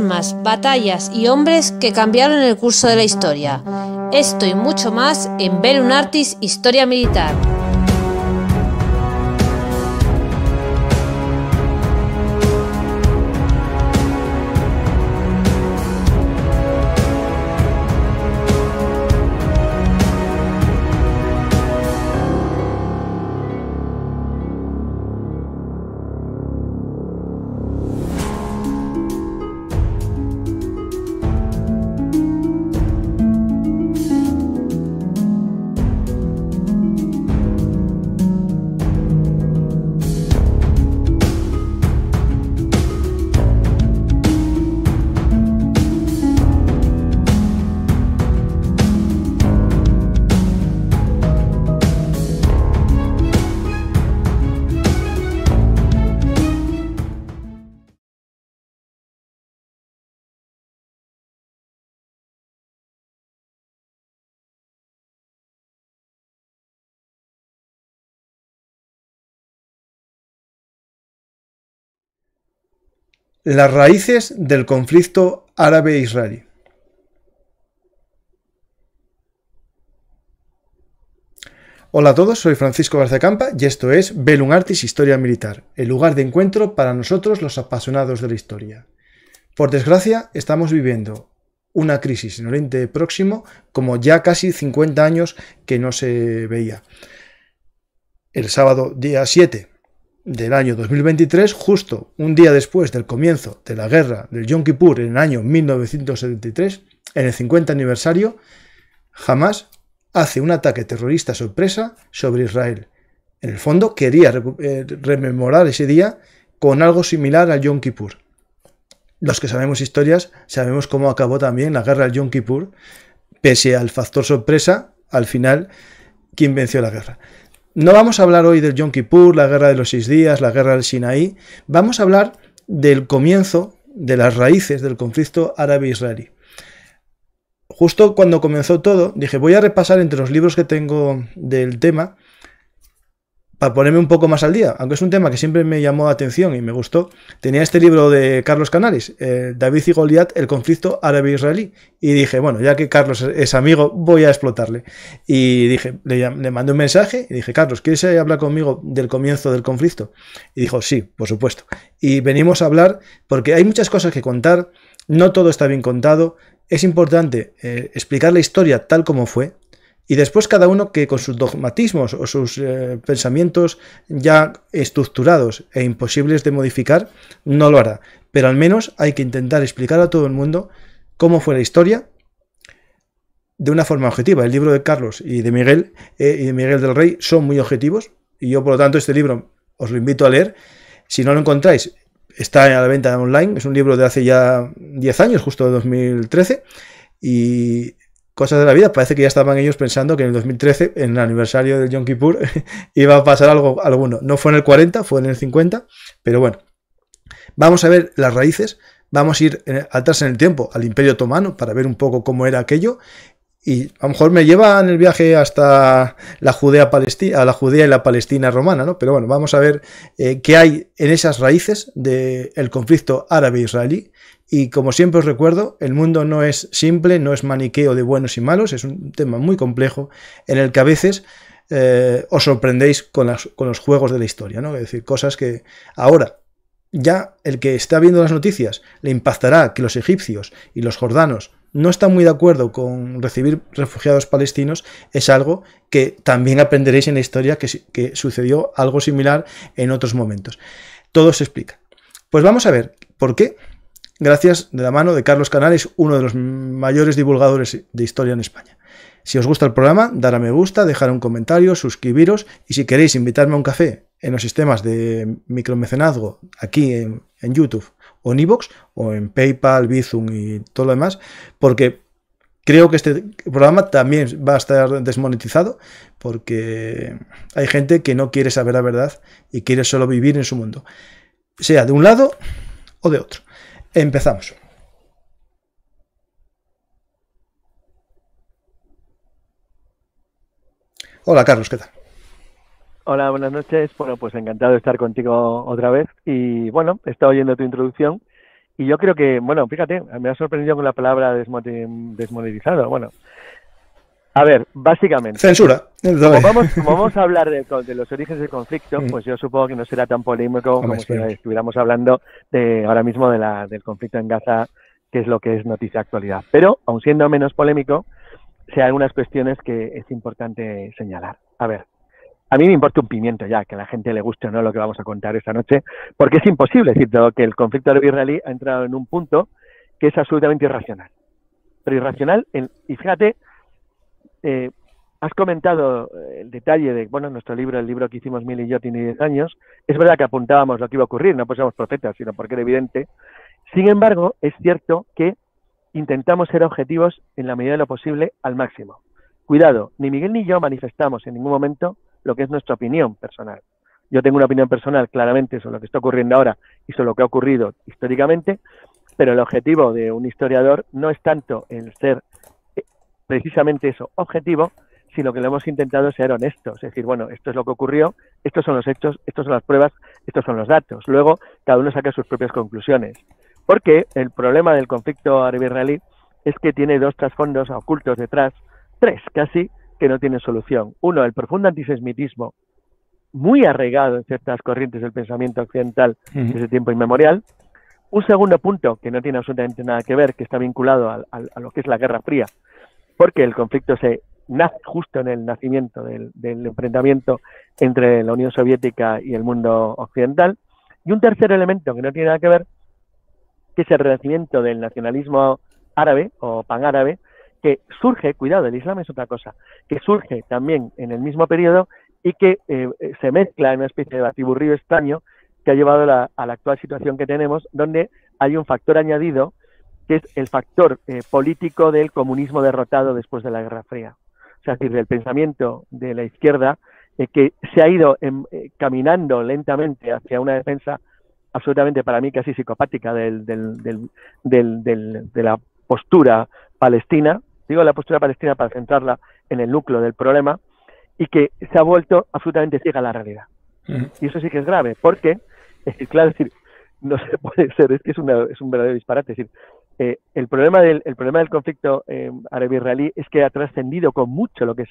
armas, batallas y hombres que cambiaron el curso de la historia. Esto y mucho más en Bellum Artis Historia Militar. Las raíces del conflicto árabe-israelí. Hola a todos, soy Francisco García Campa y esto es Bellum Artis Historia Militar, el lugar de encuentro para nosotros los apasionados de la historia. Por desgracia, estamos viviendo una crisis en Oriente Próximo como ya casi 50 años que no se veía. El sábado día 7 del año 2023, justo un día después del comienzo de la guerra del Yom Kippur en el año 1973, en el 50 aniversario, Hamás hace un ataque terrorista sorpresa sobre Israel. En el fondo quería rememorar ese día con algo similar al Yom Kippur. Los que sabemos historias sabemos cómo acabó también la guerra del Yom Kippur, pese al factor sorpresa, al final, ¿quién venció la guerra? No vamos a hablar hoy del Yom Kippur, la guerra de los 6 días, la guerra del Sinaí. Vamos a hablar del comienzo, de las raíces del conflicto árabe-israelí. Justo cuando comenzó todo, dije, voy a repasar entre los libros que tengo del tema para ponerme un poco más al día, aunque es un tema que siempre me llamó la atención y me gustó. Tenía este libro de Carlos Canales, David y Goliat, el conflicto árabe-israelí, y dije, bueno, ya que Carlos es amigo, voy a explotarle. Y dije, le mandé un mensaje y dije, Carlos, ¿quieres hablar conmigo del comienzo del conflicto? Y dijo, sí, por supuesto. Y venimos a hablar porque hay muchas cosas que contar, no todo está bien contado, es importante explicar la historia tal como fue, y después cada uno que con sus dogmatismos o sus pensamientos ya estructurados e imposibles de modificar, no lo hará. Pero al menos hay que intentar explicar a todo el mundo cómo fue la historia de una forma objetiva. El libro de Carlos y de Miguel del Rey son muy objetivos y yo, por lo tanto, este libro os lo invito a leer. Si no lo encontráis, está a la venta online. Es un libro de hace ya 10 años, justo de 2013, y cosas de la vida, parece que ya estaban ellos pensando que en el 2013, en el aniversario del Yom Kippur, iba a pasar alguno. No fue en el 40, fue en el 50, pero bueno. Vamos a ver las raíces, vamos a ir atrás en el tiempo, al Imperio Otomano, para ver un poco cómo era aquello, y a lo mejor me lleva en el viaje hasta la Judea y la Palestina romana, ¿no? Pero bueno, vamos a ver qué hay en esas raíces del conflicto árabe-israelí. Y como siempre os recuerdo, el mundo no es simple, no es maniqueo de buenos y malos, es un tema muy complejo en el que a veces os sorprendéis con los juegos de la historia, ¿no? Es decir, cosas que ahora ya el que está viendo las noticias le impactará que los egipcios y los jordanos no están muy de acuerdo con recibir refugiados palestinos, es algo que también aprenderéis en la historia que sucedió algo similar en otros momentos. Todo se explica. Pues vamos a ver por qué. Gracias de la mano de Carlos Canales, uno de los mayores divulgadores de historia en España. Si os gusta el programa, dar a me gusta, dejar un comentario, suscribiros, y si queréis invitarme a un café en los sistemas de micromecenazgo aquí en YouTube o en iVoox o en PayPal, Bizum y todo lo demás, porque creo que este programa también va a estar desmonetizado porque hay gente que no quiere saber la verdad y quiere solo vivir en su mundo, sea de un lado o de otro. Empezamos. Hola Carlos, ¿qué tal? Hola, buenas noches. Bueno, pues encantado de estar contigo otra vez. Y bueno, he estado oyendo tu introducción Y yo creo que, bueno, fíjate, me ha sorprendido con la palabra desmonetizado. Bueno, a ver, básicamente. Censura. Como vamos a hablar de los orígenes del conflicto, pues yo supongo que no será tan polémico como si estuviéramos hablando ahora mismo del conflicto en Gaza, que es lo que es noticia de actualidad. Pero, aun siendo menos polémico, hay algunas cuestiones que es importante señalar. A ver, a mí me importa un pimiento ya que a la gente le guste o no lo que vamos a contar esta noche, porque es imposible decir todo que el conflicto árabe-israelí ha entrado en un punto que es absolutamente irracional. Pero irracional, y fíjate, has comentado el detalle de, bueno, nuestro libro, el libro que hicimos Mil y yo tiene 10 años, es verdad que apuntábamos lo que iba a ocurrir, no pues somos profetas, sino porque era evidente. Sin embargo, es cierto que intentamos ser objetivos en la medida de lo posible al máximo. Cuidado, ni Miguel ni yo manifestamos en ningún momento lo que es nuestra opinión personal. Yo tengo una opinión personal claramente sobre lo que está ocurriendo ahora y sobre lo que ha ocurrido históricamente, pero el objetivo de un historiador no es tanto el ser precisamente eso, objetivo, sino que lo hemos intentado ser honestos. Es decir, bueno, esto es lo que ocurrió, estos son los hechos, estos son las pruebas, estos son los datos. Luego, cada uno saca sus propias conclusiones. Porque el problema del conflicto árabe-israelí es que tiene dos trasfondos ocultos detrás, tres casi, que no tienen solución. Uno, el profundo antisemitismo, muy arraigado en ciertas corrientes del pensamiento occidental desde tiempo inmemorial. Un segundo punto, que no tiene absolutamente nada que ver, que está vinculado a lo que es la Guerra Fría, porque el conflicto se nace justo en el nacimiento del enfrentamiento entre la Unión Soviética y el mundo occidental. Y un tercer elemento que no tiene nada que ver, que es el renacimiento del nacionalismo árabe o panárabe, que surge, cuidado, el Islam es otra cosa, que surge también en el mismo periodo y que se mezcla en una especie de batiburrillo extraño que ha llevado a la actual situación que tenemos, donde hay un factor añadido, que es el factor político del comunismo derrotado después de la Guerra Fría. O sea, es decir, del pensamiento de la izquierda que se ha ido caminando lentamente hacia una defensa absolutamente, para mí, casi psicopática de la postura palestina. Digo la postura palestina para centrarla en el núcleo del problema, y que se ha vuelto absolutamente ciega a la realidad. Y eso sí que es grave, porque, claro, es decir, no se puede ser, es que es un verdadero disparate. Es decir, el problema del conflicto árabe-israelí es que ha trascendido con mucho lo que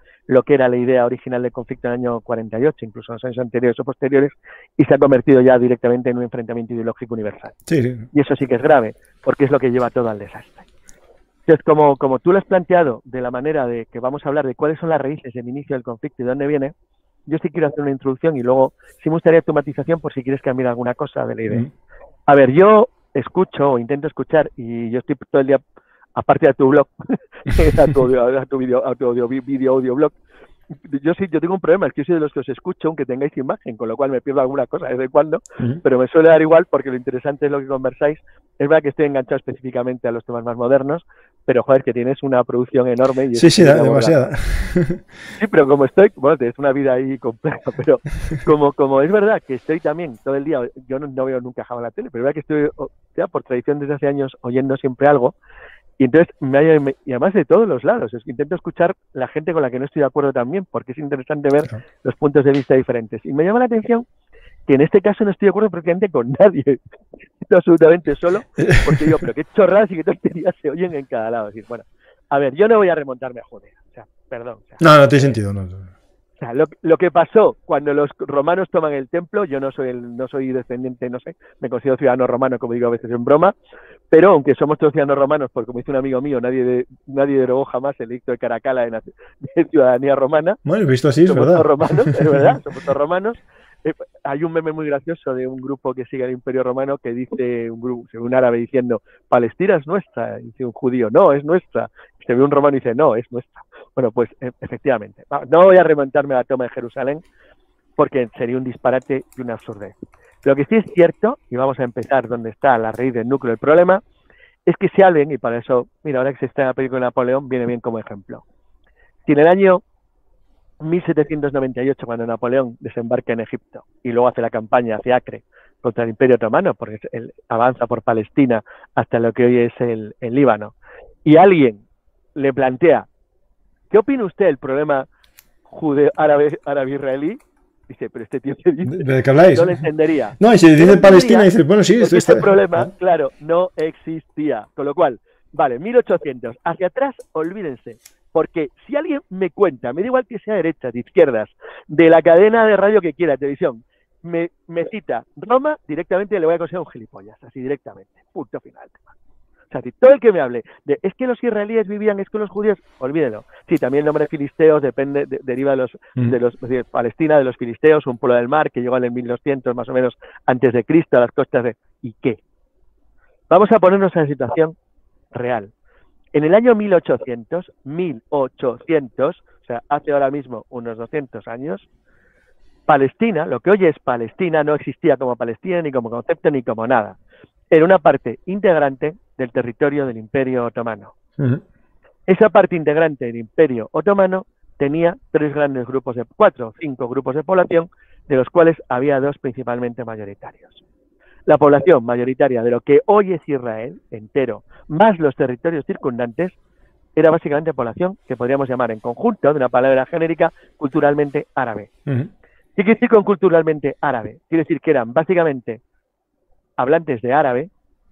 era la idea original del conflicto en el año 48, incluso en los años anteriores o posteriores, y se ha convertido ya directamente en un enfrentamiento ideológico universal. Sí. Y eso sí que es grave, porque es lo que lleva todo al desastre. Entonces, como tú lo has planteado de la manera de que vamos a hablar de cuáles son las raíces del inicio del conflicto y de dónde viene, yo sí quiero hacer una introducción y luego sí me gustaría tu matización por si quieres cambiar alguna cosa de la idea. A ver, yo escucho o intento escuchar, y yo estoy todo el día, aparte de tu blog, a tu video audio blog, yo tengo un problema, es que yo soy de los que os escucho aunque tengáis imagen, con lo cual me pierdo alguna cosa de vez en cuando, pero me suele dar igual porque lo interesante es lo que conversáis. Es verdad que estoy enganchado específicamente a los temas más modernos, pero joder, que tienes una producción enorme. Y sí, demasiada. Sí, pero como estoy, bueno, tienes una vida ahí compleja, pero como es verdad que estoy también todo el día, yo no veo nunca jamás la tele, pero es verdad que estoy, ya por tradición desde hace años, oyendo siempre algo. Y entonces, y además de todos los lados, es que intento escuchar la gente con la que no estoy de acuerdo también, porque es interesante ver los puntos de vista diferentes. Y me llama la atención que en este caso no estoy de acuerdo prácticamente con nadie. Estoy absolutamente solo, porque digo, pero qué chorradas y qué tonterías se oyen en cada lado. Es decir, bueno, a ver, yo no voy a remontarme a Judea, o sea, perdón. O sea, no tiene sentido, no. O sea, lo que pasó cuando los romanos toman el templo, yo no soy descendiente, no sé, me considero ciudadano romano, como digo a veces en broma, pero aunque somos todos ciudadanos romanos, porque como dice un amigo mío, nadie derogó jamás el edicto de Caracalla de ciudadanía romana. Bueno, he visto así, somos es verdad. Todos romanos, es verdad, somos todos romanos. Hay un meme muy gracioso de un grupo que sigue el Imperio Romano que dice, un árabe diciendo, Palestina es nuestra, y dice un judío, no, es nuestra. Se ve un romano y dice, no, es nuestra. Bueno, pues efectivamente, no voy a remontarme a la toma de Jerusalén porque sería un disparate y una absurdez. Lo que sí es cierto, y vamos a empezar donde está la raíz del núcleo del problema, es que si alguien, y para eso, mira, ahora que se está en la película de Napoleón, viene bien como ejemplo. Si en el año 1798, cuando Napoleón desembarca en Egipto y luego hace la campaña hacia Acre contra el Imperio Otomano, porque él avanza por Palestina hasta lo que hoy es el Líbano, y alguien le plantea, ¿qué opina usted del problema árabe-israelí? Dice, pero este tío que dice, ¿de qué habláis? no le entendería. No, y si dice Palestina, dice, bueno, sí, esto este problema, claro, no existía. Con lo cual, vale, 1800, hacia atrás, olvídense. Porque si alguien me cuenta, me da igual que sea de derechas, de izquierdas, de la cadena de radio que quiera, televisión, me cita Roma, directamente le voy a considerar un gilipollas, así directamente, punto final. O sea, si todo el que me hable de es que los israelíes vivían, es que los judíos, olvídelo. Sí, también el nombre filisteos depende, deriva de Palestina, de los filisteos, un pueblo del mar que llegó en el 1200 más o menos antes de Cristo a las costas de... ¿Y qué? Vamos a ponernos en la situación real. En el año 1800, o sea, hace ahora mismo unos 200 años, Palestina, lo que hoy es Palestina, no existía como Palestina, ni como concepto, ni como nada. Era una parte integrante del territorio del Imperio Otomano. Esa parte integrante del Imperio Otomano tenía 4 o 5 grupos de población, de los cuales había 2 principalmente mayoritarios. La población mayoritaria de lo que hoy es Israel, entero, más los territorios circundantes, era básicamente población que podríamos llamar en conjunto, de una palabra genérica, culturalmente árabe. ¿Qué quiere decir con culturalmente árabe? Quiere decir que eran básicamente hablantes de árabe,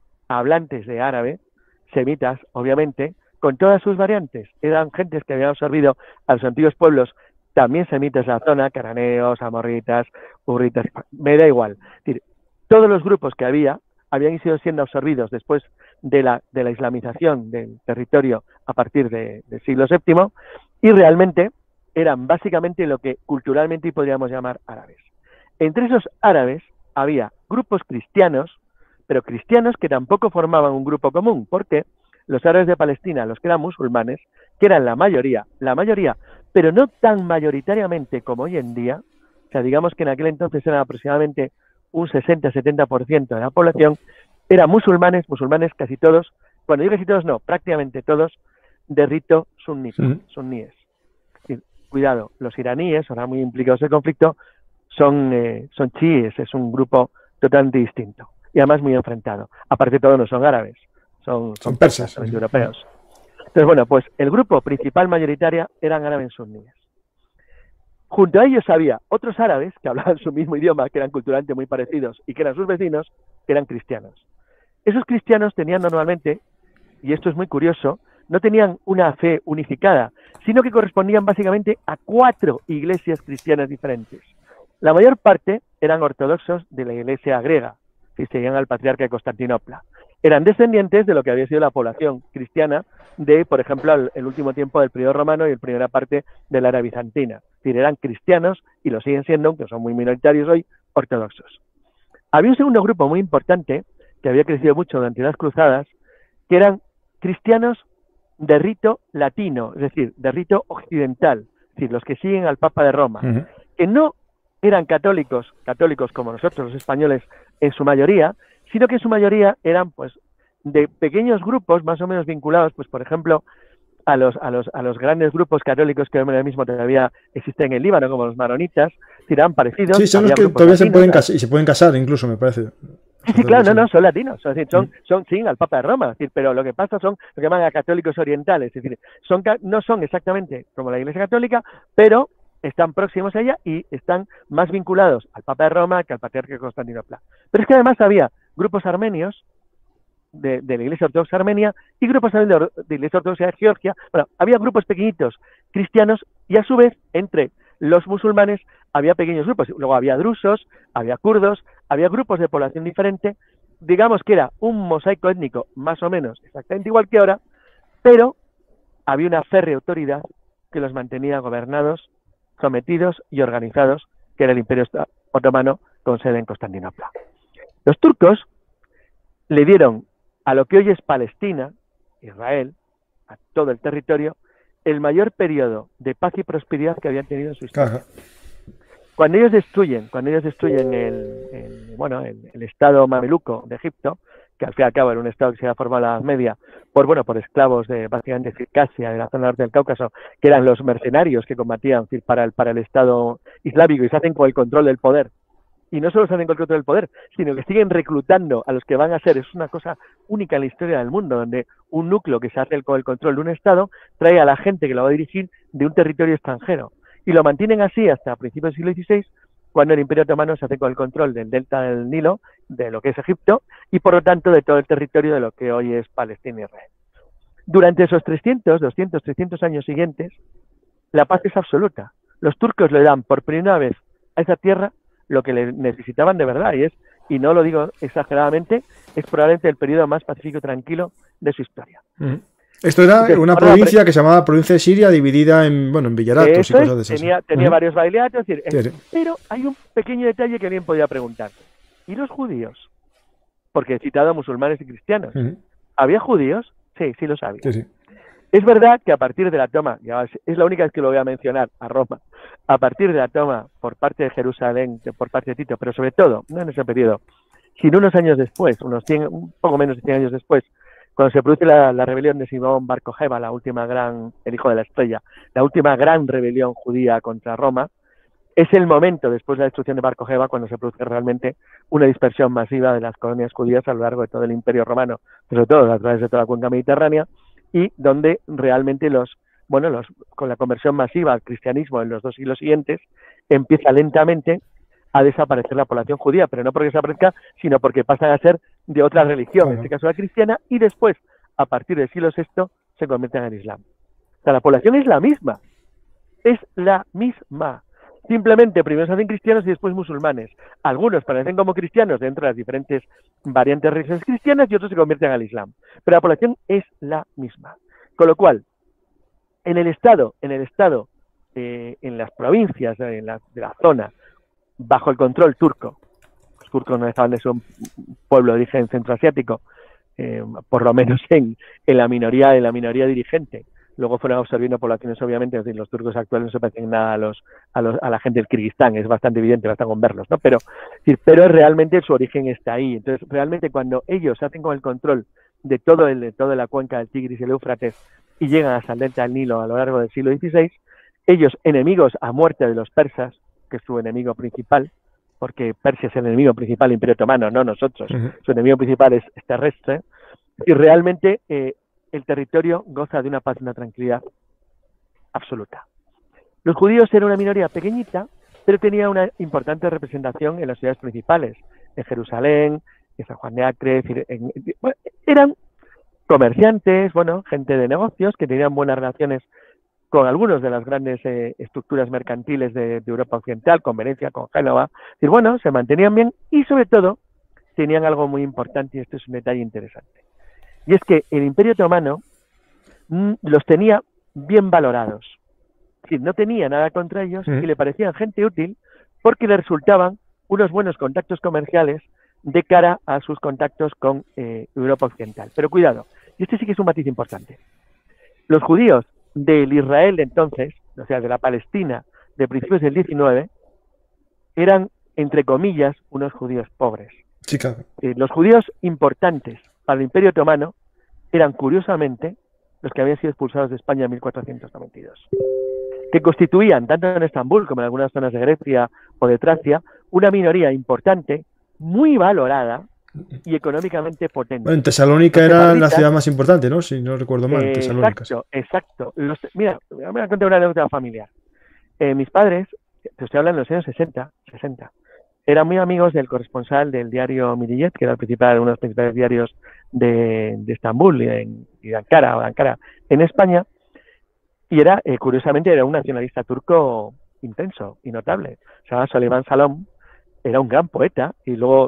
semitas, obviamente, con todas sus variantes. Eran gentes que habían absorbido a los antiguos pueblos, también semitas de la zona, cananeos, amorritas, hurritas, me da igual. Es decir, todos los grupos que habían ido siendo absorbidos después de la islamización del territorio a partir del siglo VII, y realmente eran básicamente lo que culturalmente podríamos llamar árabes. Entre esos árabes había grupos cristianos, pero cristianos que tampoco formaban un grupo común, porque los árabes de Palestina, los que eran musulmanes, que eran la mayoría, pero no tan mayoritariamente como hoy en día, o sea, digamos que en aquel entonces eran aproximadamente un 60-70% de la población, eran musulmanes casi todos, cuando digo casi todos no, prácticamente todos, de rito suníes. Cuidado, los iraníes, ahora muy implicados en el conflicto, son chiíes, es un grupo totalmente distinto y además muy enfrentado. Aparte de todo, no son árabes, son persas, son europeos. Entonces, bueno, pues el grupo principal mayoritario eran árabes suníes. Junto a ellos había otros árabes que hablaban su mismo idioma, que eran culturalmente muy parecidos y que eran sus vecinos, que eran cristianos. Esos cristianos tenían normalmente, y esto es muy curioso, no tenían una fe unificada, sino que correspondían básicamente a 4 iglesias cristianas diferentes. La mayor parte eran ortodoxos de la iglesia griega, que seguían al patriarca de Constantinopla. Eran descendientes de lo que había sido la población cristiana de, por ejemplo, el último tiempo del periodo romano y la primera parte de la era bizantina. Es decir, eran cristianos, y lo siguen siendo, aunque son muy minoritarios hoy, ortodoxos. Había un segundo grupo muy importante, que había crecido mucho durante las cruzadas, que cristianos de rito latino, es decir, de rito occidental, es decir, los que siguen al Papa de Roma, que no eran católicos como nosotros los españoles en su mayoría, sino que en su mayoría eran pues de pequeños grupos más o menos vinculados, pues por ejemplo, a los grandes grupos católicos que ahora mismo todavía existen en el Líbano, como los maronitas, eran parecidos. Sí, son los que todavía se pueden casar incluso, me parece. Sí, claro, no, son latinos, es decir, son sí, al Papa de Roma, es decir, pero lo que pasa son lo que llaman a católicos orientales, es decir, no son exactamente como la Iglesia Católica, pero están próximos a ella y están más vinculados al Papa de Roma que al Patriarca de Constantinopla. Pero es que además había grupos armenios de la Iglesia Ortodoxa Armenia y grupos también de la Iglesia Ortodoxa de Georgia. Bueno, había grupos pequeñitos cristianos y a su vez entre los musulmanes había pequeños grupos. Luego había drusos, había kurdos, había grupos de población diferente. Digamos que era un mosaico étnico más o menos exactamente igual que ahora, pero había una férrea autoridad que los mantenía gobernados, sometidos y organizados, que era el Imperio Otomano con sede en Constantinopla. Los turcos le dieron a lo que hoy es Palestina, Israel, a todo el territorio, el mayor periodo de paz y prosperidad que habían tenido en su historia. Cuando ellos destruyen el estado mameluco de Egipto, que al fin y al cabo era un estado que se había formado en la Edad Media por esclavos de básicamente Circasia, de la zona norte del Cáucaso, que eran los mercenarios que combatían para el estado islámico y se hacen con el control del poder. Y no solo se hacen con el control del poder, sino que siguen reclutando a los que van a ser. Es una cosa única en la historia del mundo, donde un núcleo que se hace con el control de un estado trae a la gente que lo va a dirigir de un territorio extranjero. Y lo mantienen así hasta principios del siglo XVI, cuando el Imperio Otomano se hace con el control del delta del Nilo, de lo que es Egipto, y por lo tanto de todo el territorio de lo que hoy es Palestina y Israel. Durante esos 300, 200, 300 años siguientes, la paz es absoluta. Los turcos le dan por primera vez a esa tierra lo que le necesitaban de verdad, y no lo digo exageradamente, es probablemente el periodo más pacífico y tranquilo de su historia. Esto era una provincia que se llamaba provincia de Siria, dividida en villaratos y cosas de esas. Tenía varios baileatos, pero hay un pequeño detalle que alguien podía preguntar. ¿Y los judíos? Porque he citado a musulmanes y cristianos. ¿Había judíos? Sí, sí los había. Sí. Es verdad que a partir de la toma, es la única vez que lo voy a mencionar, a Roma, a partir de la toma por parte de Jerusalén, por parte de Tito, pero sobre todo, no en ese periodo, sino unos años después, un poco menos de 100 años después, cuando se produce la rebelión de Simón Bar Kojeba, el hijo de la estrella, la última gran rebelión judía contra Roma, es el momento, después de la destrucción de Bar Kojeba, cuando se produce realmente una dispersión masiva de las colonias judías a lo largo de todo el Imperio Romano, sobre todo a través de toda la cuenca mediterránea, y donde realmente con la conversión masiva al cristianismo en los 2 siglos siguientes, empieza lentamente a desaparecer la población judía, pero no porque desaparezca, sino porque pasan a ser de otra religión, en este caso la cristiana, y después, a partir del siglo VI, se convierten en el Islam. O sea, la población es la misma. Simplemente primero se hacen cristianos y después musulmanes. Algunos parecen como cristianos dentro de las diferentes variantes religiosas cristianas y otros se convierten al Islam. Pero la población es la misma. Con lo cual, en las provincias de la zona, bajo el control turco, los turcos no dejaban de ser un pueblo de origen centroasiático, por lo menos en la minoría dirigente. Luego fueron absorbiendo poblaciones, obviamente, es decir, los turcos actuales no se parecen nada a la gente del Kirguistán, es bastante evidente, basta con verlos, ¿no? Pero realmente su origen está ahí. Entonces, realmente cuando ellos hacen con el control de toda la cuenca del Tigris y el Éufrates y llegan hasta el delta del Nilo a lo largo del siglo XVI, ellos, enemigos a muerte de los persas, que es su enemigo principal, porque Persia es el enemigo principal del Imperio Otomano, no nosotros, su enemigo principal es terrestre, y realmente el territorio goza de una paz y una tranquilidad absoluta. Los judíos eran una minoría pequeñita, pero tenía una importante representación en las ciudades principales, en Jerusalén, en San Juan de Acre, eran comerciantes, gente de negocios que tenían buenas relaciones con algunas de las grandes estructuras mercantiles de Europa Occidental, con Venecia, con Génova, se mantenían bien y sobre todo tenían algo muy importante, y esto es un detalle interesante. Y es que el Imperio Otomano los tenía bien valorados. Es decir, no tenía nada contra ellos y le parecían gente útil porque le resultaban unos buenos contactos comerciales de cara a sus contactos con Europa Occidental. Pero cuidado, y este sí que es un matiz importante. Los judíos del Israel de entonces, o sea, de la Palestina de principios del 19, eran, entre comillas, unos judíos pobres. Sí, claro. Los judíos importantes para el Imperio Otomano eran, curiosamente, los que habían sido expulsados de España en 1492, que constituían, tanto en Estambul como en algunas zonas de Grecia o de Tracia, una minoría importante, muy valorada y económicamente potente. Bueno, en Tesalónica era la ciudad más importante, ¿no? Si no recuerdo mal, Tesalónica. Exacto. Mira, me voy a contar una anécdota familiar. Mis padres, te estoy hablando de los años 60, eran muy amigos del corresponsal del diario Milliyet, que era uno de los principales diarios de Estambul y de Ankara, en España, y curiosamente, era un nacionalista turco intenso y notable. Se llama Süleyman Salom, era un gran poeta, y luego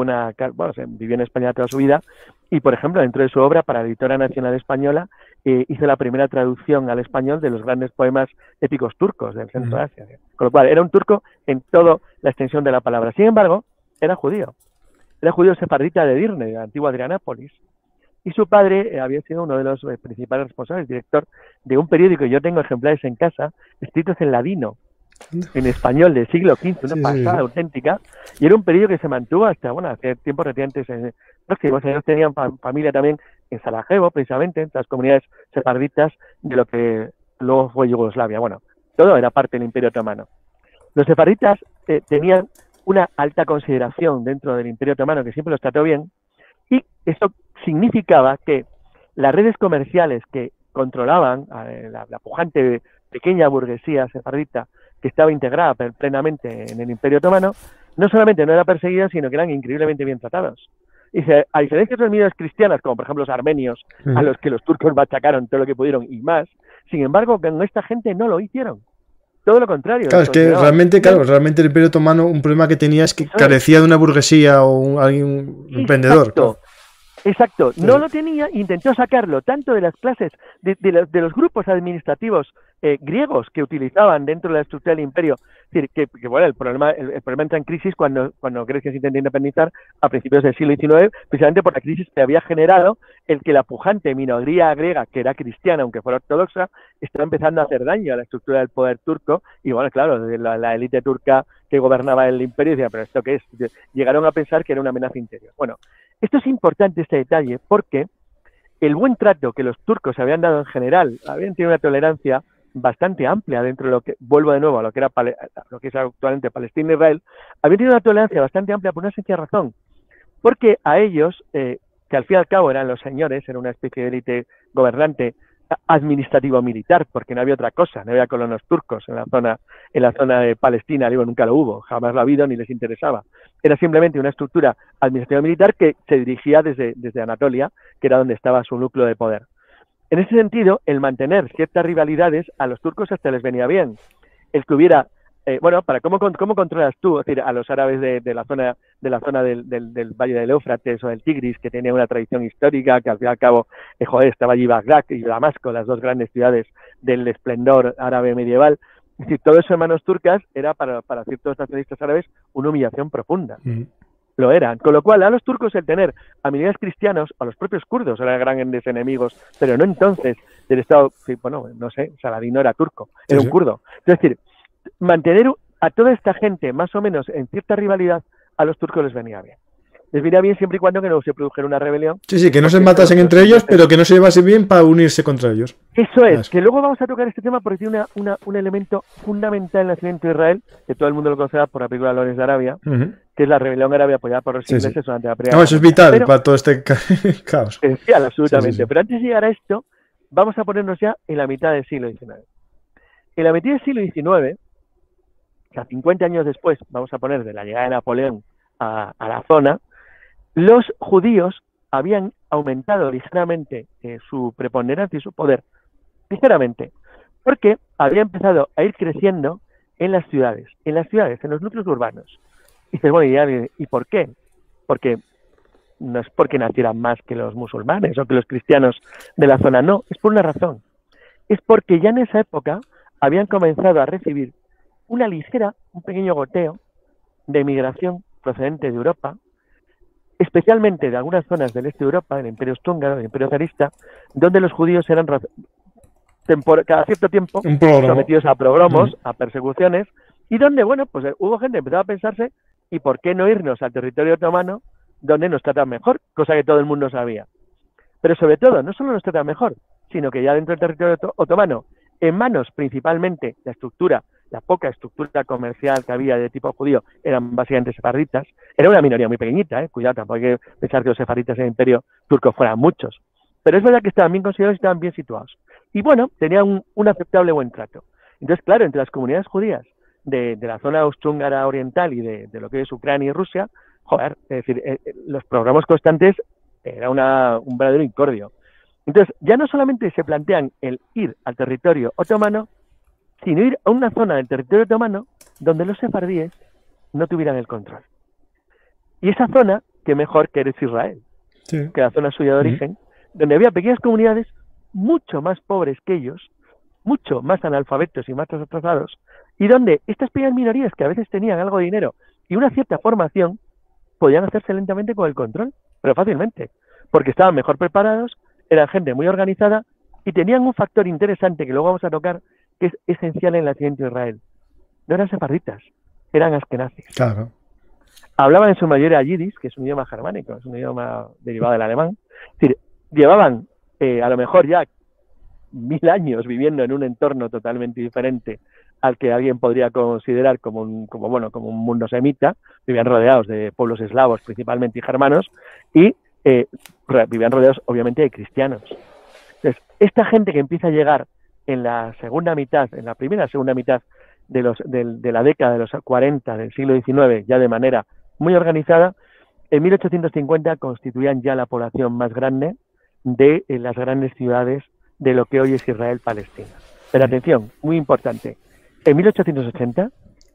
vivió en España toda su vida, y por ejemplo, dentro de su obra, para la Editora Nacional Española, hizo la primera traducción al español de los grandes poemas épicos turcos del centro de Asia. Con lo cual, era un turco en toda la extensión de la palabra. Sin embargo, era judío sefardita de Edirne, de la antigua Adrianápolis, y su padre había sido uno de los principales responsables, director de un periódico, y yo tengo ejemplares en casa, escritos en ladino, en español del siglo XV, una pasada auténtica, y era un periódico que se mantuvo hasta, hace tiempos recientes próximos. Ellos tenían familia también en Sarajevo, precisamente, en las comunidades sefarditas de lo que luego fue Yugoslavia. Todo era parte del Imperio Otomano. Los sefarditas tenían una alta consideración dentro del Imperio Otomano, que siempre los trató bien, y eso significaba que las redes comerciales que controlaban la pujante pequeña burguesía sefardita que estaba integrada plenamente en el Imperio Otomano, no solamente no era perseguida, sino que eran increíblemente bien tratados. Y a diferencia de otras minorías cristianas, como por ejemplo los armenios, a los que los turcos machacaron todo lo que pudieron y más, sin embargo, con esta gente no lo hicieron. Todo lo contrario. Claro, es que realmente el Imperio Otomano, un problema que tenía es que carecía de una burguesía o un emprendedor. Claro. Exacto, no lo tenía, intentó sacarlo tanto de las clases, de los grupos administrativos griegos que utilizaban dentro de la estructura del imperio. Es decir, que bueno, el problema entra en crisis cuando Grecia se intenta independizar a principios del siglo XIX, precisamente por la crisis que había generado el que la pujante minoría griega, que era cristiana, aunque fuera ortodoxa, estaba empezando a hacer daño a la estructura del poder turco, y bueno, claro, la élite turca que gobernaba el imperio decía, pero ¿esto qué es? Llegaron a pensar que era una amenaza interior. Bueno, esto es importante, este detalle, porque el buen trato que los turcos habían dado en general, habían tenido una tolerancia bastante amplia dentro de lo que, vuelvo de nuevo a lo que es actualmente Palestina e Israel, habían tenido una tolerancia bastante amplia por una sencilla razón, porque a ellos, que al fin y al cabo eran los señores, era una especie de élite gobernante administrativo-militar, porque no había otra cosa, no había colonos turcos en la zona de Palestina, digo, nunca lo hubo, jamás lo ha habido ni les interesaba. Era simplemente una estructura administrativa-militar que se dirigía desde Anatolia, que era donde estaba su núcleo de poder. En ese sentido, el mantener ciertas rivalidades a los turcos hasta les venía bien. El que hubiera, ¿cómo controlas tú? Es decir, a los árabes de la zona del Valle del Éufrates o del Tigris, que tenía una tradición histórica, que al fin y al cabo, estaba allí Bagdad y Damasco, las dos grandes ciudades del esplendor árabe medieval. Es decir, todo eso en manos turcas era para ciertos nacionalistas árabes una humillación profunda. Lo eran. Con lo cual, a los turcos el tener a minorías cristianos, a los propios kurdos eran grandes enemigos, pero no entonces del Estado, no sé, Saladino era turco, era un kurdo. Es decir, mantener a toda esta gente más o menos en cierta rivalidad a los turcos les venía bien. Les venía bien siempre y cuando que no se produjera una rebelión. Sí, que no se matasen entre ellos, pero que no se llevasen bien para unirse contra ellos. Eso es, que luego vamos a tocar este tema porque tiene un elemento fundamental en el nacimiento de Israel, que todo el mundo lo conocerá por la película Lawrence de Arabia, que es la rebelión árabe apoyada por los ingleses durante la primera. No, eso es vital para todo este caos. Esencial, absolutamente. Pero antes de llegar a esto, vamos a ponernos ya en la mitad del siglo XIX. En la mitad del siglo XIX, o sea, 50 años después, vamos a poner de la llegada de Napoleón a la zona, los judíos habían aumentado ligeramente su preponderancia y su poder, ligeramente, porque había empezado a ir creciendo en las ciudades, en los núcleos urbanos. Y dices, bueno, ¿y por qué? Porque no es porque nacieran más que los musulmanes o que los cristianos de la zona, no, es por una razón. Es porque ya en esa época habían comenzado a recibir un pequeño goteo de migración procedente de Europa, especialmente de algunas zonas del este de Europa, del Imperio Austrohúngaro, del Imperio zarista, donde los judíos eran cada cierto tiempo sometidos a pogromos, a persecuciones, y donde, hubo gente que empezaba a pensarse, ¿y por qué no irnos al territorio otomano, donde nos tratan mejor? Cosa que todo el mundo sabía. Pero sobre todo, no solo nos tratan mejor, sino que ya dentro del territorio otomano, en manos principalmente la poca estructura comercial que había de tipo judío, eran básicamente sefarditas. Era una minoría muy pequeñita, cuidado, tampoco hay que pensar que los sefarditas en el imperio turco fueran muchos. Pero es verdad que estaban bien considerados y estaban bien situados. Y bueno, tenían un aceptable buen trato. Entonces, claro, entre las comunidades judías de la zona austrohúngara oriental y de lo que es Ucrania y Rusia, es decir, los programas constantes era un verdadero incordio. Entonces, ya no solamente se plantean el ir al territorio otomano, sino ir a una zona del territorio otomano donde los sefardíes no tuvieran el control. Y esa zona, que mejor que eres Israel, que la zona suya de origen, donde había pequeñas comunidades mucho más pobres que ellos, mucho más analfabetos y más atrasados, y donde estas pequeñas minorías que a veces tenían algo de dinero y una cierta formación, podían hacerse lentamente con el control, pero fácilmente, porque estaban mejor preparados, eran gente muy organizada y tenían un factor interesante que luego vamos a tocar, que es esencial en el nacimiento de Israel. No eran sefarditas, eran askenazis. Claro. Hablaban en su mayoría yiddish, que es un idioma germánico, es un idioma derivado del alemán. Es decir, llevaban a lo mejor ya 1000 años viviendo en un entorno totalmente diferente al que alguien podría considerar como un mundo semita. Vivían rodeados de pueblos eslavos principalmente y germanos, y vivían rodeados obviamente de cristianos. Entonces, esta gente que empieza a llegar en la primera segunda mitad de la década de los 40 del siglo XIX, ya de manera muy organizada, en 1850 constituían ya la población más grande de las grandes ciudades de lo que hoy es Israel-Palestina. Pero atención, muy importante, en 1880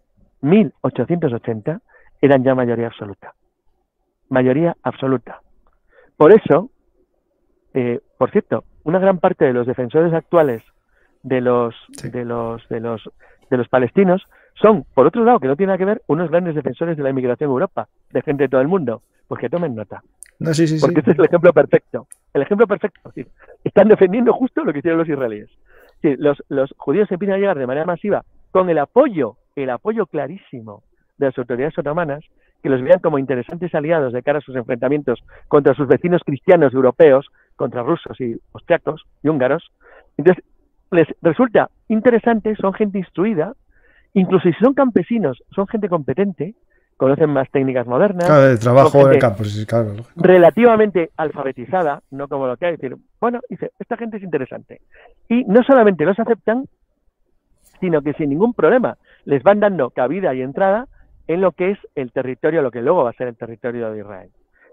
eran ya mayoría absoluta. Mayoría absoluta. Por eso, por cierto, una gran parte de los defensores actuales de los palestinos son, por otro lado, que no tiene nada que ver, unos grandes defensores de la inmigración en Europa, de gente de todo el mundo. Pues que tomen nota. No, sí, porque este es el ejemplo perfecto. El ejemplo perfecto. Sí. Están defendiendo justo lo que hicieron los israelíes. Sí, los judíos empiezan a llegar de manera masiva con el apoyo clarísimo de las autoridades otomanas, que los veían como interesantes aliados de cara a sus enfrentamientos contra sus vecinos cristianos europeos, contra rusos y austriacos y húngaros. Entonces, les resulta interesante, son gente instruida, incluso si son campesinos, son gente competente, conocen más técnicas modernas. Claro, el trabajo en el campo, sí, claro. Relativamente alfabetizada, no como lo que hay, decir, bueno, dice, esta gente es interesante. Y no solamente los aceptan, sino que sin ningún problema les van dando cabida y entrada en lo que es el territorio, lo que luego va a ser el territorio de Israel.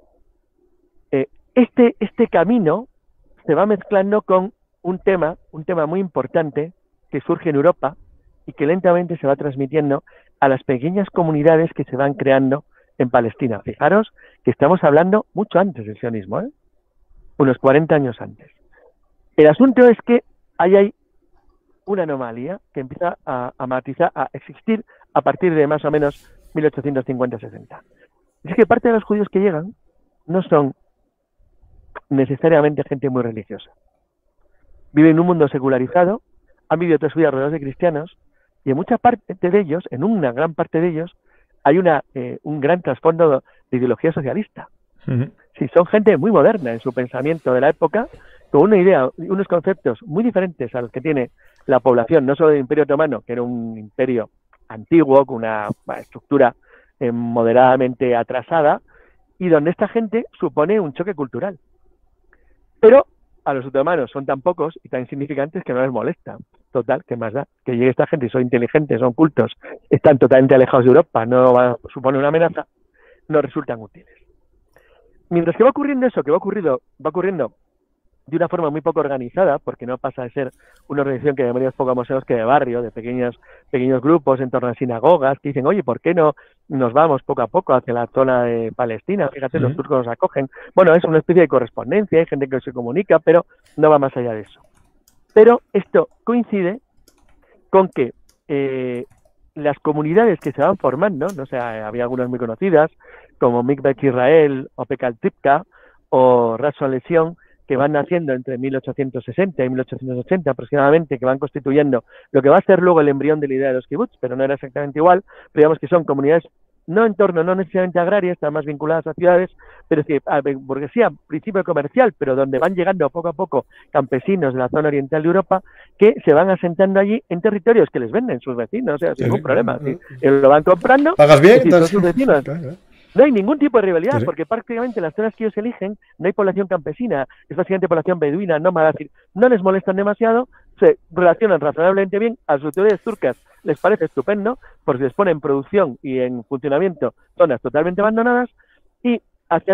Este camino se va mezclando con un tema muy importante que surge en Europa y que lentamente se va transmitiendo a las pequeñas comunidades que se van creando en Palestina. Fijaros que estamos hablando mucho antes del sionismo, unos 40 años antes. El asunto es que hay una anomalía que empieza a existir a partir de más o menos 1850-60. Es que parte de los judíos que llegan no son necesariamente gente muy religiosa. Viven en un mundo secularizado, han vivido toda su vida rodeados de cristianos, y en mucha parte de ellos, en una gran parte de ellos, hay un gran trasfondo de ideología socialista. Sí, son gente muy moderna en su pensamiento de la época, con una idea, unos conceptos muy diferentes a los que tiene la población, no solo del Imperio Otomano, que era un imperio antiguo, con una estructura moderadamente atrasada, y donde esta gente supone un choque cultural. Pero a los otomanos son tan pocos y tan insignificantes que no les molesta. Total, ¿qué más da? Que llegue esta gente y son inteligentes, son cultos, están totalmente alejados de Europa, no va a suponer una amenaza, no resultan útiles. Mientras que va ocurriendo eso, que va ocurriendo de una forma muy poco organizada, porque no pasa de ser una organización que llamaríamos poco más que de barrio, de pequeños grupos en torno a sinagogas, que dicen, oye, ¿por qué no nos vamos poco a poco hacia la zona de Palestina? Fíjate, los turcos nos acogen. Bueno, es una especie de correspondencia, hay gente que se comunica, pero no va más allá de eso. Pero esto coincide con que las comunidades que se van formando, no sé, había algunas muy conocidas, como Mikveh Israel, o Pekal Tzipka, o Ratson Lezion, que van naciendo entre 1860 y 1880 aproximadamente, que van constituyendo lo que va a ser luego el embrión de la idea de los kibbutz, pero no era exactamente igual, pero digamos que son comunidades no necesariamente agrarias, están más vinculadas a ciudades, pero sí, a burguesía, principio comercial, pero donde van llegando poco a poco campesinos de la zona oriental de Europa, que se van asentando allí en territorios que les venden sus vecinos, o sea, sin ningún problema. ¿Sí? Lo van comprando. ¿Pagas bien? Y son sus vecinos. No hay ningún tipo de rivalidad, porque prácticamente en las zonas que ellos eligen no hay población campesina, es básicamente población beduina, nómada, no les molestan demasiado, se relacionan razonablemente bien, a sus autoridades turcas les parece estupendo, porque les pone en producción y en funcionamiento zonas totalmente abandonadas, y hacia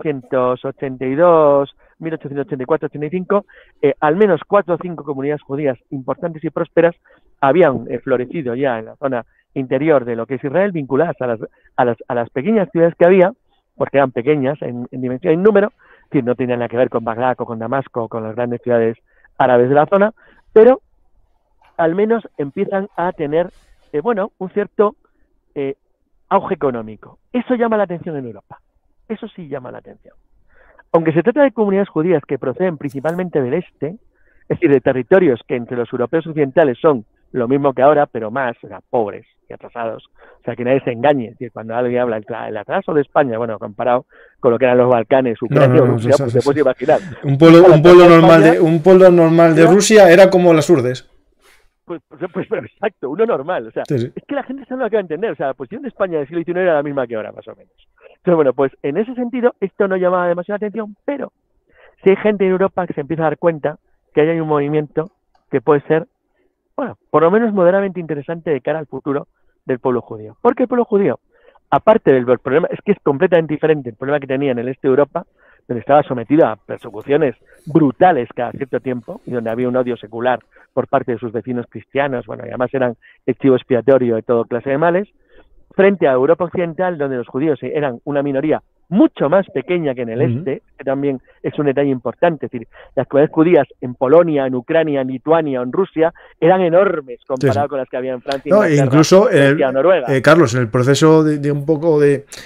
1882, 1884, 85, al menos 4 o 5 comunidades judías importantes y prósperas habían florecido ya en la zona interior de lo que es Israel, vinculadas a las pequeñas ciudades que había, porque eran pequeñas en dimensión y en número, que no tenían nada que ver con Bagdad o con Damasco o con las grandes ciudades árabes de la zona, pero al menos empiezan a tener, un cierto auge económico. Eso llama la atención en Europa. Eso sí llama la atención. Aunque se trata de comunidades judías que proceden principalmente del este, es decir, de territorios que entre los europeos occidentales son lo mismo que ahora, pero más, o sea, pobres y atrasados. O sea, que nadie se engañe. Es decir, cuando alguien habla el atraso de España, bueno, comparado con lo que eran los Balcanes, Ucrania o Rusia, pues te puedes imaginar. Un pueblo normal de Rusia era como las Urdes. Pues pero exacto, uno normal. O sea, sí. Es que la gente no lo acaba de entender. O sea, la posición de España del siglo XIX era la misma que ahora, más o menos. Entonces, bueno, pues en ese sentido, esto no llamaba demasiada atención, pero si hay gente en Europa que se empieza a dar cuenta que hay un movimiento que puede ser bueno, por lo menos moderadamente interesante de cara al futuro del pueblo judío. Porque el pueblo judío, aparte del problema, es que es completamente diferente el problema que tenía en el este de Europa, donde estaba sometido a persecuciones brutales cada cierto tiempo y donde había un odio secular por parte de sus vecinos cristianos, bueno, y además eran el chivo expiatorio de toda clase de males, frente a Europa Occidental, donde los judíos eran una minoría mucho más pequeña que en el este, que también es un detalle importante. Es decir, las comunidades judías en Polonia, en Ucrania, en Lituania o en Rusia eran enormes comparado con las que había en Francia, Inglaterra, incluso Noruega. Carlos, en el proceso de un poco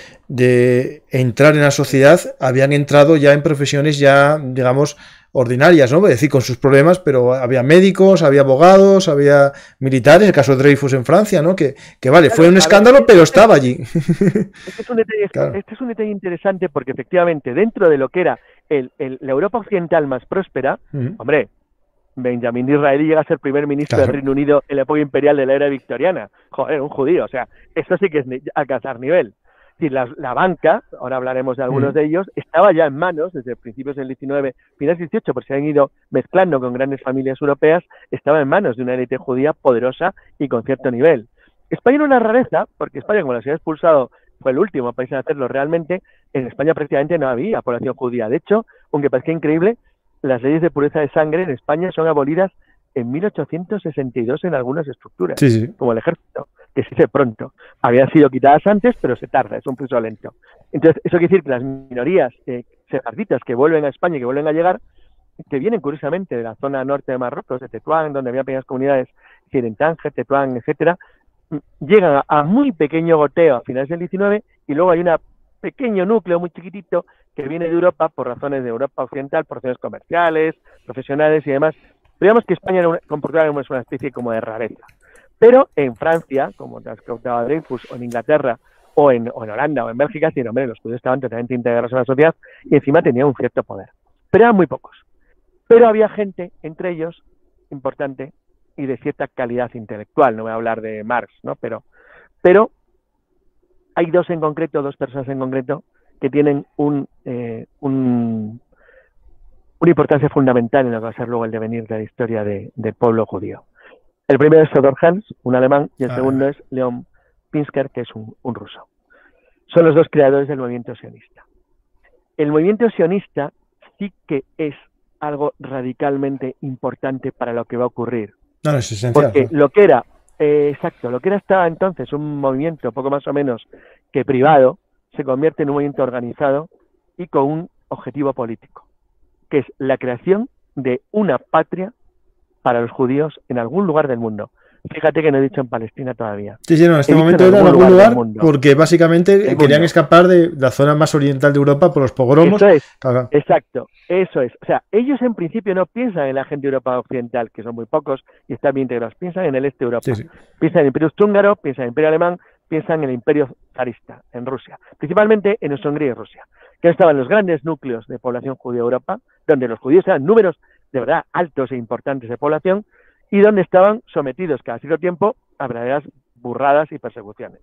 de entrar en la sociedad, habían entrado ya en profesiones ya, digamos, ordinarias, ¿no? Es decir, con sus problemas, pero había médicos, había abogados, había militares, el caso de Dreyfus en Francia, ¿no? Que vale, claro, fue un escándalo, pero estaba allí. Este es un detalle interesante porque efectivamente dentro de lo que era la Europa occidental más próspera, hombre, Benjamin Disraeli llega a ser primer ministro del Reino Unido en la época imperial de la era victoriana. Joder, un judío, o sea, eso sí que es alcanzar nivel. Es decir, la banca, ahora hablaremos de algunos de ellos, estaba ya en manos, desde principios del 19, finales del 18, porque se han ido mezclando con grandes familias europeas, estaba en manos de una élite judía poderosa y con cierto nivel. España era una rareza, porque España, como la se había expulsado, fue el último país en hacerlo realmente, en España prácticamente no había población judía. De hecho, aunque parezca increíble, las leyes de pureza de sangre en España son abolidas en 1862 en algunas estructuras, como el ejército, que se dice pronto. Habían sido quitadas antes, pero se tarda, es un proceso lento. Entonces, eso quiere decir que las minorías sefarditas que vuelven a España y que vuelven a llegar, que vienen curiosamente de la zona norte de Marruecos, de Tetuán, donde había pequeñas comunidades, en Tánger, Tetuán, etcétera, llegan a muy pequeño goteo a finales del 19 y luego hay un pequeño núcleo muy chiquitito que viene de Europa por razones de Europa Occidental, por razones comerciales, profesionales y demás. Digamos que España era Portugal era una especie como de rareza. Pero en Francia, como te has contado Dreyfus, o en Inglaterra, o en Holanda, o en Bélgica, sí, hombre, los judíos estaban totalmente integrados en la sociedad y encima tenían un cierto poder. Pero eran muy pocos. Pero había gente, entre ellos, importante y de cierta calidad intelectual. No voy a hablar de Marx, ¿no? Pero hay dos personas en concreto, que tienen una importancia fundamental en lo que va a ser luego el devenir de la historia del pueblo judío. El primero es Theodor Hans, un alemán, y el segundo es Leon Pinsker, que es un ruso. Son los dos creadores del movimiento sionista. El movimiento sionista sí que es algo radicalmente importante para lo que va a ocurrir. No, es esencial. Porque lo que era hasta entonces un movimiento poco más o menos que privado, se convierte en un movimiento organizado y con un objetivo político, que es la creación de una patria para los judíos en algún lugar del mundo. Fíjate que no he dicho en Palestina todavía. Sí, no, en este momento era en algún lugar porque básicamente querían escapar de la zona más oriental de Europa por los pogromos. Eso es, exacto, eso es. O sea, ellos en principio no piensan en la gente de Europa Occidental, que son muy pocos y están bien integrados, piensan en el este de Europa. Piensan en el Imperio Austrohúngaro, piensan en el Imperio Alemán, piensan en el Imperio zarista, en Rusia, principalmente en Hungría y Rusia, que estaban los grandes núcleos de población judía de Europa, donde los judíos eran números de verdad altos e importantes de población, y donde estaban sometidos cada cierto tiempo a verdaderas burradas y persecuciones.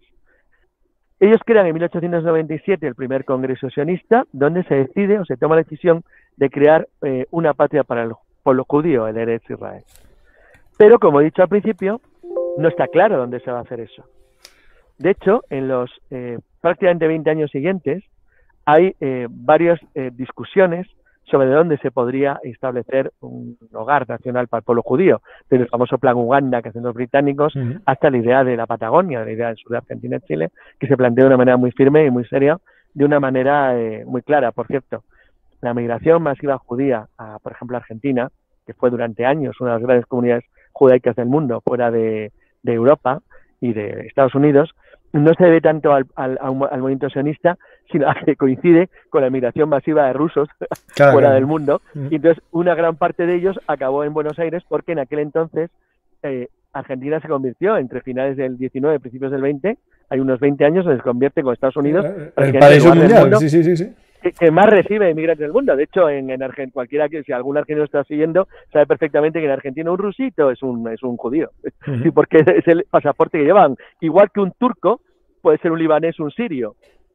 Ellos crean en 1897 el primer congreso sionista, donde se decide o se toma la decisión de crear una patria para el pueblo judío, el Eretz Israel. Pero, como he dicho al principio, no está claro dónde se va a hacer eso. De hecho, en los prácticamente 20 años siguientes hay varias discusiones sobre dónde se podría establecer un hogar nacional para el pueblo judío, desde el famoso Plan Uganda que hacen los británicos hasta la idea de la Patagonia, la idea del sur de Argentina y Chile, que se plantea de una manera muy firme y muy seria, de una manera muy clara. Por cierto, la migración masiva judía a, por ejemplo, Argentina, que fue durante años una de las grandes comunidades judaicas del mundo, fuera de Europa y de Estados Unidos, no se debe tanto al movimiento sionista, sino a que coincide con la migración masiva de rusos fuera del mundo. Y entonces una gran parte de ellos acabó en Buenos Aires porque en aquel entonces Argentina se convirtió, entre finales del 19 y principios del 20, hay unos 20 años, se convierte con Estados Unidos el paraíso mundial, sí. Que más recibe inmigrantes del mundo. De hecho, en Argentina, cualquiera que, si algún argentino está siguiendo, sabe perfectamente que en Argentina un rusito es un judío. Sí, porque es el pasaporte que llevan. Igual que un turco puede ser un libanés, un sirio.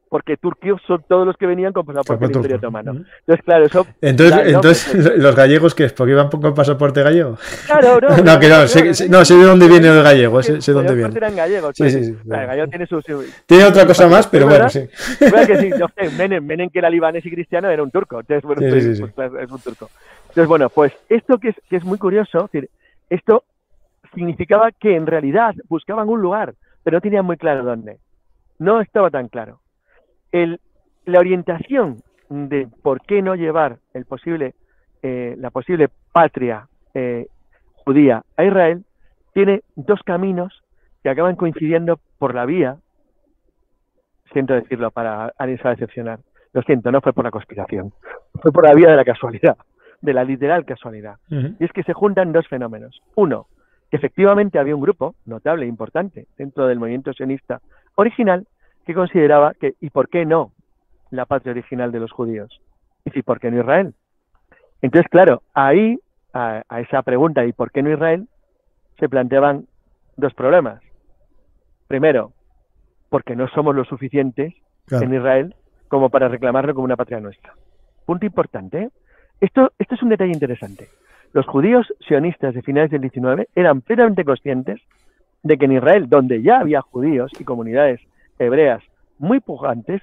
porque turcos son todos los que venían con pasaporte del Imperio Otomano. Entonces, claro, eso... Entonces ¿los gallegos qué es? ¿Porque iban con pasaporte gallego? Claro, no. Sé de dónde viene el gallego, sé dónde viene. Eran gallegos. Sí. Claro, el gallego tiene su... Tiene otra cosa más, pero bueno, sí. Que sí, no sé, Menem, que era libanés y cristiano, era un turco. Entonces, bueno, pues es un turco. Entonces, bueno, pues esto que es muy curioso, es decir, esto significaba que en realidad buscaban un lugar, pero no tenían muy claro dónde. No estaba tan claro. La orientación de por qué no llevar la posible patria judía a Israel tiene dos caminos que acaban coincidiendo por la vía, siento decirlo para alguien se va a decepcionar, lo siento, no fue por la conspiración, fue por la vía de la casualidad, de la literal casualidad. Y es que se juntan dos fenómenos. Uno, que efectivamente había un grupo notable e importante dentro del movimiento sionista original que consideraba que, ¿y por qué no la patria original de los judíos? ¿Y por qué no Israel? Entonces, claro, ahí, a esa pregunta, ¿y por qué no Israel?, se planteaban dos problemas. Primero, porque no somos lo suficientes en Israel como para reclamarlo como una patria nuestra. Punto importante, ¿eh? Esto es un detalle interesante. Los judíos sionistas de finales del 19 eran plenamente conscientes de que en Israel, donde ya había judíos y comunidades hebreas muy pujantes,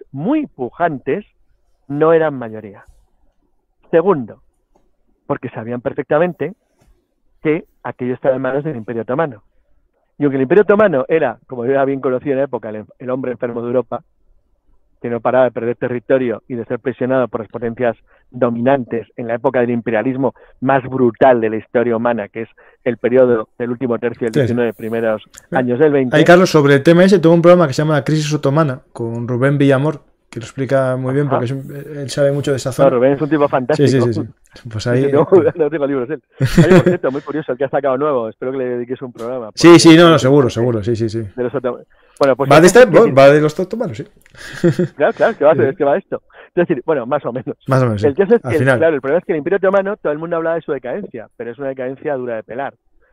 no eran mayoría. Segundo, porque sabían perfectamente que aquello estaba en manos del Imperio Otomano. Y aunque el Imperio Otomano era, como era bien conocido en la época, el hombre enfermo de Europa, que no paraba de perder territorio y de ser presionado por las potencias dominantes en la época del imperialismo más brutal de la historia humana, que es el periodo del último tercio del 19, primeros años del 20. Ahí, Carlos, sobre el tema ese, tengo un programa que se llama La Crisis Otomana, con Rubén Villamor, que lo explica muy bien, porque él sabe mucho de esa zona. No, Rubén es un tipo fantástico. Sí. Pues ahí... No tengo libros él. Oye, por cierto, muy curioso, el que ha sacado nuevo. Espero que le dediques un programa. Sí, seguro, sí. De los bueno, pues va de los otomanos, sí. Claro, que va esto. Es decir, bueno, más o menos. Sí. El caso es que, claro, el problema es que el Imperio Otomano, todo el mundo hablaba de su decadencia, pero es una decadencia dura de pelar.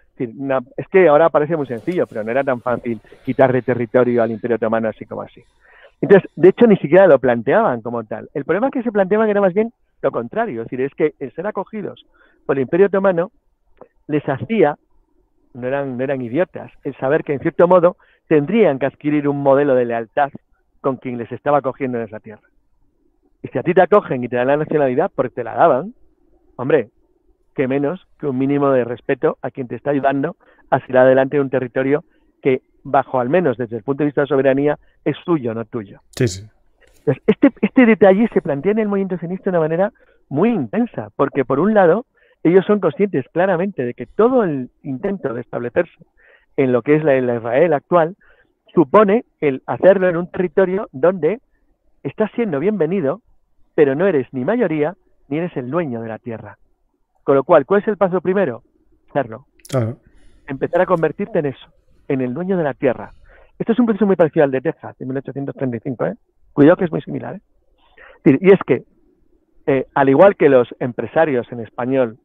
Es que ahora parece muy sencillo, pero no era tan fácil quitar de territorio al Imperio Otomano así como así. Entonces, de hecho, ni siquiera lo planteaban como tal. El problema que se planteaban era más bien lo contrario. Es decir, es que el ser acogidos por el Imperio Otomano les hacía, no eran idiotas, el saber que en cierto modo tendrían que adquirir un modelo de lealtad con quien les estaba acogiendo en esa tierra. Y si a ti te acogen y te dan la nacionalidad porque te la daban, hombre, qué menos que un mínimo de respeto a quien te está ayudando a seguir adelante en un territorio que, bajo al menos desde el punto de vista de soberanía, es suyo, no tuyo. Sí. Entonces, este detalle se plantea en el movimiento sionista de una manera muy intensa, porque por un lado, ellos son conscientes claramente de que todo el intento de establecerse en lo que es la Israel actual supone el hacerlo en un territorio donde estás siendo bienvenido, pero no eres ni mayoría ni eres el dueño de la tierra. Con lo cual, ¿cuál es el paso primero? Hacerlo. Empezar a convertirte en eso, en el dueño de la tierra. Esto es un proceso muy parecido al de Texas, de 1835, ¿eh? Cuidado que es muy similar, ¿eh? Y es que, al igual que los empresarios en español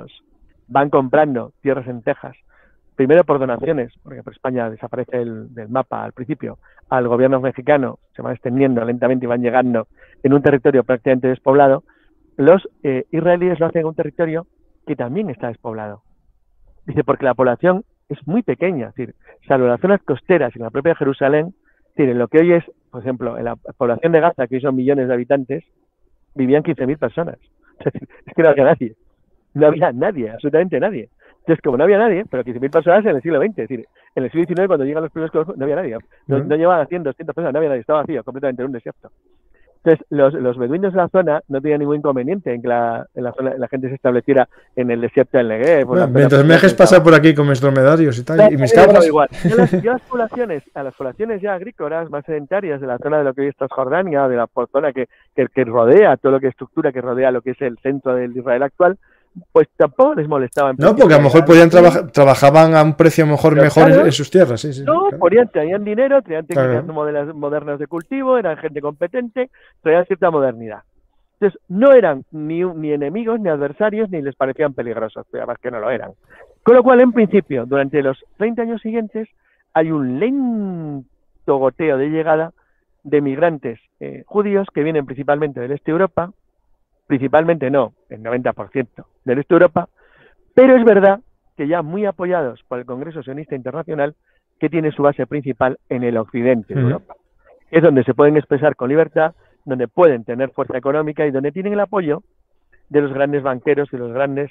van comprando tierras en Texas, primero por donaciones, porque por España desaparece del mapa al principio, al gobierno mexicano, se van extendiendo lentamente y van llegando en un territorio prácticamente despoblado, los israelíes lo hacen en un territorio que también está despoblado. Dice, porque la población es muy pequeña, es decir, salvo las zonas costeras y en la propia Jerusalén, es decir, en lo que hoy es, por ejemplo, en la población de Gaza, que hoy son millones de habitantes, vivían 15.000 personas. Es que no había nadie. No había nadie, absolutamente nadie. Entonces, como no había nadie, pero 15.000 personas en el siglo XX, es decir, en el siglo XIX, cuando llegan los primeros colonios, no había nadie. No llevaban 100, 200 personas, no había nadie, estaba vacío, completamente en un desierto. Entonces, los beduinos de la zona no tenían ningún inconveniente en que la gente se estableciera en el desierto del Negev. Mientras me dejes pasar por aquí con mis dromedarios y tal, y mis cabras. Igual. Yo a las poblaciones ya agrícolas, más sedentarias, de la zona de lo que hoy es Transjordania, de la zona que rodea, todo lo que estructura que rodea lo que es el centro del Israel actual, pues tampoco les molestaba. No, porque a lo mejor trabajaban a un precio mejor en sus tierras. Sí, no, traían dinero, traían técnicas modernas de cultivo, eran gente competente, traían cierta modernidad. Entonces, no eran ni enemigos, ni adversarios, ni les parecían peligrosos, pero además que no lo eran. Con lo cual, en principio, durante los 30 años siguientes, hay un lento goteo de llegada de migrantes judíos que vienen principalmente del este de Europa, principalmente no, el 90% del este de Europa, pero es verdad que ya muy apoyados por el Congreso Sionista Internacional, que tiene su base principal en el occidente de Europa. Es donde se pueden expresar con libertad, donde pueden tener fuerza económica y donde tienen el apoyo de los grandes banqueros y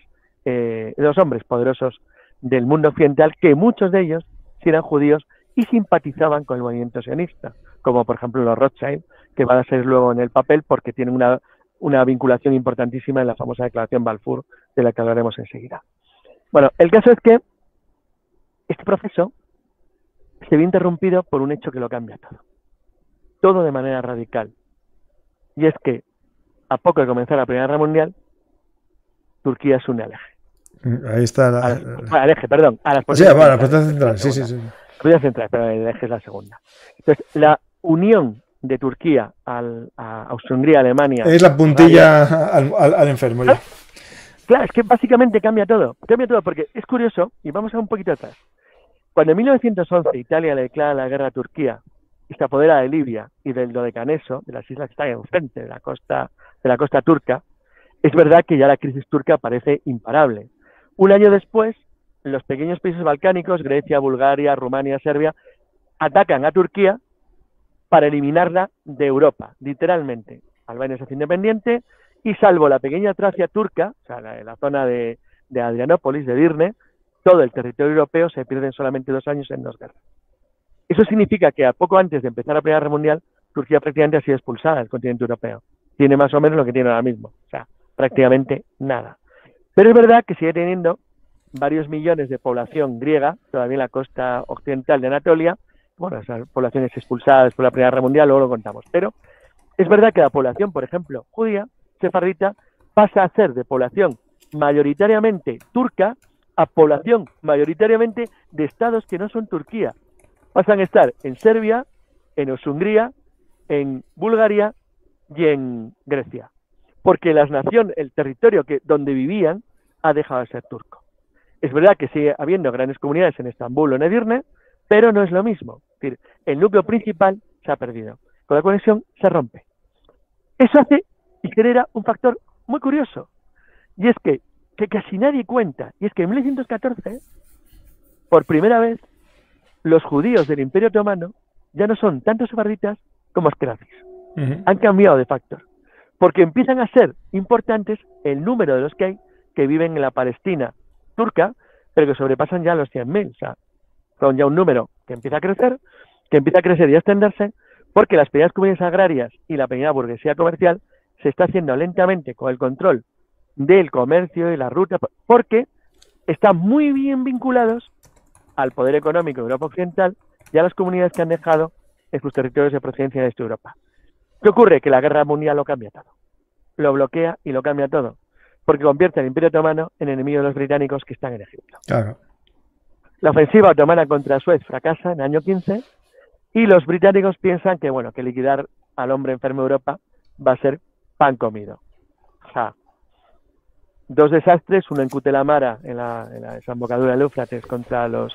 de los hombres poderosos del mundo occidental, que muchos de ellos sí eran judíos y simpatizaban con el movimiento sionista, como por ejemplo los Rothschild, que van a ser luego en el papel porque tienen una vinculación importantísima en la famosa declaración Balfour, de la que hablaremos enseguida. Bueno, el caso es que este proceso se ve interrumpido por un hecho que lo cambia todo de manera radical, y es que a poco de comenzar la Primera Guerra Mundial, Turquía se une al eje. Ahí está al eje, perdón, a las potencias centrales. La potencia central, sí. Potencia central, pero el eje es la segunda. Entonces, la unión de Turquía a Austria-Hungría, Alemania... Es la puntilla al enfermo ya. Claro, es que básicamente cambia todo porque es curioso, y vamos a un poquito atrás. Cuando en 1911 Italia le declara la guerra a Turquía y se apodera de Libia y del Dodecaneso, de las islas que están enfrente de la costa turca, es verdad que ya la crisis turca parece imparable. Un año después, los pequeños países balcánicos, Grecia, Bulgaria, Rumania, Serbia, atacan a Turquía para eliminarla de Europa, literalmente. Albania se hace independiente y salvo la pequeña Tracia turca, o sea, la zona de Adrianópolis, de Edirne, todo el territorio europeo se pierde en solamente 2 años en 2 guerras. Eso significa que a poco antes de empezar la Primera Guerra Mundial, Turquía prácticamente ha sido expulsada del continente europeo. Tiene más o menos lo que tiene ahora mismo, o sea, prácticamente nada. Pero es verdad que sigue teniendo varios millones de población griega, todavía en la costa occidental de Anatolia, bueno, esas poblaciones expulsadas por la Primera Guerra Mundial, luego lo contamos, pero es verdad que la población, por ejemplo, judía, sefardita, pasa a ser de población mayoritariamente turca a población mayoritariamente de estados que no son Turquía. Pasan a estar en Serbia, en Austria-Hungría, en Bulgaria y en Grecia. Porque el territorio donde vivían ha dejado de ser turco. Es verdad que sigue habiendo grandes comunidades en Estambul o en Edirne, pero no es lo mismo. Es decir, el núcleo principal se ha perdido. Con la conexión se rompe. Eso hace y genera un factor muy curioso. Y es que casi nadie cuenta. Y es que en 1914, por primera vez, los judíos del Imperio Otomano ya no son tanto sefarditas como askenazis. Han cambiado de factor. Porque empiezan a ser importantes el número de los que hay que viven en la Palestina turca, pero que sobrepasan ya los 100.000. O sea, son ya un número que empieza a crecer y a extenderse, porque las pequeñas comunidades agrarias y la pequeña burguesía comercial se está haciendo lentamente con el control del comercio y la ruta, porque están muy bien vinculados al poder económico de Europa Occidental y a las comunidades que han dejado en sus territorios de procedencia de esta Europa. ¿Qué ocurre? Que la guerra mundial lo cambia todo. Lo bloquea y lo cambia todo. Porque convierte al Imperio Otomano en enemigo de los británicos que están en Egipto. Claro. La ofensiva otomana contra Suez fracasa en el año 15 y los británicos piensan que, bueno, que liquidar al hombre enfermo de Europa va a ser pan comido. O sea, 2 desastres, uno en Kutelamara, en la desembocadura del Éufrates contra los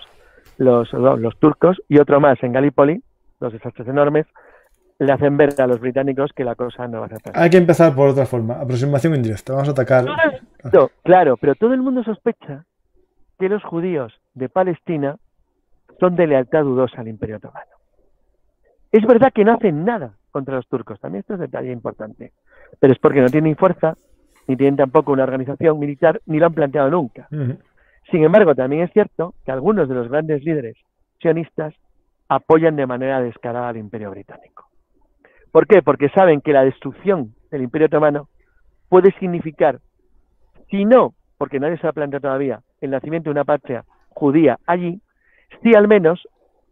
turcos, y otro más en Galípoli, 2 desastres enormes, le hacen ver a los británicos que la cosa no va a ser tan. Hay que empezar por otra forma, aproximación indirecta, vamos a atacar. Claro, pero todo el mundo sospecha que los judíos de Palestina son de lealtad dudosa al Imperio Otomano. Es verdad que no hacen nada contra los turcos, también esto es detalle importante, pero es porque no tienen fuerza, ni tienen tampoco una organización militar, ni lo han planteado nunca. Sin embargo, también es cierto que algunos de los grandes líderes sionistas apoyan de manera descarada al Imperio Británico. ¿Por qué? Porque saben que la destrucción del Imperio Otomano puede significar, si no, porque nadie se ha planteado todavía, el nacimiento de una patria judía allí, sí al menos,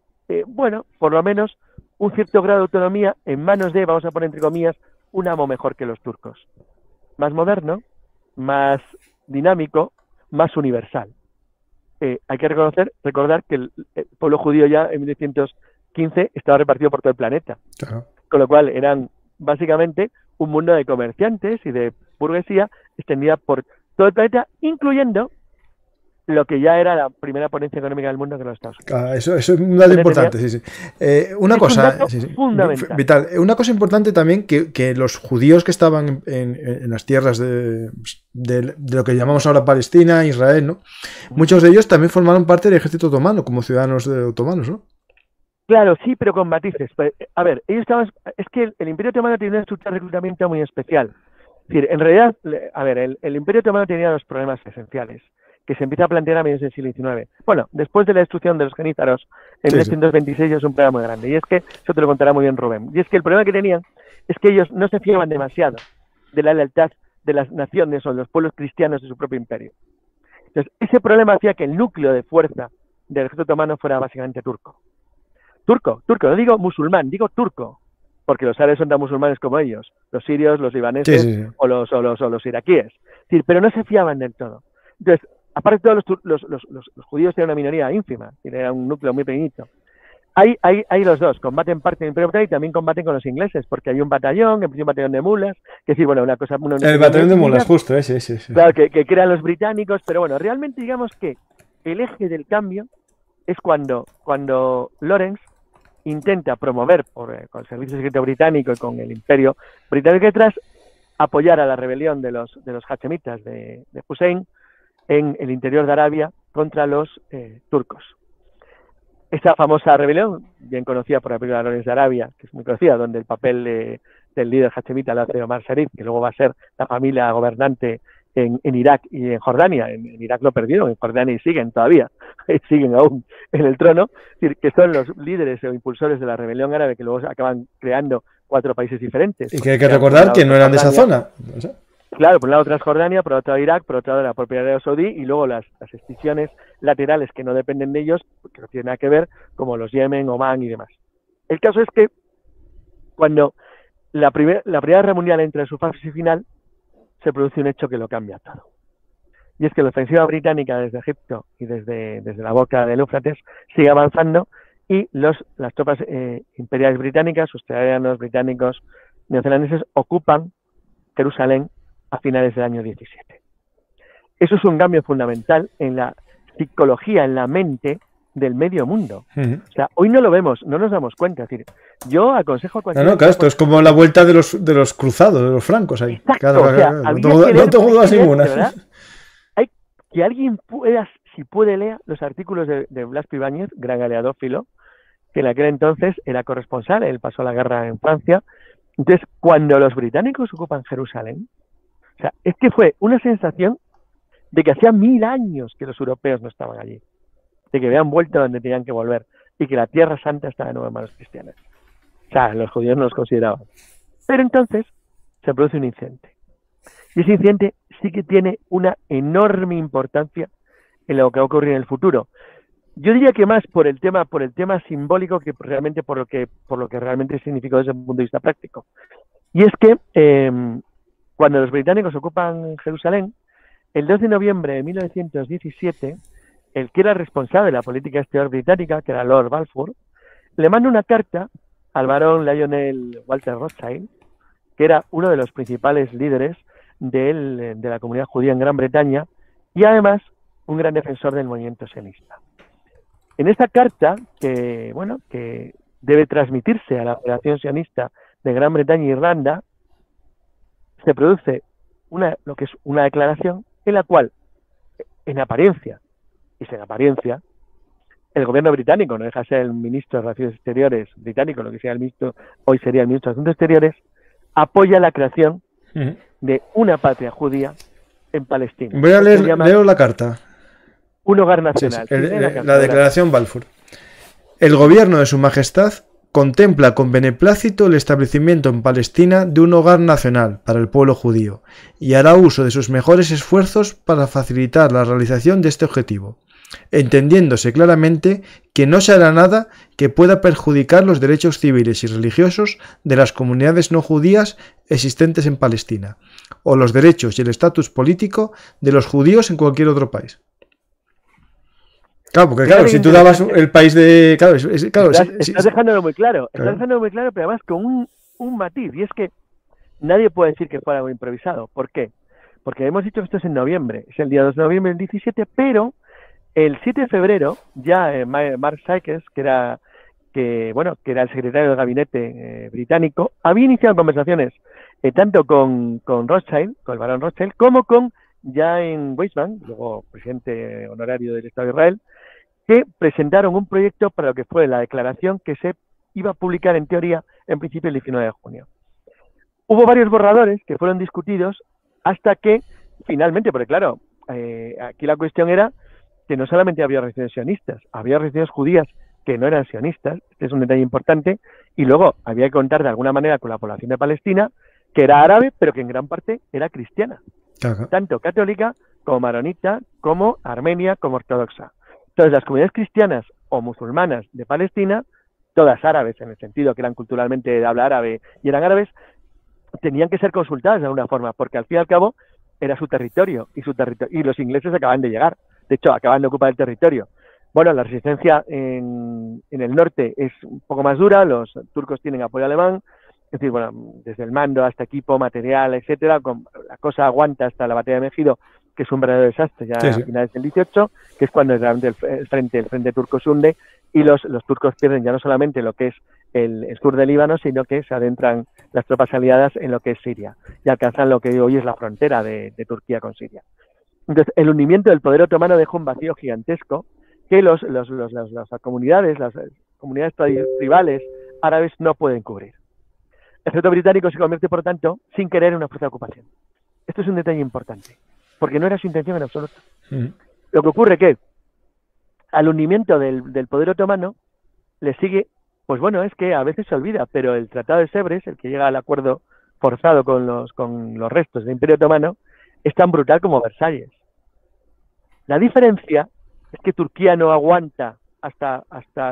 por lo menos un cierto grado de autonomía en manos de, vamos a poner entre comillas, un amo mejor que los turcos. Más moderno, más dinámico, más universal. Hay que recordar que el pueblo judío ya en 1915 estaba repartido por todo el planeta. Claro. Con lo cual eran básicamente un mundo de comerciantes y de burguesía extendida por todo el planeta, incluyendo lo que ya era la primera potencia económica del mundo, que los Estados Unidos. Eso es un dato importante, sí. Una cosa fundamental. Vital, una cosa importante también, que los judíos que estaban en las tierras de lo que llamamos ahora Palestina, Israel, ¿no? Muchos de ellos también formaron parte del ejército otomano, como ciudadanos otomanos, ¿no? Claro, sí, pero con matices. A ver, ellos estaban, es que el Imperio Otomano tiene una estructura de reclutamiento muy especial. Es decir, en realidad, a ver, el Imperio Otomano tenía dos problemas esenciales que se empieza a plantear a mediados del siglo XIX. Bueno, después de la destrucción de los genízaros en 1926 es un problema muy grande. Y es que, eso te lo contará muy bien Rubén, y es que el problema que tenían es que ellos no se fiaban demasiado de la lealtad de las naciones o de los pueblos cristianos de su propio imperio. Entonces, ese problema hacía que el núcleo de fuerza del ejército otomano fuera básicamente turco. Turco, no digo musulmán, digo turco, porque los árabes son tan musulmanes como ellos, los sirios, los libaneses o los iraquíes. Es decir, pero no se fiaban del todo. Entonces, aparte de todos los judíos eran una minoría ínfima, era un núcleo muy pequeñito. Hay los dos, combaten parte del Imperio Otomano y también combaten con los ingleses, porque hay un batallón, un batallón de mulas, que sí, bueno, una cosa... el batallón de mulas, justo, ese. Claro, que crean los británicos, pero bueno, realmente digamos que el eje del cambio es cuando Lawrence intenta promover, con el servicio secreto británico y con el Imperio británico detrás, apoyar a la rebelión de los hachemitas de Hussein en el interior de Arabia contra los turcos. Esa famosa rebelión, bien conocida por la película Lawrence de Arabia, que es muy conocida, donde el papel del líder hachemita lo hace Omar Sharif, que luego va a ser la familia gobernante en Irak y en Jordania. En Irak lo perdieron, en Jordania y siguen todavía, siguen aún en el trono, es decir, que son los líderes o impulsores de la rebelión árabe que luego acaban creando 4 países diferentes. Y que hay que recordar que no eran de esa zona. O sea. Claro, por un lado Transjordania, por otro lado Irak, por otro lado la propia Arabia Saudí y luego las excisiones laterales que no dependen de ellos, porque no tienen nada que ver, como los Yemen, Omán y demás. El caso es que cuando la Primera Guerra Mundial entra en su fase final, se produce un hecho que lo cambia todo. Y es que la ofensiva británica desde Egipto y desde la boca del Éufrates sigue avanzando y las tropas imperiales británicas, australianos, británicos, neozelandeses, ocupan Jerusalén a finales del año 17. Eso es un cambio fundamental en la psicología, en la mente del medio mundo. O sea, hoy no lo vemos, no nos damos cuenta. Es decir, yo aconsejo a cualquier... claro, esto es como la vuelta de los cruzados, de los francos ahí. Exacto, No tengo dudas ninguna. Hay que alguien pueda, si puede, leer los artículos de Blasco Ibáñez, gran aleadófilo, que en aquel entonces era corresponsal, él pasó la guerra en Francia. Entonces, cuando los británicos ocupan Jerusalén, o sea, es que fue una sensación de que hacía 1000 años que los europeos no estaban allí, de que habían vuelto donde tenían que volver y que la Tierra Santa estaba de nuevo en manos cristianas. O sea, los judíos no los consideraban. Pero entonces se produce un incidente. Y ese incidente sí que tiene una enorme importancia en lo que va a ocurrir en el futuro. Yo diría que más por el tema simbólico que realmente por lo que realmente significó desde un punto de vista práctico. Y es que cuando los británicos ocupan Jerusalén, el 2 de noviembre de 1917, el que era responsable de la política exterior británica, que era Lord Balfour, le manda una carta al barón Lionel Walter Rothschild, que era uno de los principales líderes de la comunidad judía en Gran Bretaña y además un gran defensor del movimiento sionista. En esta carta, que debe transmitirse a la Federación Sionista de Gran Bretaña e Irlanda, se produce lo que es una declaración en la cual, en apariencia, el gobierno británico, no deja de ser el ministro de Relaciones Exteriores británico, lo que sea hoy sería el ministro de Asuntos Exteriores, apoya la creación de una patria judía en Palestina. Voy a leo la carta. Un hogar nacional. Sí. La declaración Balfour. El gobierno de Su Majestad contempla con beneplácito el establecimiento en Palestina de un hogar nacional para el pueblo judío y hará uso de sus mejores esfuerzos para facilitar la realización de este objetivo, entendiéndose claramente que no se hará nada que pueda perjudicar los derechos civiles y religiosos de las comunidades no judías existentes en Palestina, o los derechos y el estatus político de los judíos en cualquier otro país. Claro, porque si tú dabas el país de... Estás dejándolo muy claro. Estás dejándolo muy claro, pero además con un matiz. Y es que nadie puede decir que fuera algo improvisado. ¿Por qué? Porque hemos dicho que esto es en noviembre. Es el día 2 de noviembre del 17, pero el 7 de febrero, ya Mark Sykes, que era el secretario del gabinete británico, había iniciado conversaciones tanto con Rothschild, con el barón Rothschild, como con Jaime Weizmann, luego presidente honorario del Estado de Israel, que presentaron un proyecto para lo que fue la declaración que se iba a publicar en teoría en principio el 19 de junio. Hubo varios borradores que fueron discutidos hasta que finalmente, porque claro, aquí la cuestión era que no solamente había organizaciones sionistas, había organizaciones judías que no eran sionistas, este es un detalle importante, y luego había que contar de alguna manera con la población de Palestina, que era árabe, pero que en gran parte era cristiana, tanto católica como maronita, como armenia, como ortodoxa. Entonces, las comunidades cristianas o musulmanas de Palestina, todas árabes en el sentido que eran culturalmente de habla árabe y eran árabes, tenían que ser consultadas de alguna forma, porque al fin y al cabo era su territorio y los ingleses acaban de llegar. De hecho, acaban de ocupar el territorio. Bueno, la resistencia en el norte es un poco más dura, los turcos tienen apoyo alemán, es decir, bueno, desde el mando hasta equipo, material, etcétera, la cosa aguanta hasta la batalla de Megido, que es un verdadero desastre ya a finales del 18, que es cuando realmente el frente turco se hunde y los turcos pierden ya no solamente lo que es el sur del Líbano, sino que se adentran las tropas aliadas en lo que es Siria y alcanzan lo que hoy es la frontera de Turquía con Siria. Entonces, el hundimiento del poder otomano dejó un vacío gigantesco que las comunidades tribales árabes no pueden cubrir. El ejército británico se convierte, por tanto, sin querer en una fuerza de ocupación. Esto es un detalle importante, porque no era su intención en absoluto. Lo que ocurre es que al hundimiento del poder otomano le sigue, pues bueno, es que a veces se olvida, pero el Tratado de Sèvres, el que llega al acuerdo forzado con los restos del Imperio Otomano, es tan brutal como Versalles. La diferencia es que Turquía no aguanta hasta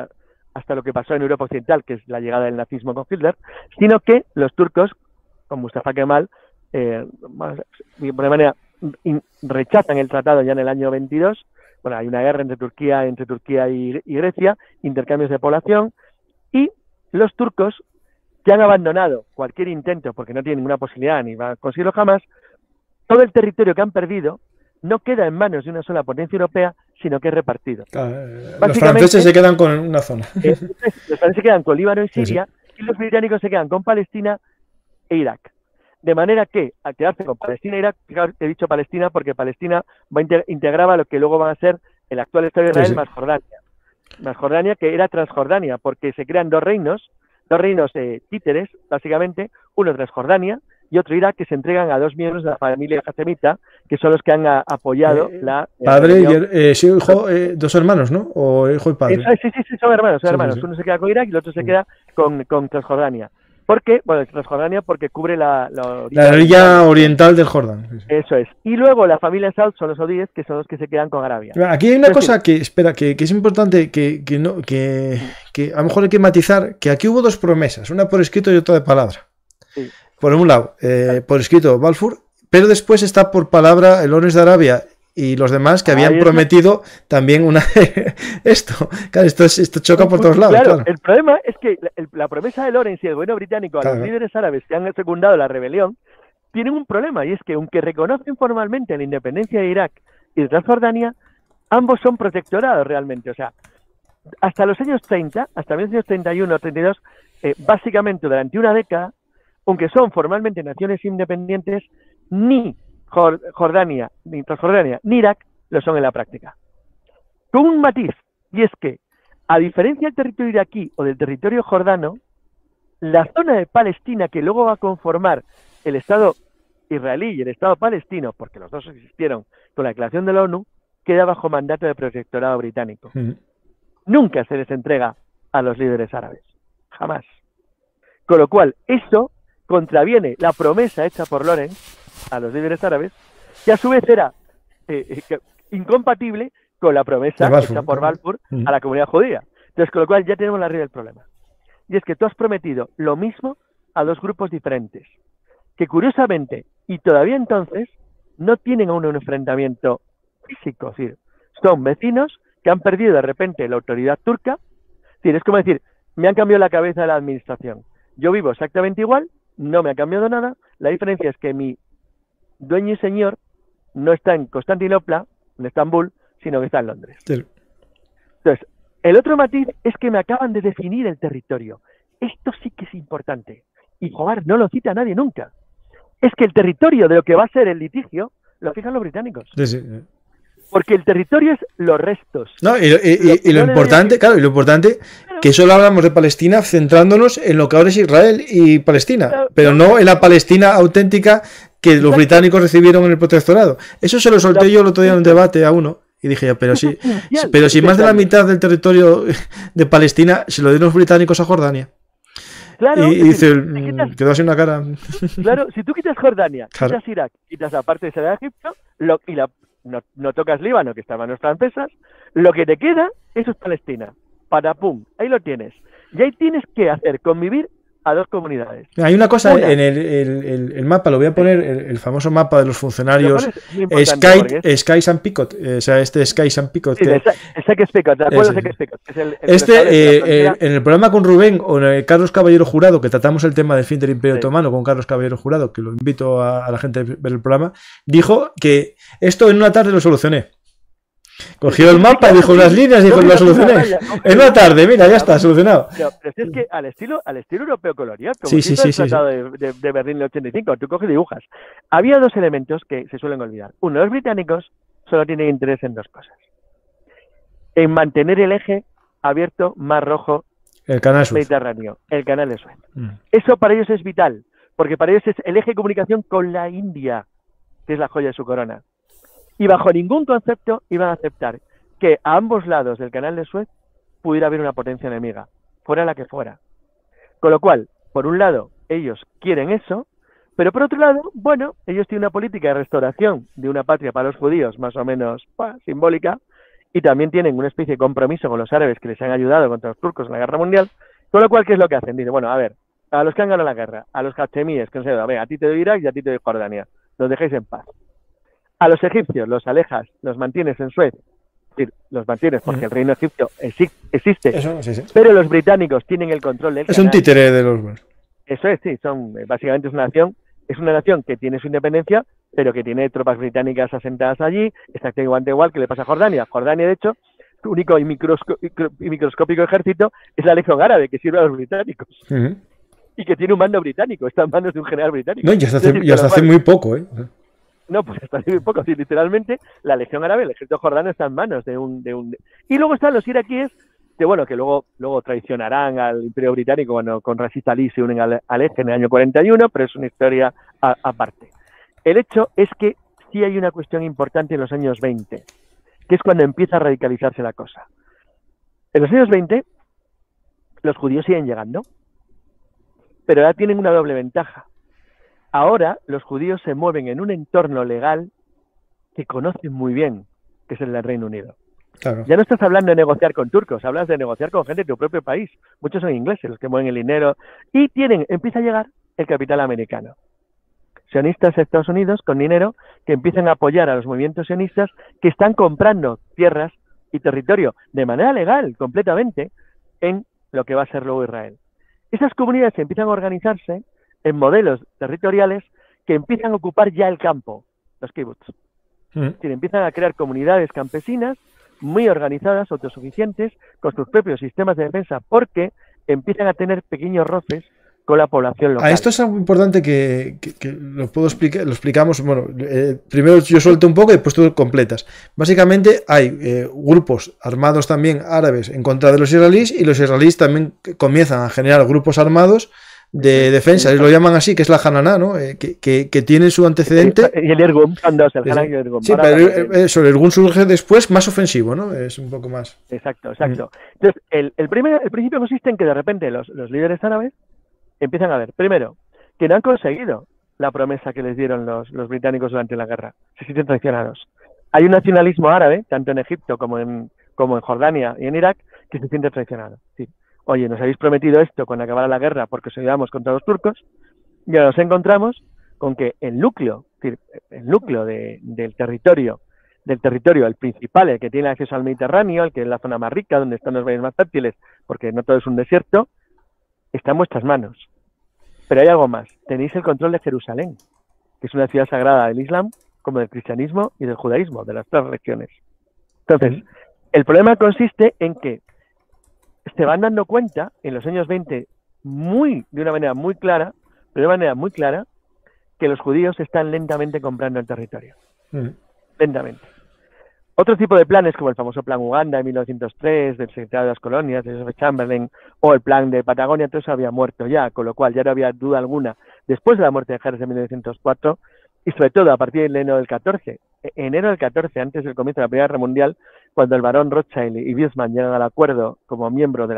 lo que pasó en Europa Occidental, que es la llegada del nazismo con Hitler, sino que los turcos, con Mustafa Kemal, de alguna manera rechazan el tratado ya en el año 22. Bueno, hay una guerra entre Turquía y Grecia, intercambios de población, y los turcos, que han abandonado cualquier intento, porque no tienen ninguna posibilidad ni van a conseguirlo jamás, todo el territorio que han perdido no queda en manos de una sola potencia europea, sino que es repartido. Los franceses se quedan con una zona. Los franceses se quedan con Líbano y Siria, y los británicos se quedan con Palestina e Irak. De manera que, al quedarse con Palestina e Irak, he dicho Palestina porque Palestina integraba lo que luego van a ser el actual Estado de Israel más Jordania. Más Jordania, que era Transjordania, porque se crean dos reinos títeres, básicamente, uno Transjordania y otro Irak, que se entregan a dos miembros de la familia hacemita, que son los que han apoyado padre y hijo, dos hermanos, ¿no? O hijo y padre. Sí, son hermanos. Uno se queda con Irak y el otro se queda con Transjordania. ¿Por qué? Bueno, Transjordania porque cubre la orilla oriental del Jordán. Eso es. Y luego la familia Saud son los saudíes, que son los que se quedan con Arabia. Aquí hay una cosa que es importante, que a lo mejor hay que matizar, que aquí hubo dos promesas, una por escrito y otra de palabra. Sí. Por un lado, por escrito Balfour, pero después está por palabra el Lawrence de Arabia y los demás que habían prometido también esto. Claro, esto choca por todos lados. Claro. El problema es que la promesa de Lawrence y el gobierno británico a los líderes árabes que han secundado la rebelión tienen un problema, y es que aunque reconocen formalmente la independencia de Irak y de Transjordania, ambos son protectorados realmente. O sea, hasta los años 30, hasta 1931 o 32, básicamente durante una década, aunque son formalmente naciones independientes, ni Jordania, ni Transjordania, ni Irak lo son en la práctica. Con un matiz, y es que, a diferencia del territorio iraquí o del territorio jordano, la zona de Palestina que luego va a conformar el Estado israelí y el Estado palestino, porque los dos existieron con la declaración de la ONU, queda bajo mandato de protectorado británico. Nunca se les entrega a los líderes árabes. Jamás. Con lo cual, eso contraviene la promesa hecha por Lawrence a los líderes árabes, que a su vez era incompatible con la promesa hecha por Balfour a la comunidad judía. Entonces, con lo cual ya tenemos la raíz del problema. Y es que tú has prometido lo mismo a dos grupos diferentes, que curiosamente, y todavía entonces, no tienen aún un enfrentamiento físico. Es decir, son vecinos que han perdido de repente la autoridad turca. Es decir, es como decir, me han cambiado la cabeza de la administración. Yo vivo exactamente igual, no me ha cambiado nada. La diferencia es que mi dueño y señor no está en Constantinopla, en Estambul, sino que está en Londres. Sí. Entonces, el otro matiz es que me acaban de definir el territorio. Esto sí que es importante. Y Jogar no lo cita nadie nunca. Es que el territorio de lo que va a ser el litigio lo fijan los británicos. Sí. Porque el territorio es los restos. No, y lo importante, claro, y lo importante, que solo hablamos de Palestina centrándonos en lo que ahora es Israel y Palestina, pero no en la Palestina auténtica que los británicos recibieron en el protectorado. Eso se lo solté yo el otro día en un debate a uno. Y dije, pero si más de la mitad del territorio de Palestina se lo dieron los británicos a Jordania. Claro, y dice, quedó así una cara. Claro, si tú quitas Jordania, Claro. quitas Irak, quitas la parte de Egipto, no tocas Líbano, que está en manos francesas, lo que te queda, eso es Palestina. Patapum, ahí lo tienes. Y ahí tienes que hacer convivir a dos comunidades. Hay una cosa en el mapa, lo voy a poner, el famoso mapa de los funcionarios Sky and Picot, o sea, Sky and Picot. Sí, sé que es Picot, de acuerdo, sé que es Picot. En el programa con Rubén o en Carlos Caballero Jurado, que tratamos el tema del fin del Imperio Otomano con Carlos Caballero Jurado, que lo invito a la gente a ver el programa, dijo que esto en una tarde lo solucioné. Cogió el mapa, dijo las líneas y dijo, lo solucioné. En una tarde, mira, ya está, solucionado. Pero es que al estilo europeo colonial, como el tratado de Berlín en el 85, tú coges y dibujas. Había dos elementos que se suelen olvidar. Uno, los británicos solo tienen interés en dos cosas. En mantener el eje abierto, Mar Rojo, el canal Mediterráneo, el canal de Suez. Eso para ellos es vital, porque para ellos es el eje de comunicación con la India, que es la joya de su corona. Y bajo ningún concepto iban a aceptar que a ambos lados del canal de Suez pudiera haber una potencia enemiga, fuera la que fuera. Con lo cual, por un lado, ellos quieren eso, pero por otro lado, bueno, ellos tienen una política de restauración de una patria para los judíos más o menos simbólica, y también tienen una especie de compromiso con los árabes que les han ayudado contra los turcos en la guerra mundial, con lo cual, ¿qué es lo que hacen? Dicen, bueno, a ver, a los que han ganado la guerra, a los hachemíes, que han sido, a ver, a ti te doy Irak y a ti te doy Jordania, los dejéis en paz. A los egipcios los alejas, los mantienes en Suez, es decir, los mantienes porque el reino egipcio existe, eso, sí. Pero los británicos tienen el control del canal. Es un títere de los... Eso es, sí, básicamente es una nación que tiene su independencia, pero que tiene tropas británicas asentadas allí, exactamente igual que le pasa a Jordania. Jordania, de hecho, su único y microscópico ejército es la Legión Árabe, que sirve a los británicos. Y que tiene un mando británico, está en manos de un general británico. No, ya hasta hace muy poco, ¿eh? No, pues hasta hace muy poco, sí, literalmente, la Legión Árabe, el ejército jordano está en manos de un... Y luego están los iraquíes, que bueno, que luego traicionarán al Imperio Británico cuando con Rashid Ali se unen al eje en el año 41, pero es una historia aparte. El hecho es que sí hay una cuestión importante en los años 20, que es cuando empieza a radicalizarse la cosa. En los años 20, los judíos siguen llegando, pero ahora tienen una doble ventaja. Ahora los judíos se mueven en un entorno legal que conocen muy bien, que es el del Reino Unido. Claro. Ya no estás hablando de negociar con turcos, hablas de negociar con gente de tu propio país. Muchos son ingleses los que mueven el dinero. Y empieza a llegar el capital americano. Sionistas de Estados Unidos con dinero que empiezan a apoyar a los movimientos sionistas que están comprando tierras y territorio de manera legal, completamente, en lo que va a ser luego Israel. Esas comunidades empiezan a organizarse en modelos territoriales que empiezan a ocupar ya el campo, los kibbutz. Es decir, empiezan a crear comunidades campesinas muy organizadas, autosuficientes, con sus propios sistemas de defensa, porque empiezan a tener pequeños roces con la población local. A esto es algo importante que lo explicamos. Bueno, primero yo suelto un poco y después tú completas. Básicamente hay grupos armados también árabes en contra de los israelíes, y los israelíes también comienzan a generar grupos armados de defensa, ellos lo llaman así, que es la Hananá, ¿no? Que tiene su antecedente. Y el Irgun, son dos, el Haná y el Irgun. Sí, pero eso, el Irgun surge después más ofensivo, ¿no? Es un poco más. Exacto. Entonces, el principio consiste en que de repente los líderes árabes empiezan a ver, primero, que no han conseguido la promesa que les dieron los británicos durante la guerra. Se sienten traicionados. Hay un nacionalismo árabe, tanto en Egipto como en Jordania y en Irak, que se siente traicionado. Sí. Oye, nos habéis prometido esto cuando acabara la guerra porque os ayudamos contra los turcos, y ahora nos encontramos con que el núcleo del territorio, el principal, el que tiene acceso al Mediterráneo, el que es la zona más rica, donde están los valles más fértiles, porque no todo es un desierto, está en vuestras manos. Pero hay algo más, tenéis el control de Jerusalén, que es una ciudad sagrada del Islam, como del cristianismo y del judaísmo, de las tres religiones. Entonces, el problema consiste en que se van dando cuenta en los años 20 de una manera muy clara, que los judíos están lentamente comprando el territorio. Lentamente. Otro tipo de planes, como el famoso Plan Uganda de 1903, del secretario de las colonias, de Joseph Chamberlain, o el Plan de Patagonia, todo eso había muerto ya, con lo cual ya no había duda alguna, después de la muerte de Hearst en 1904, y sobre todo a partir del enero del 14, antes del comienzo de la Primera Guerra Mundial, cuando el barón Rothschild y Bismarck llegan al acuerdo como miembro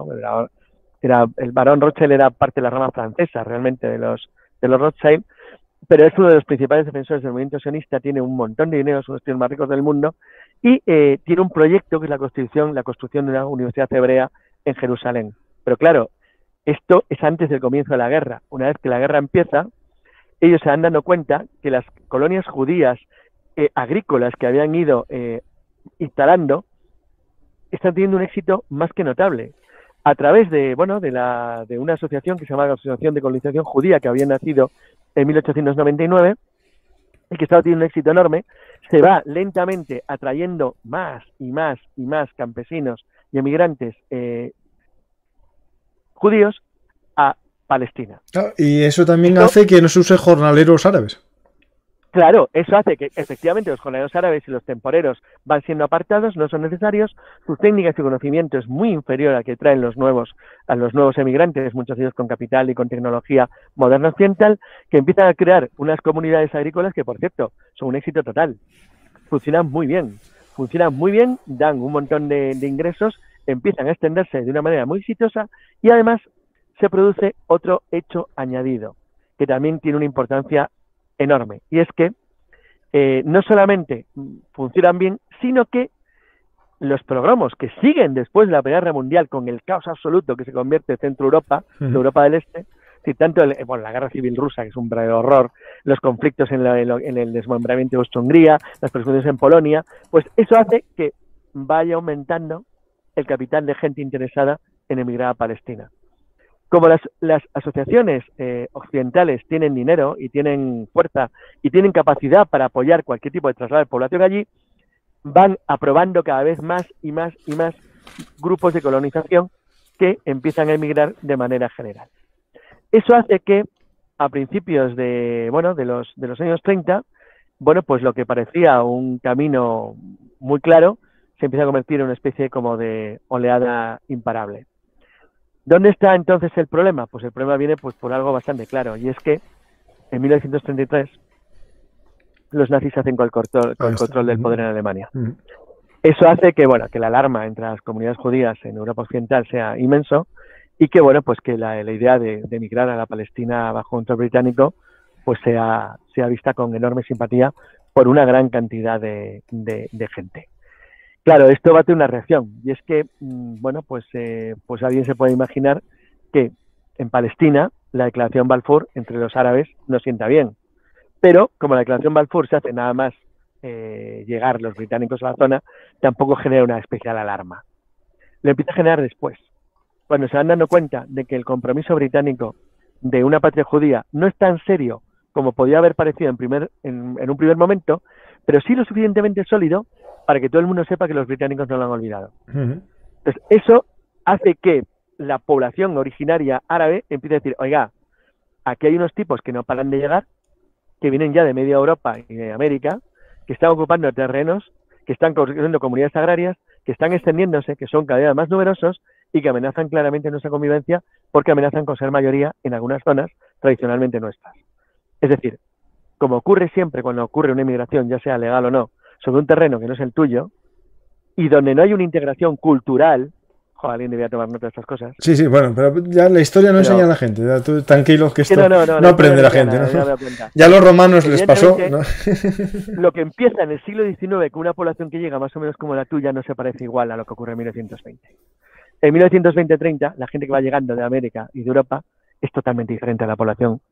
el barón Rothschild era parte de la rama francesa realmente de los Rothschild, pero es uno de los principales defensores del movimiento sionista, tiene un montón de dinero, es uno de los tíos más ricos del mundo, y tiene un proyecto que es la construcción de una universidad hebrea en Jerusalén. Pero claro, esto es antes del comienzo de la guerra. Una vez que la guerra empieza, ellos se van dando cuenta que las colonias judías agrícolas que habían ido instalando están teniendo un éxito más que notable. A través de una asociación que se llama la Asociación de Colonización Judía, que había nacido en 1899 y que estaba teniendo un éxito enorme, se va lentamente atrayendo más y más y más campesinos y emigrantes judíos a Palestina. Y eso también hace que no se use jornaleros árabes. Claro, eso hace que efectivamente los jornaleros árabes y los temporeros van siendo apartados, no son necesarios, sus técnicas y conocimiento es muy inferior a que traen a los nuevos emigrantes, muchos de ellos con capital y con tecnología moderna occidental, que empiezan a crear unas comunidades agrícolas que, por cierto, son un éxito total. Funcionan muy bien, dan un montón de ingresos, empiezan a extenderse de una manera muy exitosa y además se produce otro hecho añadido, que también tiene una importancia enorme, y es que no solamente funcionan bien, sino que los pogromos que siguen después de la Primera Guerra Mundial, con el caos absoluto que se convierte en Centro Europa, Europa del Este, si tanto la guerra civil rusa, que es un verdadero horror, los conflictos en el desmembramiento de Austria-Hungría, las persecuciones en Polonia, pues eso hace que vaya aumentando el capital de gente interesada en emigrar a Palestina. Como las asociaciones occidentales tienen dinero y tienen fuerza y tienen capacidad para apoyar cualquier tipo de traslado de población allí, van aprobando cada vez más y más y más grupos de colonización que empiezan a emigrar de manera general. Eso hace que a principios de los años 30, pues lo que parecía un camino muy claro se empieza a convertir en una especie como de oleada imparable. ¿Dónde está entonces el problema? Pues el problema viene por algo bastante claro, y es que en 1933 los nazis hacen con el control del poder en Alemania. Eso hace que la alarma entre las comunidades judías en Europa Occidental sea inmenso y que que la idea de emigrar a la Palestina bajo control británico pues sea vista con enorme simpatía por una gran cantidad de gente. Claro, esto va a tener una reacción, y es que, alguien se puede imaginar que en Palestina la declaración Balfour entre los árabes no sienta bien, pero como la declaración Balfour se hace nada más llegar los británicos a la zona, tampoco genera una especial alarma. Lo empieza a generar después, cuando se van dando cuenta de que el compromiso británico de una patria judía no es tan serio como podía haber parecido en un primer momento, pero sí lo suficientemente sólido para que todo el mundo sepa que los británicos no lo han olvidado. Entonces, eso hace que la población originaria árabe empiece a decir, oiga, aquí hay unos tipos que no paran de llegar, que vienen ya de media Europa y de América, que están ocupando terrenos, que están construyendo comunidades agrarias, que están extendiéndose, que son cada vez más numerosos y que amenazan claramente nuestra convivencia porque amenazan con ser mayoría en algunas zonas tradicionalmente nuestras. Es decir, como ocurre siempre cuando ocurre una inmigración, ya sea legal o no, sobre un terreno que no es el tuyo y donde no hay una integración cultural, alguien debía tomar nota de estas cosas. Sí, bueno, pero ya la historia no enseña a la gente, ya tú tranquilo que esto no aprende la gente. Ya a los romanos les pasó, ¿no? Lo que empieza en el siglo XIX con una población que llega más o menos como la tuya no se parece igual a lo que ocurre en 1920. En 1920-30, la gente que va llegando de América y de Europa es totalmente diferente a la población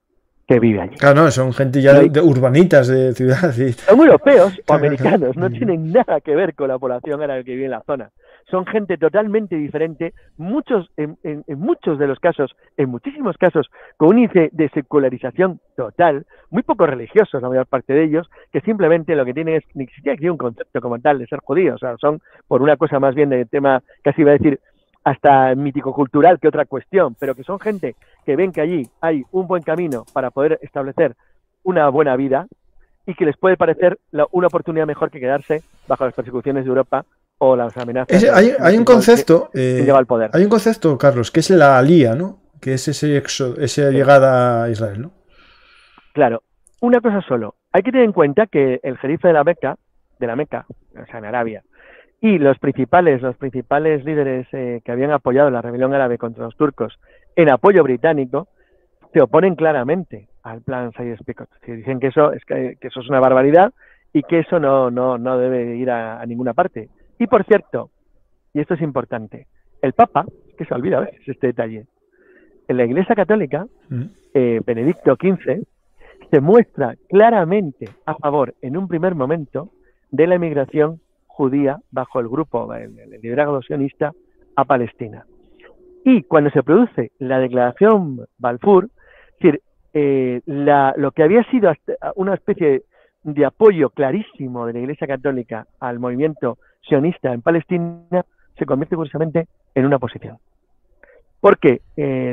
que vive allí. Claro, no, son gente ya de urbanitas de ciudad. Son europeos o americanos, no tienen nada que ver con la población árabe que vive en la zona. Son gente totalmente diferente, en muchos de los casos, en muchísimos casos, con un índice de secularización total, muy poco religiosos la mayor parte de ellos, que simplemente lo que tienen es ni siquiera que un concepto como tal de ser judíos, o sea, son por una cosa más bien de tema, casi iba a decir, hasta mítico-cultural que otra cuestión, pero que son gente que ven que allí hay un buen camino para poder establecer una buena vida y que les puede parecer una oportunidad mejor que quedarse bajo las persecuciones de Europa o las amenazas. Hay un concepto, que lleva al poder. Hay un concepto, Carlos, que es la alía, ¿no? Que es esa llegada a Israel, ¿no? Claro, una cosa solo. Hay que tener en cuenta que el jerife de la Meca, o sea, en Arabia, y los principales líderes que habían apoyado la rebelión árabe contra los turcos en apoyo británico, se oponen claramente al plan Sykes-Picot. Dicen que eso es una barbaridad y que eso no debe ir a ninguna parte. Y por cierto, y esto es importante, el Papa, que se olvida a veces este detalle, en la Iglesia Católica, Benedicto XV, se muestra claramente a favor, en un primer momento, de la emigración judía bajo el grupo, el liderazgo sionista, a Palestina. Y cuando se produce la declaración Balfour, es decir, lo que había sido una especie de apoyo clarísimo de la Iglesia Católica al movimiento sionista en Palestina, se convierte curiosamente en una oposición. Porque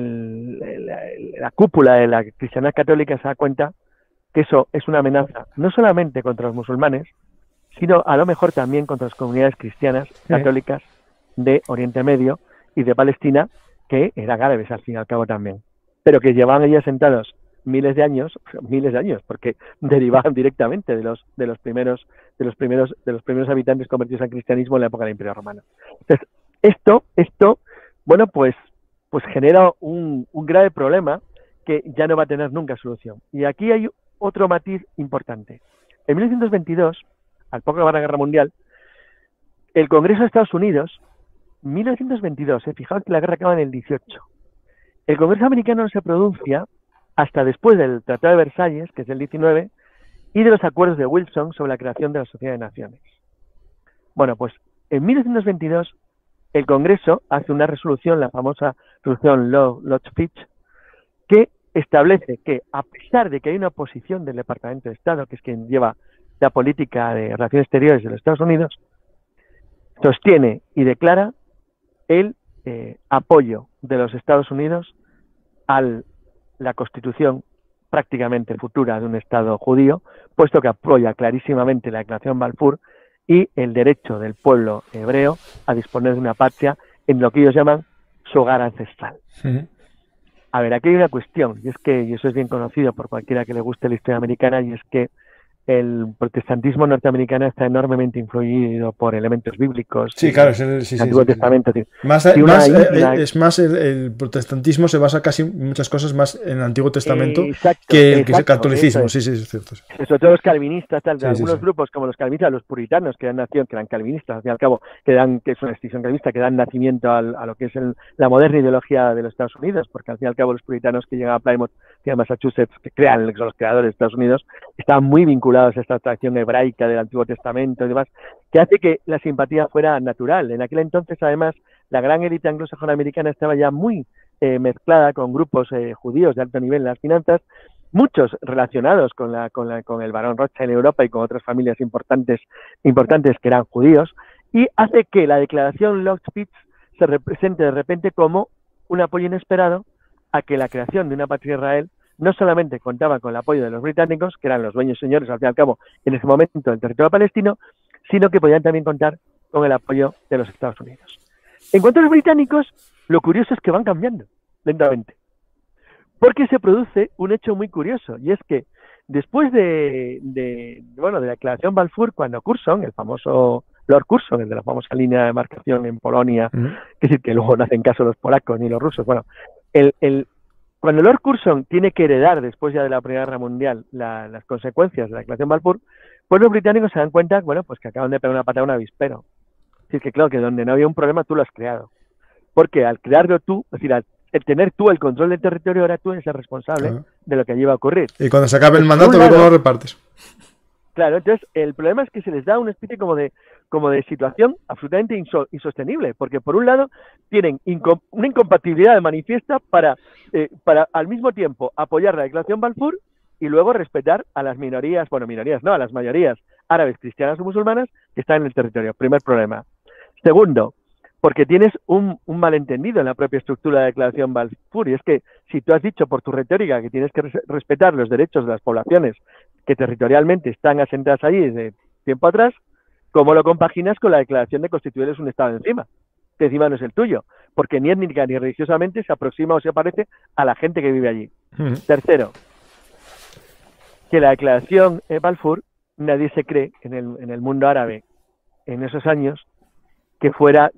la cúpula de la cristiandad católica se da cuenta que eso es una amenaza no solamente contra los musulmanes, sino a lo mejor también contra las comunidades cristianas católicas de Oriente Medio y de Palestina, que eran árabes al fin y al cabo también, pero que llevaban allí asentados miles de años, porque derivaban directamente de los primeros habitantes convertidos al cristianismo en la época del Imperio Romano. Entonces, esto, bueno, pues genera un grave problema que ya no va a tener nunca solución. Y aquí hay otro matiz importante. En 1922, al poco de la Guerra Mundial, el Congreso de Estados Unidos, 1922, fijaos que la guerra acaba en el 18. El Congreso americano no se pronuncia hasta después del Tratado de Versalles, que es el 19, y de los acuerdos de Wilson sobre la creación de la Sociedad de Naciones. Bueno, pues en 1922 el Congreso hace una resolución, la famosa resolución Lodge-Fitch, que establece que, a pesar de que hay una oposición del Departamento de Estado, que es quien lleva la política de relaciones exteriores de los Estados Unidos, sostiene y declara el apoyo de los Estados Unidos a la constitución prácticamente futura de un Estado judío, puesto que apoya clarísimamente la Declaración Balfour y el derecho del pueblo hebreo a disponer de una patria en lo que ellos llaman su hogar ancestral. A ver, aquí hay una cuestión, y es que, y eso es bien conocido por cualquiera que le guste la historia americana, y es que el protestantismo norteamericano está enormemente influido por elementos bíblicos. Sí, claro, el Antiguo Testamento. Es más, el protestantismo se basa casi en muchas cosas más en el Antiguo Testamento que el catolicismo. Sí, es cierto. Sobre todo los calvinistas, algunos grupos como los calvinistas, los puritanos, que eran calvinistas, al fin y al cabo, que es una extinción calvinista, que dan nacimiento a lo que es la moderna ideología de los Estados Unidos, porque al fin y al cabo los puritanos que llegan a Plymouth, que a Massachusetts, que son los creadores de Estados Unidos, estaban muy vinculados a esta tradición hebraica del Antiguo Testamento y demás, que hace que la simpatía fuera natural. En aquel entonces, además, la gran élite anglosajona americana estaba ya muy mezclada con grupos judíos de alto nivel en las finanzas, muchos relacionados con el barón Rothschild en Europa y con otras familias importantes que eran judíos, y hace que la declaración Lodge-Fitch se represente de repente como un apoyo inesperado a que la creación de una patria de Israel no solamente contaba con el apoyo de los británicos, que eran los dueños señores, al fin y al cabo, en ese momento del territorio palestino, sino que podían también contar con el apoyo de los Estados Unidos. En cuanto a los británicos, lo curioso es que van cambiando lentamente, porque se produce un hecho muy curioso, y es que después de la declaración Balfour, cuando Curzon, el famoso Lord Curzon, el de la famosa línea de demarcación en Polonia, es decir, que luego no hacen caso los polacos ni los rusos, cuando Lord Curzon tiene que heredar, después ya de la Primera Guerra Mundial, las consecuencias de la declaración Balfour, pues los británicos se dan cuenta, pues que acaban de pegar una patada a un avispero. Es decir, que claro, que donde no había un problema tú lo has creado. Porque al crearlo tú, es decir, al el tener tú el control del territorio, ahora tú eres el responsable de lo que allí va a ocurrir. Y cuando se acabe el mandato, ¿cómo lo repartes? Claro, entonces el problema es que se les da una especie como de situación absolutamente insostenible, porque por un lado tienen una incompatibilidad de manifiesta para al mismo tiempo apoyar la declaración Balfour y luego respetar a las minorías, bueno, minorías no, a las mayorías árabes, cristianas o musulmanas que están en el territorio. Primer problema. Segundo, porque tienes un malentendido en la propia estructura de la declaración Balfour, y es que si tú has dicho por tu retórica que tienes que respetar los derechos de las poblaciones que territorialmente están asentadas allí desde tiempo atrás, ¿cómo lo compaginas con la declaración de constituirles un Estado encima? Que encima no es el tuyo, porque ni étnica ni religiosamente se aproxima o se parece a la gente que vive allí. Tercero, que la declaración Balfour, nadie se cree en el mundo árabe en esos años que fuera,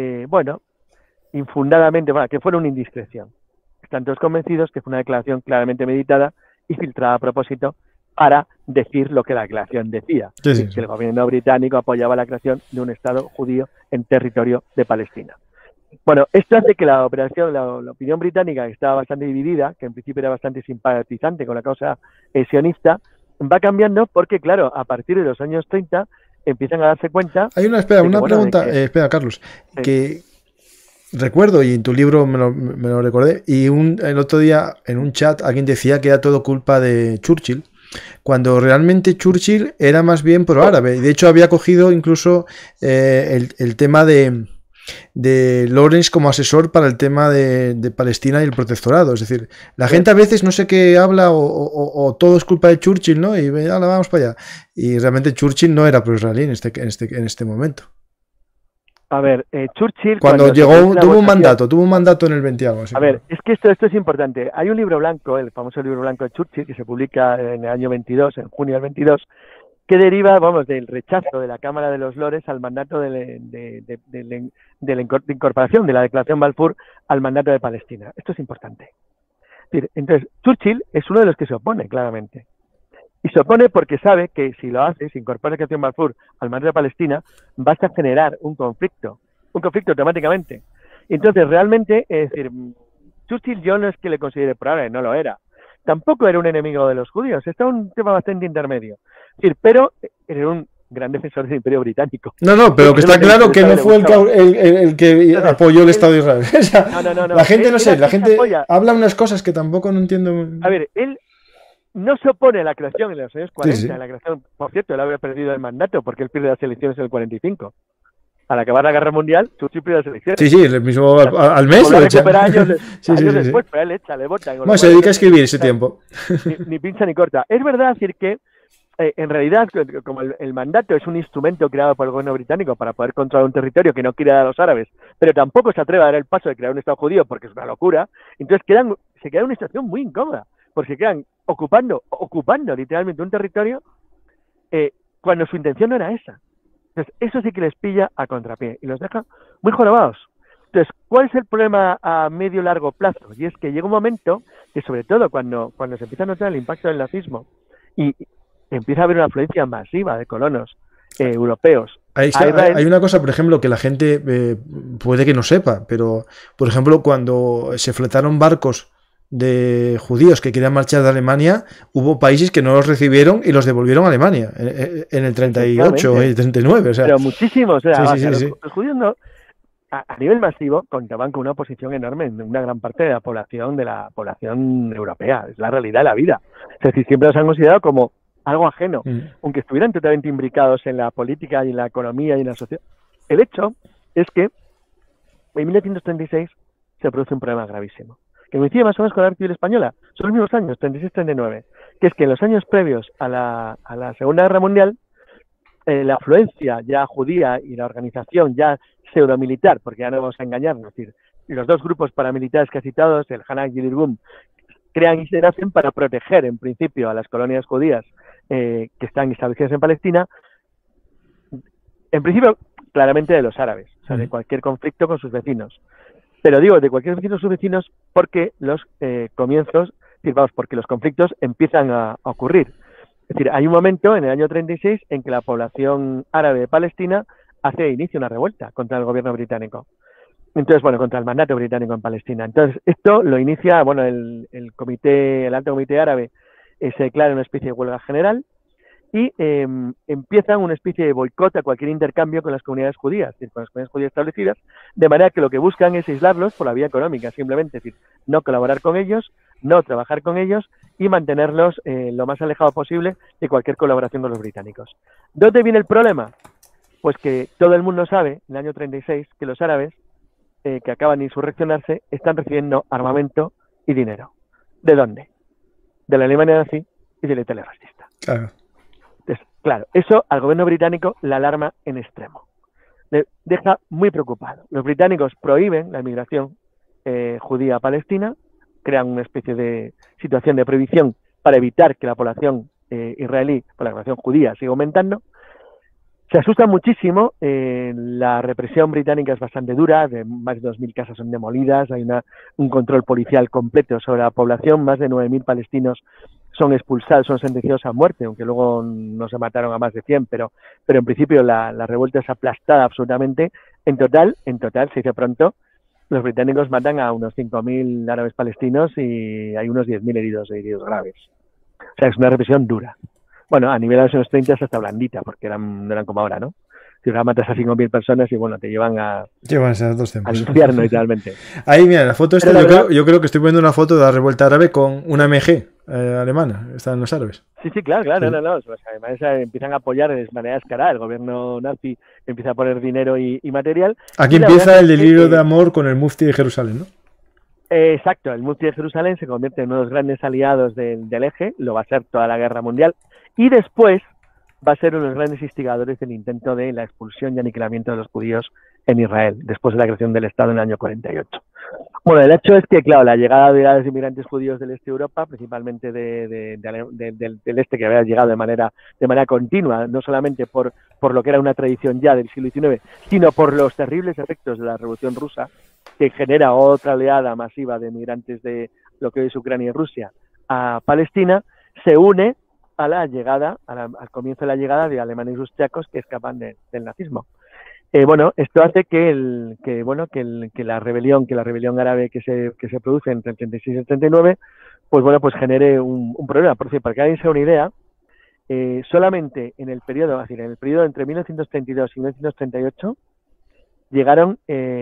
infundadamente, que fuera una indiscreción. Están todos convencidos que fue una declaración claramente meditada y filtrada a propósito para decir lo que la declaración decía, que el gobierno británico apoyaba la creación de un Estado judío en territorio de Palestina. Bueno, esto hace que la opinión británica, que estaba bastante dividida, que en principio era bastante simpatizante con la causa sionista, va cambiando porque, claro, a partir de los años 30 empiezan a darse cuenta... Hay una pregunta, espera, Carlos, que recuerdo, y en tu libro me lo recordé, y el otro día en un chat alguien decía que era todo culpa de Churchill, cuando realmente Churchill era más bien pro-árabe. De hecho, había cogido incluso el tema de Lawrence como asesor para el tema de Palestina y el protectorado. Es decir, la gente a veces no sé qué habla o todo es culpa de Churchill, ¿no? Y ahora vamos para allá. Y realmente Churchill no era pro-israelí en este momento. A ver, Churchill... Cuando llegó, tuvo un mandato en el 20 algo. A ver, es que esto es importante. Hay un libro blanco, el famoso libro blanco de Churchill, que se publica en el año 22, en junio del 22, que deriva, del rechazo de la Cámara de los Lores al mandato de la incorporación de la Declaración Balfour al mandato de Palestina. Esto es importante. Entonces, Churchill es uno de los que se opone, claramente. Y se opone porque sabe que si lo hace, si incorpora la Declaración Balfour al mandato de Palestina, vas a generar un conflicto automáticamente. Entonces, realmente, es decir, Churchill yo no es que le considere probable, no lo era. Tampoco era un enemigo de los judíos, está un tema bastante intermedio. Es decir, pero era un gran defensor del Imperio Británico. No, pero que está claro que no fue el que apoyó el Estado de Israel. O sea, no. La gente, no sé, la gente habla unas cosas que tampoco no entiendo. A ver, él no se opone a la creación en los años 40, sí. A la creación, por cierto, él había perdido el mandato porque él pierde las elecciones en el 45. Al acabar la Guerra Mundial, Churchill pierde las elecciones. Sí, el mismo al mes. Lo recupera años después, pero él le vota. Bueno, se dedica a escribir ese tiempo. Ni pincha ni corta. Es verdad decir que en realidad, como el mandato es un instrumento creado por el gobierno británico para poder controlar un territorio que no quiere dar a los árabes, pero tampoco se atreve a dar el paso de crear un Estado judío porque es una locura, entonces se queda en una situación muy incómoda, porque se quedan ocupando literalmente un territorio cuando su intención no era esa. Entonces, eso sí que les pilla a contrapié y los deja muy jorobados. Entonces, ¿cuál es el problema a medio y largo plazo? Y es que llega un momento que, sobre todo cuando se empieza a notar el impacto del nazismo y empieza a haber una afluencia masiva de colonos europeos. Hay una cosa, por ejemplo, que la gente puede que no sepa, pero, por ejemplo, cuando se fletaron barcos de judíos que querían marchar de Alemania, hubo países que no los recibieron y los devolvieron a Alemania en el 38 y el 39. O sea, pero muchísimos. Sí. Los judíos no, a nivel masivo contaban con una oposición enorme en una gran parte de la población europea. Es la realidad de la vida. Es decir, siempre los han considerado como algo ajeno, aunque estuvieran totalmente imbricados en la política y en la economía y en la sociedad. El hecho es que en 1936 se produce un problema gravísimo, que coincide más o menos con la Guerra Civil Española. Son los mismos años, 36-39, que es que en los años previos a la Segunda Guerra Mundial, la afluencia ya judía y la organización ya pseudomilitar, porque ya no vamos a engañarnos, es decir, los dos grupos paramilitares que he citado, el Hanak y el Irgun, crean y se nacen para proteger en principio a las colonias judías que están establecidas en Palestina, en principio claramente de los árabes, o sea, de cualquier conflicto con sus vecinos. Pero digo de cualquier conflicto con sus vecinos porque los porque los conflictos empiezan a ocurrir. Es decir, hay un momento en el año 36 en que la población árabe de Palestina hace inicio una revuelta contra el gobierno británico. Entonces, bueno, contra el mandato británico en Palestina. Entonces, esto lo inicia, bueno, el Alto Comité Árabe se declara una especie de huelga general y empiezan una especie de boicot a cualquier intercambio con las comunidades judías, es decir, con las comunidades judías establecidas, de manera que lo que buscan es aislarlos por la vía económica, simplemente, es decir, no colaborar con ellos, no trabajar con ellos y mantenerlos lo más alejado posible de cualquier colaboración con los británicos. ¿Dónde viene el problema? Pues que todo el mundo sabe, en el año 36, que los árabes que acaban de insurreccionarse están recibiendo armamento y dinero. ¿De dónde? De la Alemania nazi y de la Italia fascista. Claro. Entonces, claro, eso al gobierno británico la alarma en extremo. Le deja muy preocupado. Los británicos prohíben la inmigración judía a Palestina, crean una especie de situación de prohibición para evitar que la población israelí, la población judía, siga aumentando. Se asustan muchísimo, la represión británica es bastante dura, más de 2.000 casas son demolidas, hay un control policial completo sobre la población, más de 9.000 palestinos son expulsados, son sentenciados a muerte, aunque luego no se mataron a más de 100, pero en principio la revuelta es aplastada absolutamente. En total, se dice pronto, los británicos matan a unos 5.000 árabes palestinos y hay unos 10.000 heridos graves. O sea, es una represión dura. Bueno, a nivel de los años 30 es hasta blandita, porque no eran como ahora, ¿no? Si ahora matas a 5.000 personas y bueno, te llevan al infierno, literalmente. Ahí, mira, la foto esta, yo creo que estoy viendo una foto de la revuelta árabe con una MG alemana, están los árabes. Sí, claro, sí. No. Los alemanes empiezan a apoyar de manera descarada, el gobierno nazi empieza a poner dinero y material. Aquí empieza el delirio de amor con el mufti de Jerusalén, ¿no? Exacto, el mufti de Jerusalén se convierte en uno de los grandes aliados del eje, lo va a ser toda la guerra mundial, y después va a ser uno de los grandes instigadores del intento de la expulsión y aniquilamiento de los judíos en Israel, después de la creación del Estado en el año 48. Bueno, el hecho es que, claro, la llegada de los inmigrantes judíos del este de Europa, principalmente del este, que había llegado de manera continua, no solamente por lo que era una tradición ya del siglo XIX, sino por los terribles efectos de la Revolución Rusa, que genera otra oleada masiva de migrantes de lo que hoy es Ucrania y Rusia a Palestina, se une a la llegada, al comienzo de la llegada de alemanes y austriacos que escapan del nazismo. Bueno, esto hace que la rebelión árabe que se produce entre el 36 y el 39, pues bueno, pues genere un problema. Por cierto, para que alguien se haga una idea, solamente en el periodo entre 1932 y 1938 llegaron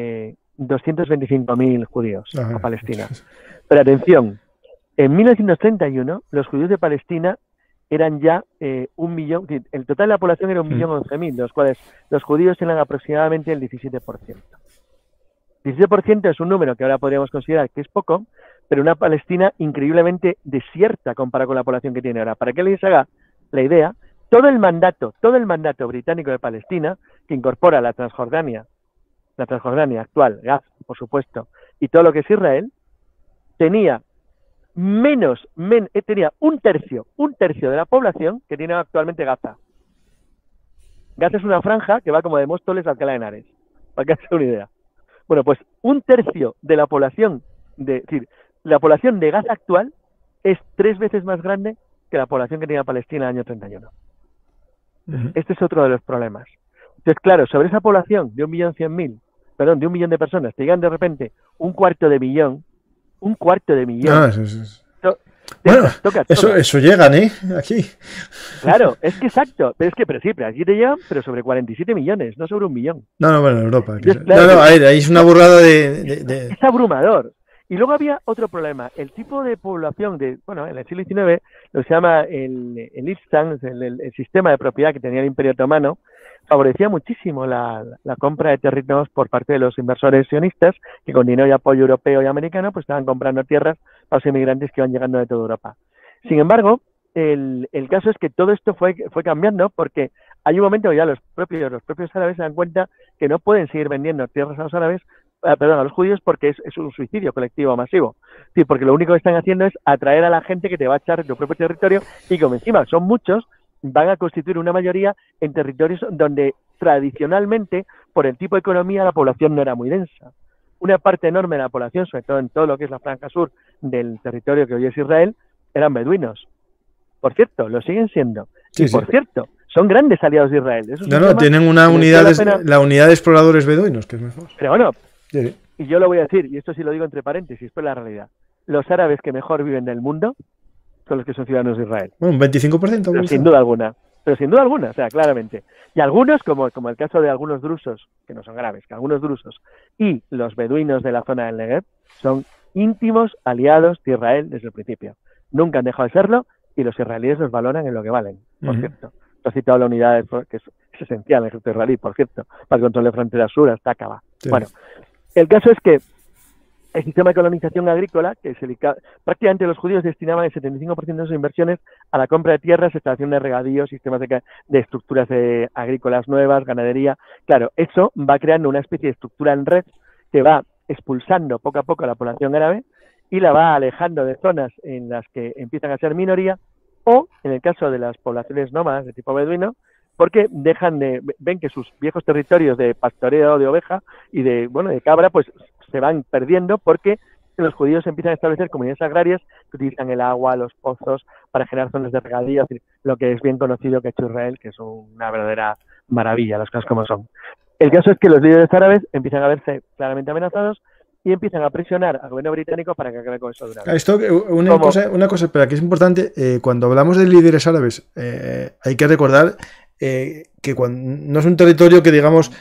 225.000 judíos a Palestina. Pero atención, en 1931 los judíos de Palestina eran ya 1 millón, el total de la población era 1.011.000, de los cuales los judíos eran aproximadamente el 17%. 17% es un número que ahora podríamos considerar que es poco, pero una Palestina increíblemente desierta comparado con la población que tiene ahora. Para que les haga la idea, todo el mandato británico de Palestina, que incorpora la Transjordania actual, Gaza, por supuesto, y todo lo que es Israel, tenía un tercio de la población que tiene actualmente Gaza. Gaza es una franja que va como de Móstoles a Alcalá de Henares, para que hagan una idea. Bueno, pues un tercio de la población, la población de Gaza actual es 3 veces más grande que la población que tenía Palestina en el año 31. Este es otro de los problemas. Entonces, claro, sobre esa población de 1.100.000, de 1 millón de personas, te llegan de repente un cuarto de millón. Bueno, eso llegan, aquí. Claro, es que exacto, pero aquí te llegan, pero sobre 47 millones, no sobre 1 millón. No, bueno, en Europa. Ahí es una burrada de... Es abrumador. Y luego había otro problema, el tipo de población en el siglo XIX, lo que se llama el Istan, el sistema de propiedad que tenía el Imperio Otomano, favorecía muchísimo la compra de territorios por parte de los inversores sionistas, que con dinero y apoyo europeo y americano, pues estaban comprando tierras para los inmigrantes que iban llegando de toda Europa. Sin embargo, el caso es que todo esto fue cambiando, porque hay un momento que ya los propios árabes se dan cuenta que no pueden seguir vendiendo tierras a los judíos, porque es un suicidio colectivo masivo. Sí, porque lo único que están haciendo es atraer a la gente que te va a echar de tu propio territorio, y como encima son muchos, van a constituir una mayoría en territorios donde tradicionalmente, por el tipo de economía, la población no era muy densa. Una parte enorme de la población, sobre todo en todo lo que es la franja sur del territorio que hoy es Israel, eran beduinos. Por cierto, lo siguen siendo. Sí, por cierto, son grandes aliados de Israel. Tienen una unidad, la unidad de exploradores beduinos, que es mejor. Pero bueno, sí. y yo lo voy a decir, y esto sí lo digo entre paréntesis, pero es la realidad, los árabes que mejor viven del mundo son los que son ciudadanos de Israel. Bueno, un 25%. Pero sin duda alguna. Pero sin duda alguna, o sea, claramente. Y algunos, como el caso de algunos drusos, que no son graves, que algunos drusos y los beduinos de la zona del Negev son íntimos aliados de Israel desde el principio. Nunca han dejado de serlo y los israelíes los valoran en lo que valen, por cierto. Tú has citado la unidad, que es esencial en el ejército israelí, por cierto, para el control de fronteras sur hasta Aqaba. Sí. Bueno, el caso es que el sistema de colonización agrícola, que prácticamente los judíos destinaban el 75% de sus inversiones a la compra de tierras, instalación de regadíos, sistemas de estructuras agrícolas nuevas, ganadería. Claro, eso va creando una especie de estructura en red que va expulsando poco a poco a la población árabe y la va alejando de zonas en las que empiezan a ser minoría, o en el caso de las poblaciones nómadas de tipo beduino, porque ven que sus viejos territorios de pastoreo de oveja y de cabra, pues se van perdiendo porque los judíos empiezan a establecer comunidades agrarias que utilizan el agua, los pozos para generar zonas de regadío, lo que es bien conocido que ha hecho Israel, que es una verdadera maravilla, las cosas como son. El caso es que los líderes árabes empiezan a verse claramente amenazados y empiezan a presionar al gobierno británico para que acabe con eso de una vez. Esto, una cosa, pero que es importante, cuando hablamos de líderes árabes, hay que recordar que no es un territorio que digamos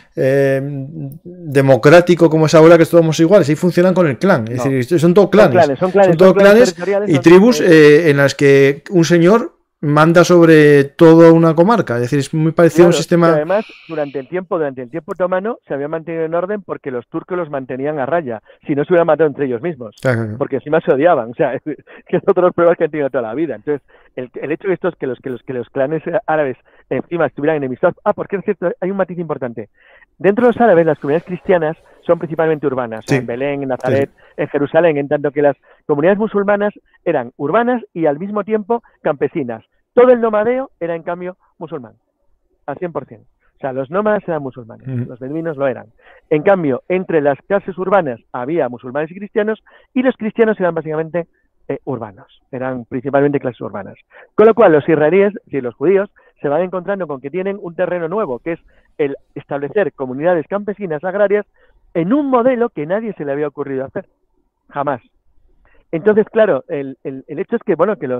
democrático como es ahora, que todos iguales, ahí funcionan con el clan, es decir, son todos clanes, son todos clanes y tribus en las que un señor manda sobre toda una comarca, es decir, es muy parecido a un sistema. Y además, durante el tiempo otomano se había mantenido en orden porque los turcos los mantenían a raya, si no se hubieran matado entre ellos mismos, porque encima se odiaban, o sea, que es otro de los problemas que han tenido toda la vida. Entonces, el hecho de esto es que los clanes árabes encima estuvieran enemistados. Porque es cierto, hay un matiz importante. Dentro de los árabes, las comunidades cristianas son principalmente urbanas, en Belén, en Nazaret, en Jerusalén, en tanto que las comunidades musulmanas eran urbanas y al mismo tiempo campesinas. Todo el nomadeo era, en cambio, musulmán, al 100%. O sea, los nómadas eran musulmanes, los beduinos lo eran. En cambio, entre las clases urbanas había musulmanes y cristianos, y los cristianos eran básicamente urbanos, eran principalmente clases urbanas. Con lo cual, los israelíes y los judíos se van encontrando con que tienen un terreno nuevo, que es el establecer comunidades campesinas agrarias en un modelo que nadie se le había ocurrido hacer, jamás. Entonces, claro, el hecho es que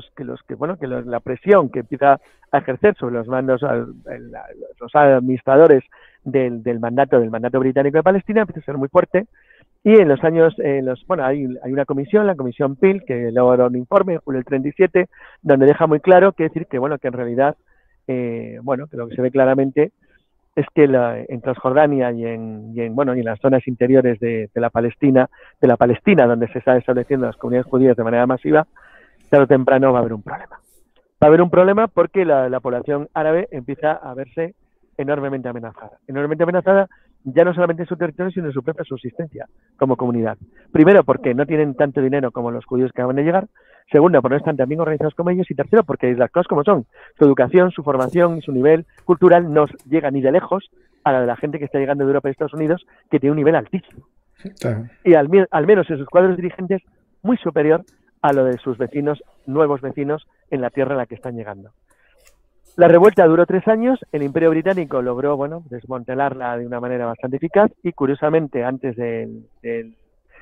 la presión que empieza a ejercer sobre los mandos, los administradores del mandato británico de Palestina empieza a ser muy fuerte, y en los años, hay una comisión, la comisión Peel, que elaboró un informe en julio del 37, donde deja muy claro que en realidad, que lo que se ve claramente es que en Transjordania y en las zonas interiores de la Palestina, donde se están estableciendo las comunidades judías de manera masiva, tarde o temprano va a haber un problema. Va a haber un problema porque la población árabe empieza a verse enormemente amenazada. Enormemente amenazada ya no solamente en su territorio, sino en su propia subsistencia como comunidad. Primero, porque no tienen tanto dinero como los judíos que acaban de llegar. Segundo, porque no están tan bien organizados como ellos. Y tercero, porque las cosas como son. Su educación, su formación y su nivel cultural no llega ni de lejos a la de la gente que está llegando de Europa y Estados Unidos, que tiene un nivel altísimo. Claro. Y al menos en sus cuadros dirigentes, muy superior a lo de sus vecinos, nuevos vecinos, en la tierra en la que están llegando. La revuelta duró 3 años, el Imperio Británico logró desmantelarla de una manera bastante eficaz y, curiosamente, antes del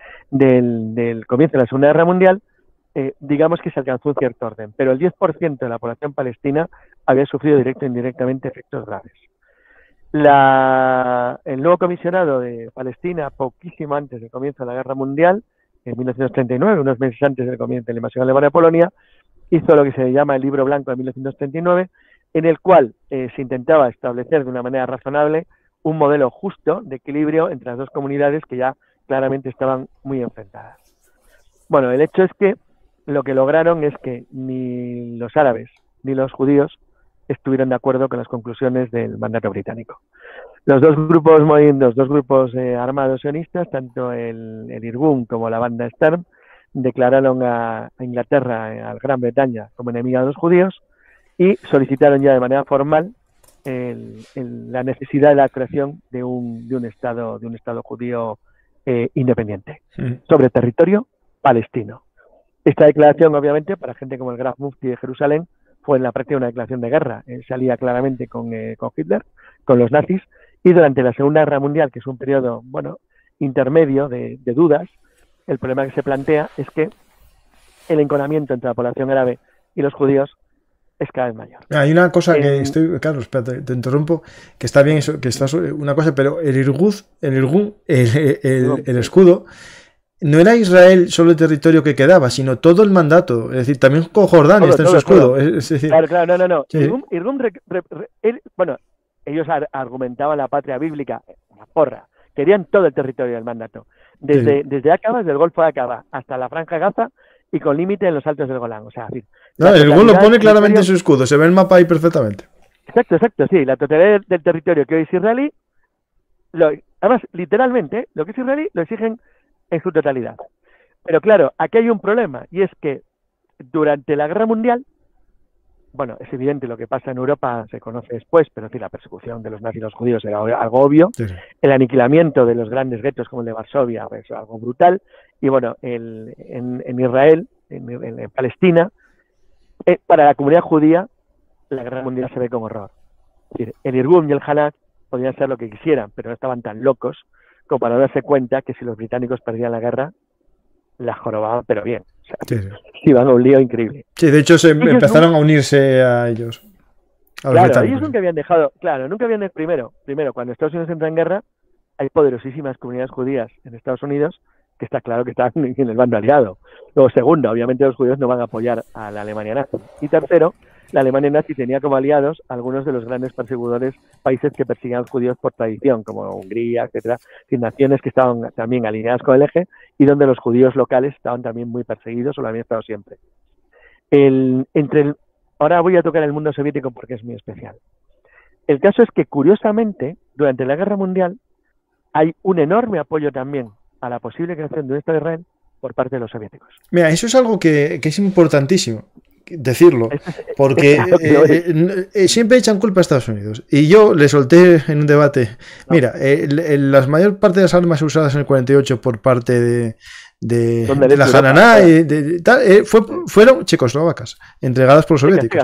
comienzo de la Segunda Guerra Mundial, digamos que se alcanzó un cierto orden, pero el 10% de la población palestina había sufrido directo e indirectamente efectos graves. El nuevo comisionado de Palestina, poquísimo antes del comienzo de la Guerra Mundial, en 1939, unos meses antes del comienzo de la invasión alemana de Polonia, hizo lo que se llama el Libro Blanco de 1939, en el cual se intentaba establecer de una manera razonable un modelo justo de equilibrio entre las dos comunidades que ya claramente estaban muy enfrentadas. Bueno, el hecho es que lo que lograron es que ni los árabes ni los judíos estuvieron de acuerdo con las conclusiones del mandato británico. Los dos grupos armados sionistas, tanto el Irgun como la banda Stern, declararon a Inglaterra, a Gran Bretaña, como enemiga de los judíos y solicitaron ya de manera formal la necesidad de la creación de un estado judío independiente sobre territorio palestino. Esta declaración, obviamente, para gente como el Graf Mufti de Jerusalén, fue en la práctica una declaración de guerra. Él salía claramente con Hitler, con los nazis, y durante la Segunda Guerra Mundial, que es un periodo, intermedio de dudas, el problema que se plantea es que el enconamiento entre la población árabe y los judíos es cada vez mayor. Hay una cosa que estoy, Carlos, espérate, te interrumpo, que está bien eso, que está una cosa, pero el Irgun, el escudo, no era Israel solo el territorio que quedaba, sino todo el mandato, es decir, también con Jordania está en su escudo. Es decir, claro, no. Sí. Bueno, ellos argumentaban la patria bíblica, una porra, querían todo el territorio del mandato, desde Aqaba, desde el Golfo de Aqaba, hasta la Franja de Gaza, y con límite en los altos del Golán. O sea, decir, el Irgun lo pone claramente en su escudo, se ve el mapa ahí perfectamente. Exacto, sí, la totalidad del territorio que hoy es israelí, además, literalmente, lo que es israelí lo exigen en su totalidad. Pero claro, aquí hay un problema, y es que durante la Guerra Mundial, bueno, es evidente lo que pasa en Europa, se conoce después, pero es decir, la persecución de los nazis y los judíos era algo obvio, sí. El aniquilamiento de los grandes guetos como el de Varsovia es algo brutal, y bueno, en Israel, en Palestina, para la comunidad judía, la Guerra Mundial se ve con horror. Es decir, el Irgun y el Hanak podían ser lo que quisieran, pero no estaban tan locos como para darse cuenta que si los británicos perdían la guerra, la jorobaban, pero bien. O sea, sí. Iban a un lío increíble. Sí, de hecho empezaron a unirse a ellos. Claro, ellos nunca habían dejado, primero, cuando Estados Unidos entra en guerra, hay poderosísimas comunidades judías en Estados Unidos que está claro que están en el bando aliado. Luego, segundo, obviamente los judíos no van a apoyar a la Alemania nazi. Y tercero, la Alemania nazi tenía como aliados algunos de los grandes perseguidores, países que persiguen a los judíos por tradición, como Hungría, etcétera, naciones que estaban también alineadas con el eje y donde los judíos locales estaban también muy perseguidos o lo habían estado siempre. Ahora voy a tocar el mundo soviético porque es muy especial. El caso es que, curiosamente, durante la Guerra Mundial hay un enorme apoyo también a la posible creación de un Estado de Israel por parte de los soviéticos. Mira, eso es algo que es importantísimo decirlo, porque siempre echan culpa a Estados Unidos. Y yo le solté en un debate, mira, la mayor parte de las armas usadas en el 48 por parte de la Hananá fueron checoslovacas, entregadas por los soviéticos.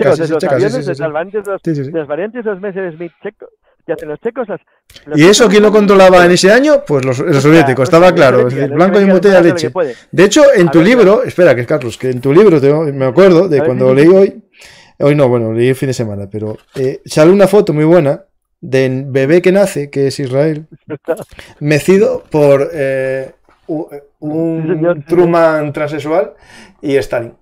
Las variantes de los Messerschmitt checos. Los checos, ¿Y eso quién lo controlaba en ese año? Pues los soviéticos, estaba claro, blanco y botella de leche. De hecho, en tu libro, espera, que es Carlos, que en tu libro me acuerdo de cuando leí hoy no, bueno, leí el fin de semana, pero sale una foto muy buena del bebé que nace, que es Israel, mecido por un Truman transexual y Stalin.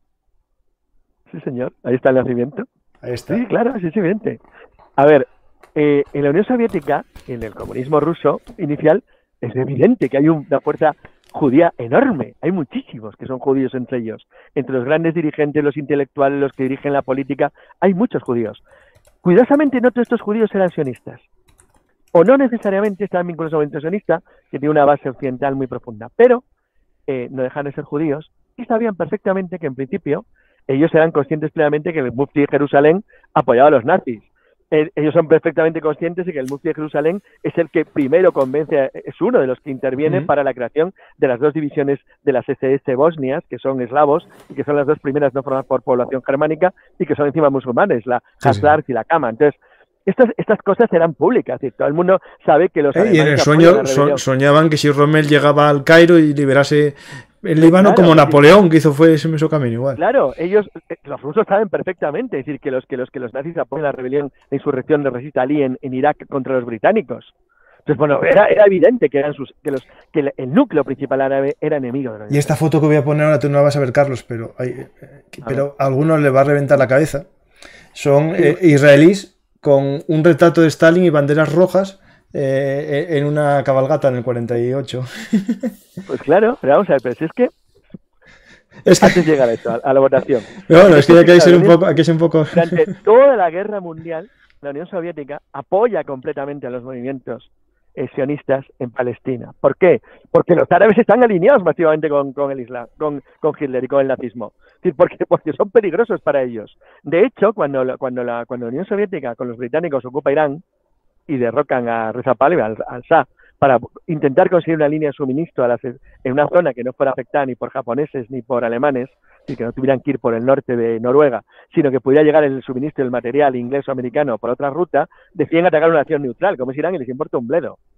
Sí, señor, ahí está el nacimiento. Ahí está. Sí, claro, sí, es evidente. A ver, en la Unión Soviética, en el comunismo ruso inicial, es evidente que hay una fuerza judía enorme. Hay muchísimos que son judíos entre ellos. Entre los grandes dirigentes, los intelectuales, los que dirigen la política, hay muchos judíos. Curiosamente, no todos estos judíos eran sionistas. O no necesariamente estaban vinculados al movimiento sionista, que tiene una base occidental muy profunda. Pero no dejan de ser judíos y sabían perfectamente que, en principio, ellos eran conscientes plenamente que el mufti de Jerusalén apoyaba a los nazis. Ellos son perfectamente conscientes de que el mufti de Jerusalén es el que primero convence, es uno de los que interviene para la creación de las dos divisiones de las SS bosnias, que son eslavos y que son las dos primeras no formadas por población germánica y que son encima musulmanes, la Hazars y la Kama. Entonces, estas cosas eran públicas, es decir, todo el mundo sabe que los y en el sueño soñaban que si Rommel llegaba al Cairo y liberase el Líbano, como Napoleón, que fue ese mismo camino igual. Claro, los rusos saben perfectamente, es decir, que los nazis apoyan la rebelión, la insurrección de Rashid Ali en Irak contra los británicos. Entonces, bueno, era evidente que el núcleo principal árabe era enemigo de los. Y esta foto que voy a poner ahora tú no la vas a ver, Carlos, pero a algunos les va a reventar la cabeza. Son israelíes con un retrato de Stalin y banderas rojas en una cabalgata en el 48. Pues claro, pero vamos a ver, pero si es que antes de llegar a eso, a la votación. Pero bueno, es que hay que ser un poco. Durante toda la guerra mundial, la Unión Soviética apoya completamente a los movimientos sionistas en Palestina. ¿Por qué? Porque los árabes están alineados masivamente con el Islam, con Hitler y con el nazismo. Es decir, porque son peligrosos para ellos. De hecho, cuando la Unión Soviética con los británicos ocupa Irán y derrocan a Reza Pahlavi, al Shah, para intentar conseguir una línea de suministro en una zona que no fuera afectada ni por japoneses ni por alemanes, y que no tuvieran que ir por el norte de Noruega, sino que pudiera llegar el suministro del material inglés o americano por otra ruta, deciden atacar una nación neutral, como es Irán, y les importa un bledo.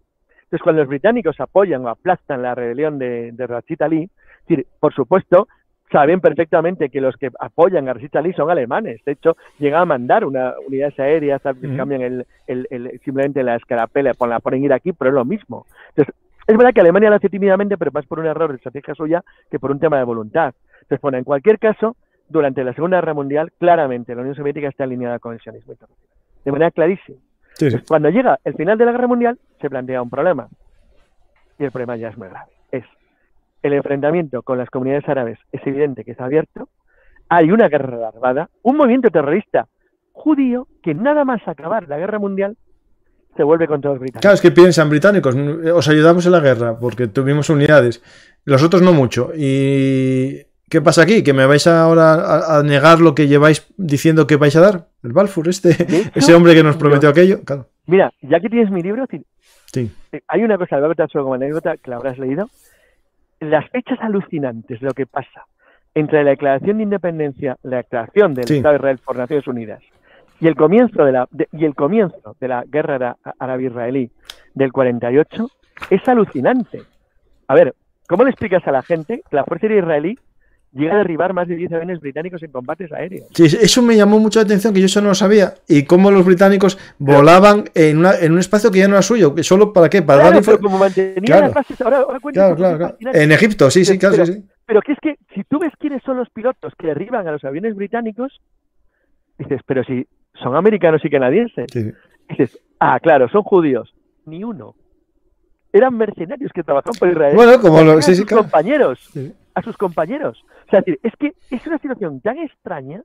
Entonces, cuando los británicos apoyan o aplastan la rebelión de Rashid Ali, es decir, por supuesto, saben perfectamente que los que apoyan a Rashid Ali son alemanes. De hecho, llegan a mandar unidades aéreas, cambian simplemente la escarapela, la ponen iraquí, pero es lo mismo. Entonces, es verdad que Alemania lo hace tímidamente, pero más por un error de estrategia suya que por un tema de voluntad. Entonces, bueno, en cualquier caso, durante la Segunda Guerra Mundial, claramente la Unión Soviética está alineada con el sionismo internacional. De manera clarísima. Sí. Entonces, cuando llega el final de la Guerra Mundial, se plantea un problema. Y el problema ya es muy grave. Es el enfrentamiento con las comunidades árabes. Es evidente que está abierto. Hay una guerra armada, un movimiento terrorista judío que nada más acabar la Guerra Mundial se vuelve contra los británicos. Claro, es que piensan británicos, os ayudamos en la guerra porque tuvimos unidades, los otros no mucho. ¿Y qué pasa aquí? ¿Que me vais ahora a negar lo que lleváis diciendo que vais a dar? El Balfour, ese hombre que nos prometió aquello. Claro. Mira, ya que tienes mi libro, sí. Hay una cosa, lo voy a contar solo como anécdota, que la habrás leído. Las fechas alucinantes de lo que pasa entre la declaración de independencia, la declaración del Estado de Israel por Naciones Unidas y el comienzo de la guerra árabe-israelí del 48 es alucinante. A ver, ¿cómo le explicas a la gente que la Fuerza Aérea israelí llega a derribar más de 10 aviones británicos en combates aéreos? Sí, eso me llamó mucho la atención, que yo eso no lo sabía. Y cómo los británicos volaban en un espacio que ya no era suyo. ¿Solo para qué? Para dar como mantenían las bases. Ahora claro. En Egipto, sí. Pero que es que si tú ves quiénes son los pilotos que derriban a los aviones británicos, dices, pero si son americanos y canadienses. Sí. Dices, claro, son judíos. Ni uno. Eran mercenarios que trabajaban por Israel. Bueno, como sus compañeros. Sí. A sus compañeros. O sea, es que es una situación tan extraña.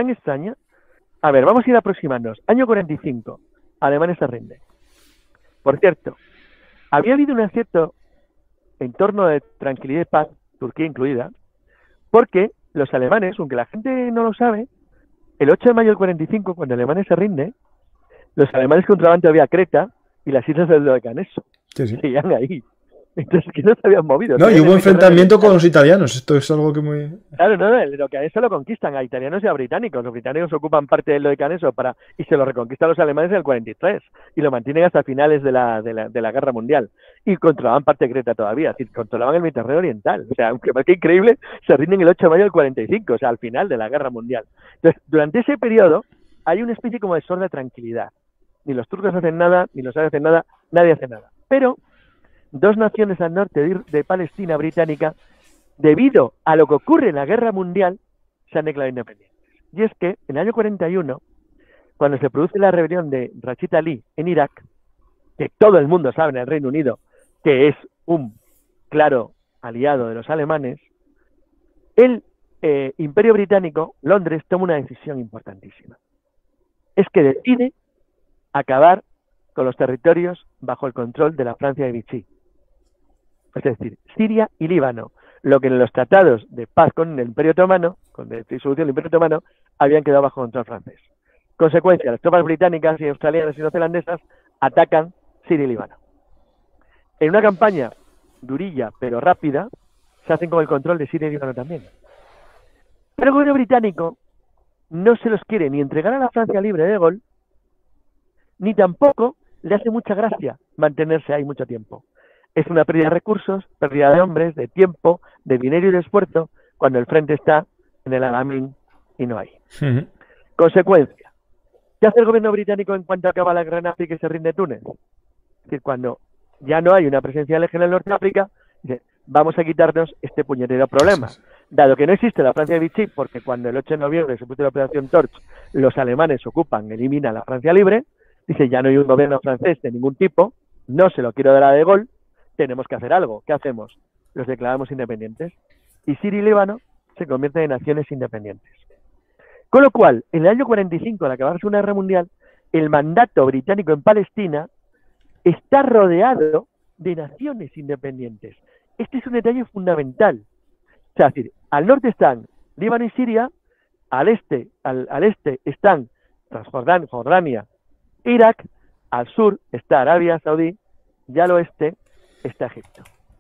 A ver, vamos a ir aproximándonos. Año 45. Alemania se rinde. Por cierto, había habido un cierto entorno de tranquilidad y paz, Turquía incluida, porque los alemanes, aunque la gente no lo sabe, el 8 de mayo del 45, cuando Alemania se rinde, los alemanes controlaban todavía Creta y las islas del Dodecaneso. Sí. Seguían ahí. Entonces, que no se habían movido. No, y hubo enfrentamiento con los italianos. Esto es algo que muy... Claro, el Dodecaneso lo conquistan a italianos y a británicos. Los británicos ocupan parte del Dodecaneso y se lo reconquistan los alemanes en el 43 y lo mantienen hasta finales de la Guerra Mundial. Y controlaban parte de Creta todavía, es decir, controlaban el Mediterráneo Oriental. O sea, aunque parezca increíble, se rinden el 8 de mayo del 45, o sea, al final de la Guerra Mundial. Entonces, durante ese periodo hay una especie como de sorda tranquilidad. Ni los turcos hacen nada, ni los árabes hacen nada, nadie hace nada. Pero dos naciones al norte de Palestina británica, debido a lo que ocurre en la Guerra Mundial, se han declarado independientes. Y es que en el año 41, cuando se produce la rebelión de Rashid Ali en Irak, que todo el mundo sabe en el Reino Unido que es un claro aliado de los alemanes, el Imperio Británico, Londres, toma una decisión importantísima. Es que decide acabar con los territorios bajo el control de la Francia de Vichy. Es decir, Siria y Líbano, lo que en los tratados de paz con el Imperio Otomano, con la disolución del Imperio Otomano, habían quedado bajo control francés. Consecuencia, las tropas británicas y australianas y neozelandesas atacan Siria y Líbano. En una campaña durilla pero rápida, se hacen con el control de Siria y Líbano también. Pero el gobierno británico no se los quiere ni entregar a la Francia libre de Gaulle, ni tampoco le hace mucha gracia mantenerse ahí mucho tiempo. Es una pérdida de recursos, pérdida de hombres, de tiempo, de dinero y de esfuerzo, cuando el frente está en el Alamein y no hay. Consecuencia, ¿qué hace el gobierno británico en cuanto acaba la guerra en África y se rinde Túnez? Es decir, cuando ya no hay una presencia del eje en el norte de África, dice, vamos a quitarnos este puñetero problema. Dado que no existe la Francia de Vichy, porque cuando el 8 de noviembre se puso la operación Torch, los alemanes ocupan, eliminan la Francia libre, dice, ya no hay un gobierno francés de ningún tipo, no se lo quiero dar a De Gaulle, tenemos que hacer algo. ¿Qué hacemos? Los declaramos independientes. Y Siria y Líbano se convierten en naciones independientes. Con lo cual, en el año 45, al acabar la Segunda Guerra Mundial, el mandato británico en Palestina está rodeado de naciones independientes. Este es un detalle fundamental. O sea, es decir, al norte están Líbano y Siria, al este están Jordania, Irak, al sur está Arabia Saudí y al oeste está Egipto.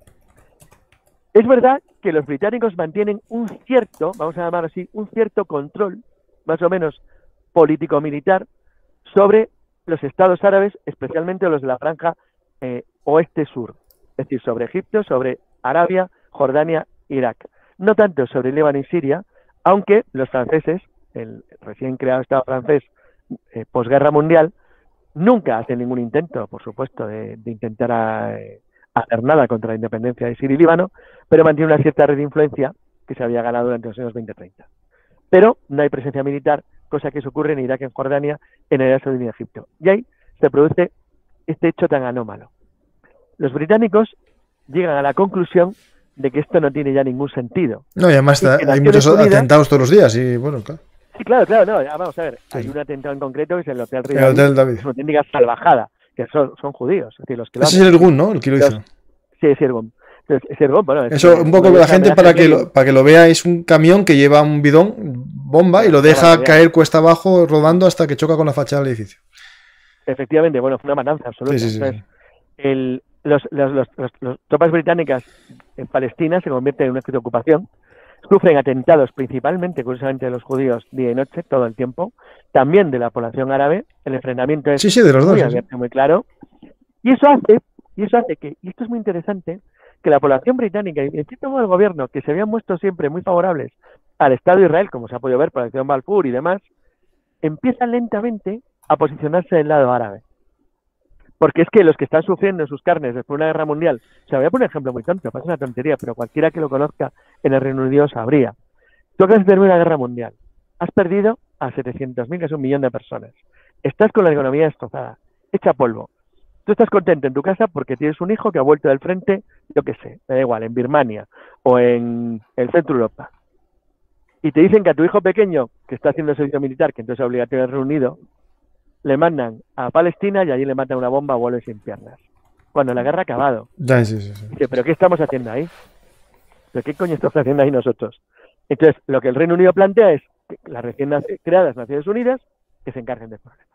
Es verdad que los británicos mantienen un cierto, vamos a llamarlo así, un cierto control, más o menos político-militar, sobre los estados árabes, especialmente los de la franja oeste-sur, es decir, sobre Egipto, sobre Arabia, Jordania, Irak. No tanto sobre Líbano y Siria, aunque los franceses, el recién creado Estado francés posguerra mundial, nunca hacen ningún intento, por supuesto, de intentar hacer nada contra la independencia de Siria y Líbano, pero mantiene una cierta red de influencia que se había ganado durante los años 20-30. Pero no hay presencia militar, cosa que se ocurre en Irak, en Jordania, en Arabia Saudí y en Egipto. Y ahí se produce este hecho tan anómalo. Los británicos llegan a la conclusión de que esto no tiene ya ningún sentido. No, y además hay muchos atentados todos los días y bueno, claro. Sí, claro, no, vamos a ver, sí. Hay un atentado en concreto que es el Hotel Río David. Es una auténtica salvajada, que son judíos. Es decir, los que ese es el Irgun, ¿no? El que lo hizo. Sí, es Irgun. Bueno, eso un poco la gente para que lo vea, es un camión que lleva un bidón, bomba, y lo deja caer cuesta abajo rodando hasta que choca con la fachada del edificio. Efectivamente, bueno, fue una matanza absoluta. Sí. Entonces, las tropas británicas en Palestina se convierten en una especie de ocupación, sufren atentados principalmente, curiosamente, de los judíos día y noche, todo el tiempo, también de la población árabe. El enfrentamiento es de los muy dos, abierto, muy claro, y eso hace que, y esto es muy interesante, que la población británica y en cierto modo el gobierno, que se habían muestro siempre muy favorables al Estado de Israel, como se ha podido ver por la acción Balfour y demás, empiezan lentamente a posicionarse del lado árabe. Porque es que los que están sufriendo en sus carnes después de una guerra mundial, o sea, voy a poner un ejemplo muy tonto, parece una tontería, pero cualquiera que lo conozca en el Reino Unido sabría. Tú acabas de terminar una guerra mundial, has perdido a 700.000, que es 1 millón de personas, estás con la economía destrozada, hecha polvo. Tú estás contento en tu casa porque tienes un hijo que ha vuelto del frente, yo qué sé, me da igual, en Birmania o en el centro de Europa. Y te dicen que a tu hijo pequeño, que está haciendo servicio militar, que entonces es obligatorio en el Reino Unido, le mandan a Palestina y allí le matan una bomba o vuelve sin piernas. Cuando la guerra ha acabado. Sí. Dice, ¿pero qué estamos haciendo ahí? ¿Pero qué coño estamos haciendo ahí nosotros? Entonces, lo que el Reino Unido plantea es que las recién creadas Naciones Unidas que se encarguen del problema.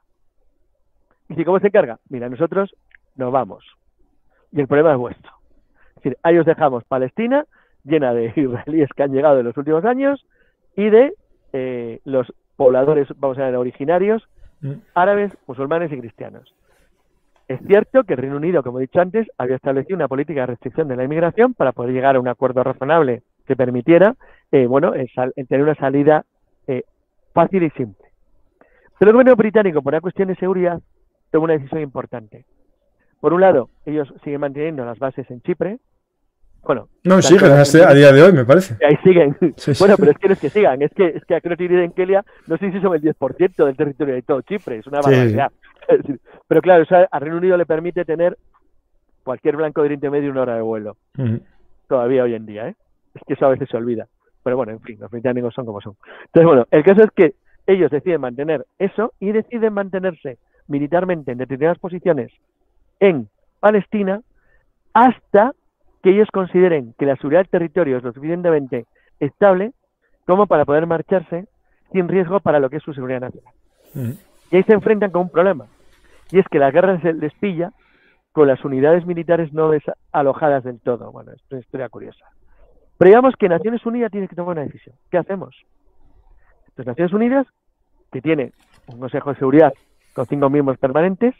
¿Y si cómo se encarga? Mira, nosotros nos vamos. Y el problema es vuestro. Es decir, ahí os dejamos Palestina llena de israelíes que han llegado en los últimos años y de los pobladores, vamos a ver, originarios, árabes, musulmanes y cristianos. Es cierto que el Reino Unido, como he dicho antes, había establecido una política de restricción de la inmigración para poder llegar a un acuerdo razonable que permitiera, tener una salida fácil y simple. Pero el gobierno británico, por una cuestión de seguridad, tomó una decisión importante. Por un lado, ellos siguen manteniendo las bases en Chipre. Bueno, no, siguen a día de hoy, me parece. Ahí siguen. Sí. Bueno, pero es que no es que sigan, es que Akrotiri y Denkelia no sé si son el 10% del territorio de todo Chipre, es una barbaridad. Sí. Pero claro, eso al Reino Unido le permite tener cualquier blanco de Oriente Medio 1 hora de vuelo. Todavía hoy en día, ¿eh? Es que eso a veces se olvida. Pero bueno, en fin, los británicos son como son. Entonces, bueno, el caso es que ellos deciden mantener eso y deciden mantenerse militarmente en determinadas posiciones en Palestina hasta que ellos consideren que la seguridad del territorio es lo suficientemente estable como para poder marcharse sin riesgo para lo que es su seguridad nacional. Y ahí se enfrentan con un problema, y es que la guerra les pilla con las unidades militares no desalojadas del todo. Bueno, esto es una historia curiosa. Pero digamos que Naciones Unidas tiene que tomar una decisión. ¿Qué hacemos? Pues Naciones Unidas, que tiene un Consejo de Seguridad con 5 miembros permanentes,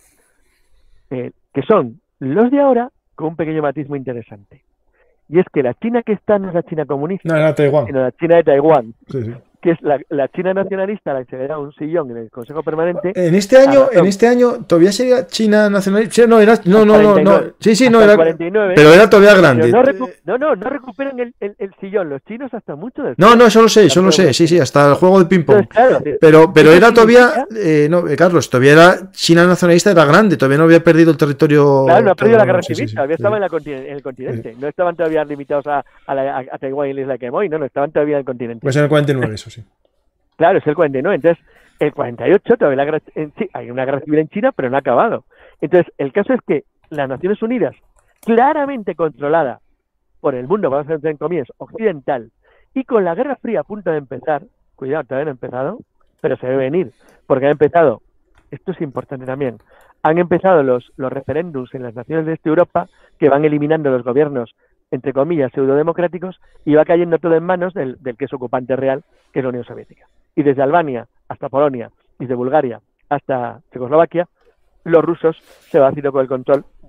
que son los de ahora, con un pequeño matiz muy interesante. Y es que la China que está no es la China comunista, no, era Taiwán, sino la China de Taiwán, sí. Que es la China nacionalista, la que se le da un sillón en el Consejo Permanente. En este año todavía sería China nacionalista. No, era, no. Sí, no era. 49, pero era todavía grande. No recuperan el sillón los chinos hasta mucho después. No, eso lo sé, sí, hasta el juego de ping-pong. Claro, pero era todavía, Carlos, todavía era China nacionalista, era grande, todavía no había perdido el territorio. Claro, no ha perdido la guerra civil, todavía estaba en el continente. Sí. No estaban todavía limitados a Taiwán y la isla de Quemoy, no, estaban todavía en el continente. Pues en el 49, eso sí. Claro, es el 49. Entonces, el 48 todavía hay una guerra civil en China, pero no ha acabado. Entonces, el caso es que las Naciones Unidas, claramente controlada por el mundo, vamos a decir en comillas, occidental, y con la Guerra Fría a punto de empezar, cuidado, todavía no ha empezado, pero se debe venir, porque ha empezado, esto es importante también, han empezado los referéndums en las naciones de este Europa que van eliminando los gobiernos, entre comillas, pseudodemocráticos, y va cayendo todo en manos del que es ocupante real, que es la Unión Soviética. Y desde Albania hasta Polonia, desde Bulgaria hasta Checoslovaquia, los rusos se van haciendo con el control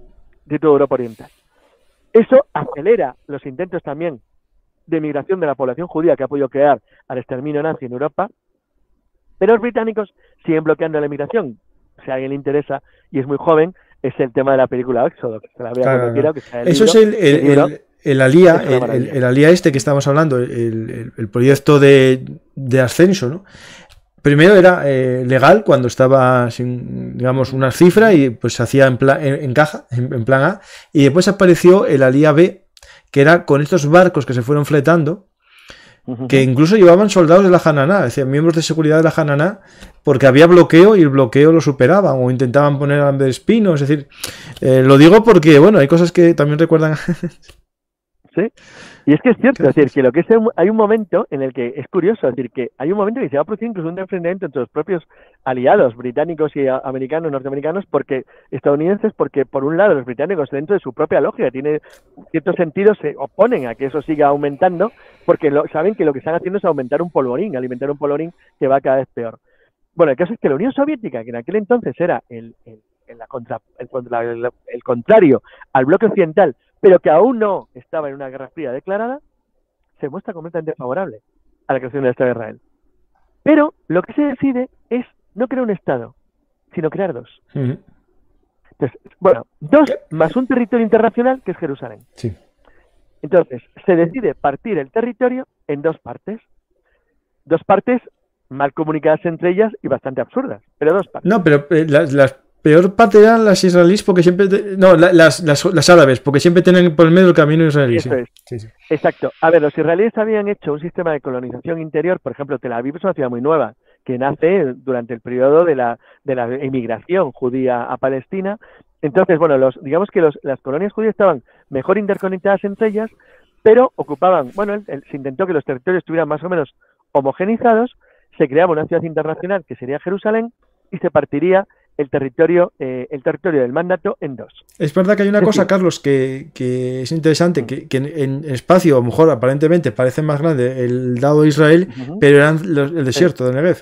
de toda Europa Oriental. Eso acelera los intentos también de migración de la población judía que ha podido crear al exterminio nazi en Europa, pero los británicos siguen bloqueando la migración. Si a alguien le interesa y es muy joven, es el tema de la película Éxodo, que se la vea cuando quiera, que sea el Eso libro, es el Alía este que estamos hablando, el proyecto de ascenso, ¿no? Primero era legal cuando estaba sin, digamos, una cifra y pues se hacía en caja, en plan A, y después apareció el Alía B, que era con estos barcos que se fueron fletando, que incluso llevaban soldados de la Hananá, es decir, miembros de seguridad de la Hananá, porque había bloqueo y el bloqueo lo superaban o intentaban poner alambre de espino, es decir, lo digo porque, bueno, hay cosas que también recuerdan. Sí, y es que es cierto, es decir, que lo que es, hay un momento en el que es curioso, es decir, que hay un momento en que se va a producir incluso un enfrentamiento entre los propios aliados británicos y americanos, norteamericanos, estadounidenses, porque por un lado los británicos dentro de su propia lógica tiene ciertos sentidos, se oponen a que eso siga aumentando, porque saben que lo que están haciendo es aumentar un polvorín, alimentar un polvorín que va cada vez peor. Bueno, el caso es que la Unión Soviética, que en aquel entonces era el contrario al bloque occidental, pero que aún no estaba en una guerra fría declarada, se muestra completamente favorable a la creación del Estado de Israel. Pero lo que se decide es no crear un Estado, sino crear dos. Entonces, bueno, dos más un territorio internacional que es Jerusalén. Sí. Entonces, se decide partir el territorio en dos partes. Dos partes mal comunicadas entre ellas y bastante absurdas, pero dos partes. No, pero las peor parte eran las israelíes porque siempre... las árabes, porque siempre tienen por el medio el camino israelí. Eso es. Sí. Exacto. A ver, los israelíes habían hecho un sistema de colonización interior, por ejemplo, Tel Aviv es una ciudad muy nueva, que nace durante el periodo de la emigración judía a Palestina. Entonces, bueno, digamos que las colonias judías estaban mejor interconectadas entre ellas, pero ocupaban, bueno, se intentó que los territorios estuvieran más o menos homogenizados, se creaba una ciudad internacional que sería Jerusalén y se partiría el territorio del mandato en dos. Es verdad que hay una cosa, Carlos, que es interesante, que en espacio, a lo mejor aparentemente parece más grande el dado de Israel, pero eran el desierto de Negev.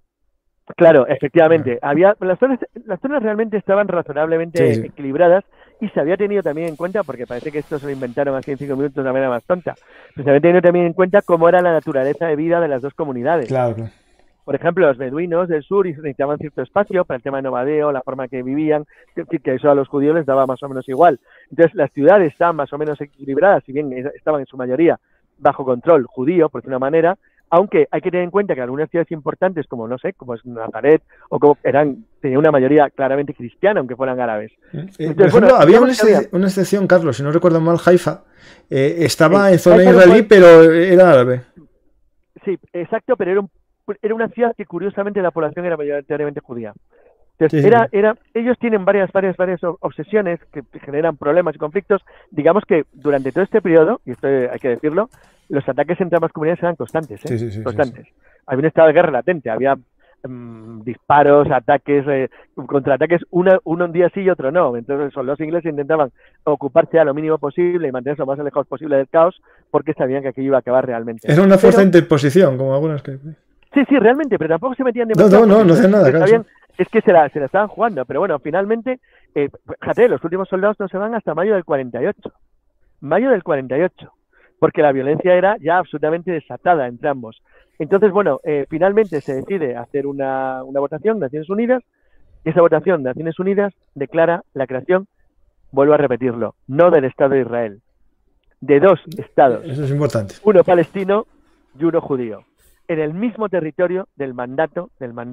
Claro, efectivamente. Las zonas realmente estaban razonablemente equilibradas y se había tenido también en cuenta, porque parece que esto se lo inventaron hace 5 minutos de manera más tonta, pero se había tenido también en cuenta cómo era la naturaleza de vida de las dos comunidades. Claro. Por ejemplo, los beduinos del sur necesitaban cierto espacio para el tema de nomadeo, la forma que vivían, que eso a los judíos les daba más o menos igual. Entonces, las ciudades estaban más o menos equilibradas, si bien estaban en su mayoría bajo control judío, por decir una manera, aunque hay que tener en cuenta que algunas ciudades importantes, como no sé, como es Nazaret, o como tenían una mayoría claramente cristiana, aunque fueran árabes. Entonces, por ejemplo, había una excepción, Carlos, si no recuerdo mal, Haifa, estaba en zona israelí, pero era árabe. Sí, exacto, pero era una ciudad que curiosamente la población era mayoritariamente judía. Entonces, ellos tienen varias obsesiones que generan problemas y conflictos. Digamos que durante todo este periodo, y esto hay que decirlo, los ataques entre ambas comunidades eran constantes. Constantes. Sí. Había un estado de guerra latente, había disparos, ataques, contraataques, uno un día sí y otro no. Entonces los ingleses intentaban ocuparse a lo mínimo posible y mantenerse lo más alejados posible del caos, porque sabían que aquello iba a acabar realmente. Era una fuerza de interposición, como algunas que... Sí, realmente, pero tampoco se metían demasiado. No hacían nada, claro. Es que se la estaban jugando, pero bueno, finalmente, fíjate, los últimos soldados no se van hasta mayo del 48. Mayo del 48, porque la violencia era ya absolutamente desatada entre ambos. Entonces, bueno, finalmente se decide hacer una votación de Naciones Unidas, y esa votación de Naciones Unidas declara la creación, vuelvo a repetirlo, no del Estado de Israel, de dos estados. Eso es importante. Uno palestino y uno judío, en el mismo territorio del mandato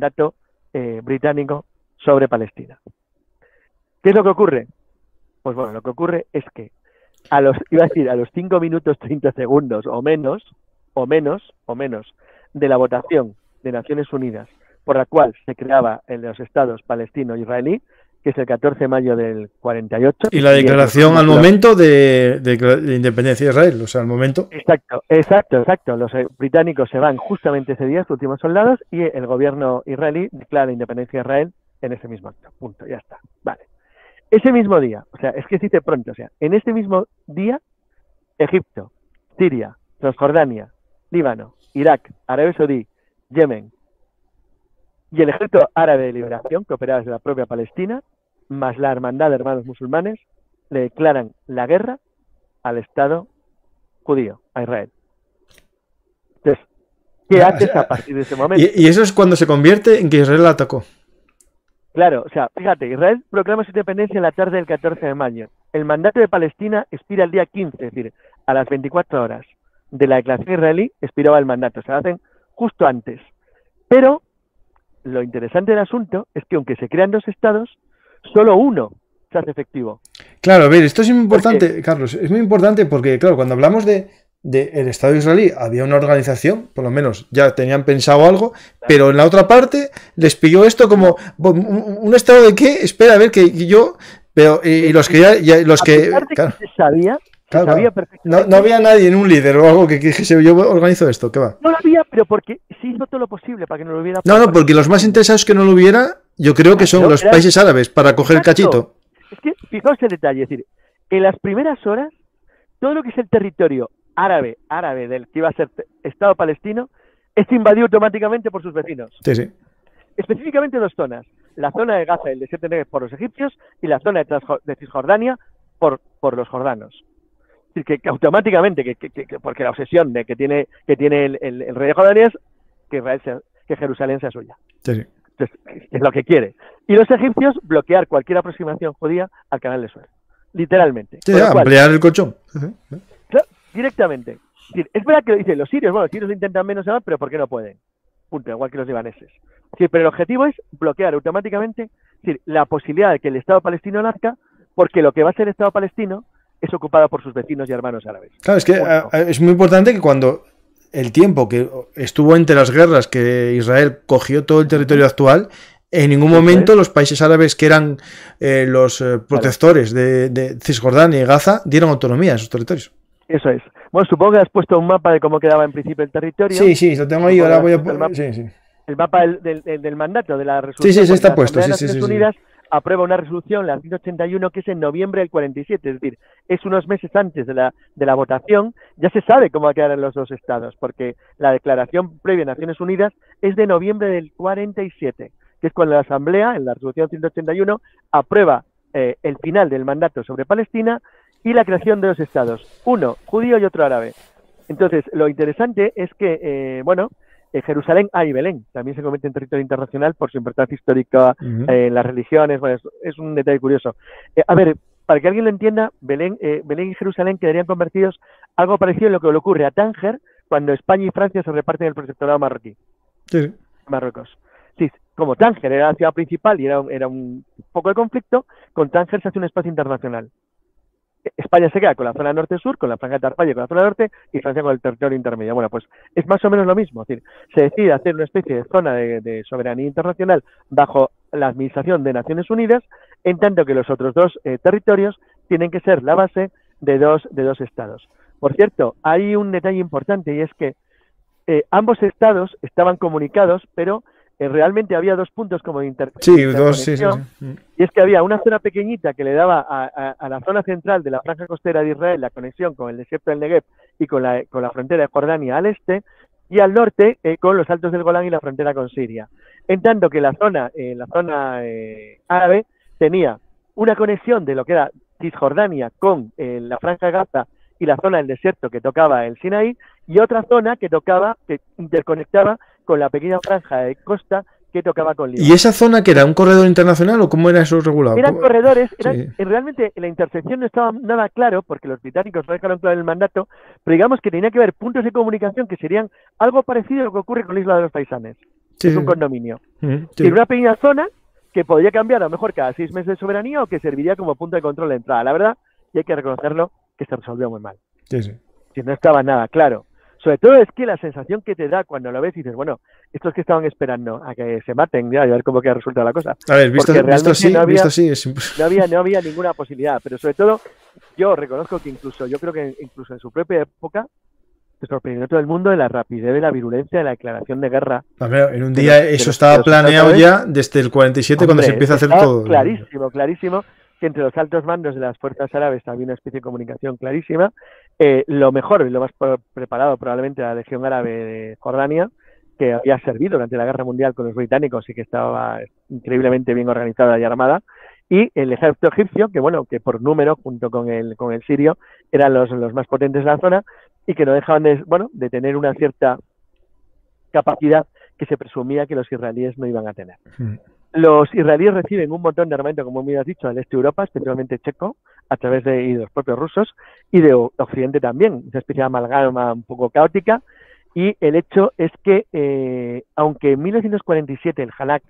británico sobre Palestina. ¿Qué es lo que ocurre? Pues bueno, lo que ocurre es que a los 5 minutos 30 segundos o menos de la votación de Naciones Unidas por la cual se creaba en los estados palestino e israelí, que es el 14 de mayo del 48. Y la declaración al momento de independencia de Israel, o sea, al momento... Exacto. Los británicos se van justamente ese día, sus últimos soldados, y el gobierno israelí declara la independencia de Israel en ese mismo acto. Punto, ya está. Vale. Ese mismo día, o sea, es que se dice pronto, o sea, en este mismo día, Egipto, Siria, Transjordania, Líbano, Irak, Arabia Saudí, Yemen y el Ejército Árabe de Liberación, que operaba desde la propia Palestina, más la Hermandad de Hermanos Musulmanes, le declaran la guerra al Estado judío, a Israel. Entonces, ¿qué haces a partir de ese momento? Y eso es cuando se convierte en que Israel la atacó. Claro, o sea, fíjate, Israel proclama su independencia en la tarde del 14 de mayo. El mandato de Palestina expira el día 15, es decir, a las 24 horas de la declaración israelí expiraba el mandato, se lo hacen justo antes. Pero lo interesante del asunto es que aunque se crean 2 estados, solo uno se hace efectivo. Claro, a ver, esto es muy importante, Carlos, es muy importante porque, claro, cuando hablamos de el Estado israelí había una organización, por lo menos ya tenían pensado algo, pero en la otra parte les pilló esto como ¿un Estado de qué? Espera, a ver, que yo... Pero, y los que ya los que... Claro, se sabía perfectamente. No había nadie en un líder o algo que dijese, yo organizo esto, ¿qué va? No lo había, pero porque se hizo todo lo posible para que no lo hubiera. No, porque los más interesados que no lo hubiera, yo creo que son los países árabes, para coger el cachito. Es que, fijaos el detalle, es decir, en las primeras horas, todo lo que es el territorio árabe del que iba a ser Estado palestino, es invadido automáticamente por sus vecinos. Sí. Específicamente 2 zonas. La zona de Gaza y el desierto de Negev por los egipcios y la zona de Cisjordania por los jordanos. Es decir, que automáticamente, porque la obsesión que tiene el rey de Jordania es que Jerusalén sea suya. Sí. Entonces, es lo que quiere. Y los egipcios bloquear cualquier aproximación judía al canal de Suez. Literalmente. Sí, ampliar el colchón. Claro, directamente. Es verdad que dicen los sirios lo intentan menos, pero ¿por qué no pueden? Punto, igual que los libaneses. Sí, pero el objetivo es bloquear automáticamente la posibilidad de que el Estado palestino nazca, porque lo que va a ser el Estado palestino es ocupado por sus vecinos y hermanos árabes. Claro, es que es muy importante que cuando el tiempo que estuvo entre las guerras, que Israel cogió todo el territorio actual, en ningún momento los países árabes que eran los protectores de Cisjordania y Gaza dieron autonomía a esos territorios. Eso es. Bueno, supongo que has puesto un mapa de cómo quedaba en principio el territorio. Sí, lo tengo ahí, ahora voy a... El mapa del mandato de la resolución. Sí, está puesto. La Naciones Unidas aprueba una resolución, la 181, que es en noviembre del 47, es decir, es unos meses antes de la votación. Ya se sabe cómo va a quedar en los 2 estados, porque la declaración previa de Naciones Unidas es de noviembre del 47, que es cuando la Asamblea, en la resolución 181, aprueba el final del mandato sobre Palestina y la creación de 2 estados, uno judío y otro árabe. Entonces, lo interesante es que, Jerusalén y Belén también se convierte en territorio internacional por su importancia histórica en las religiones. Bueno, es un detalle curioso. A ver, para que alguien lo entienda, Belén y Jerusalén quedarían convertidos algo parecido a lo que le ocurre a Tánger cuando España y Francia se reparten el protectorado marroquí. Sí. Marruecos. Sí, como Tánger era la ciudad principal y era un foco de conflicto, con Tánger se hace un espacio internacional. España se queda con la zona norte-sur, con la franja de Tarfaya con la zona norte, y Francia con el territorio intermedio. Bueno, pues es más o menos lo mismo. Es decir, se decide hacer una especie de zona de soberanía internacional bajo la administración de Naciones Unidas, en tanto que los otros 2 territorios tienen que ser la base de dos estados. Por cierto, hay un detalle importante, y es que ambos estados estaban comunicados, pero realmente había 2 puntos como de interconexión. Sí. Y es que había una zona pequeñita que le daba a la zona central de la franja costera de Israel la conexión con el desierto del Negev y con la frontera de Jordania al este, y al norte con los altos del Golán y la frontera con Siria. En tanto que la zona árabe tenía una conexión de lo que era Cisjordania con la franja de Gaza y la zona del desierto que tocaba el Sinaí, y otra zona que interconectaba con la pequeña franja de costa que tocaba con Líbano. ¿Y esa zona que era un corredor internacional o cómo era eso regulado? Eran corredores, realmente la intersección no estaba nada claro, porque los británicos no dejaron claro en el mandato, pero digamos que tenía que haber puntos de comunicación que serían algo parecido a lo que ocurre con la Isla de los Faisanes. Es un condominio. Tiene una pequeña zona que podría cambiar a lo mejor cada 6 meses de soberanía o que serviría como punto de control de entrada. La verdad, y hay que reconocerlo, que se resolvió muy mal. Si no estaba nada claro. Sobre todo es que la sensación que te da cuando lo ves y dices, bueno, estos que estaban esperando a que se maten, ya, y a ver cómo queda resulta la cosa. A ver, visto así, no había ninguna posibilidad, pero sobre todo yo reconozco que yo creo que incluso en su propia época se sorprendió todo el mundo de la rapidez, de la virulencia, de la declaración de guerra. En un día eso estaba planeado ya desde el 47, cuando se empieza a hacer todo. Clarísimo, que entre los altos mandos de las fuerzas árabes había una especie de comunicación clarísima. Lo mejor y lo más preparado probablemente la Legión Árabe de Jordania, que había servido durante la Guerra Mundial con los británicos y que estaba increíblemente bien organizada y armada, y el ejército egipcio, que bueno, que por número, junto con el sirio, eran los más potentes de la zona y que no dejaban de tener una cierta capacidad que se presumía que los israelíes no iban a tener. Los israelíes reciben un montón de armamento, como me has dicho, del este de Europa, especialmente checo, a través de los propios rusos, y de Occidente también, esa especie de amalgama un poco caótica, y el hecho es que, aunque en 1947 el Hanak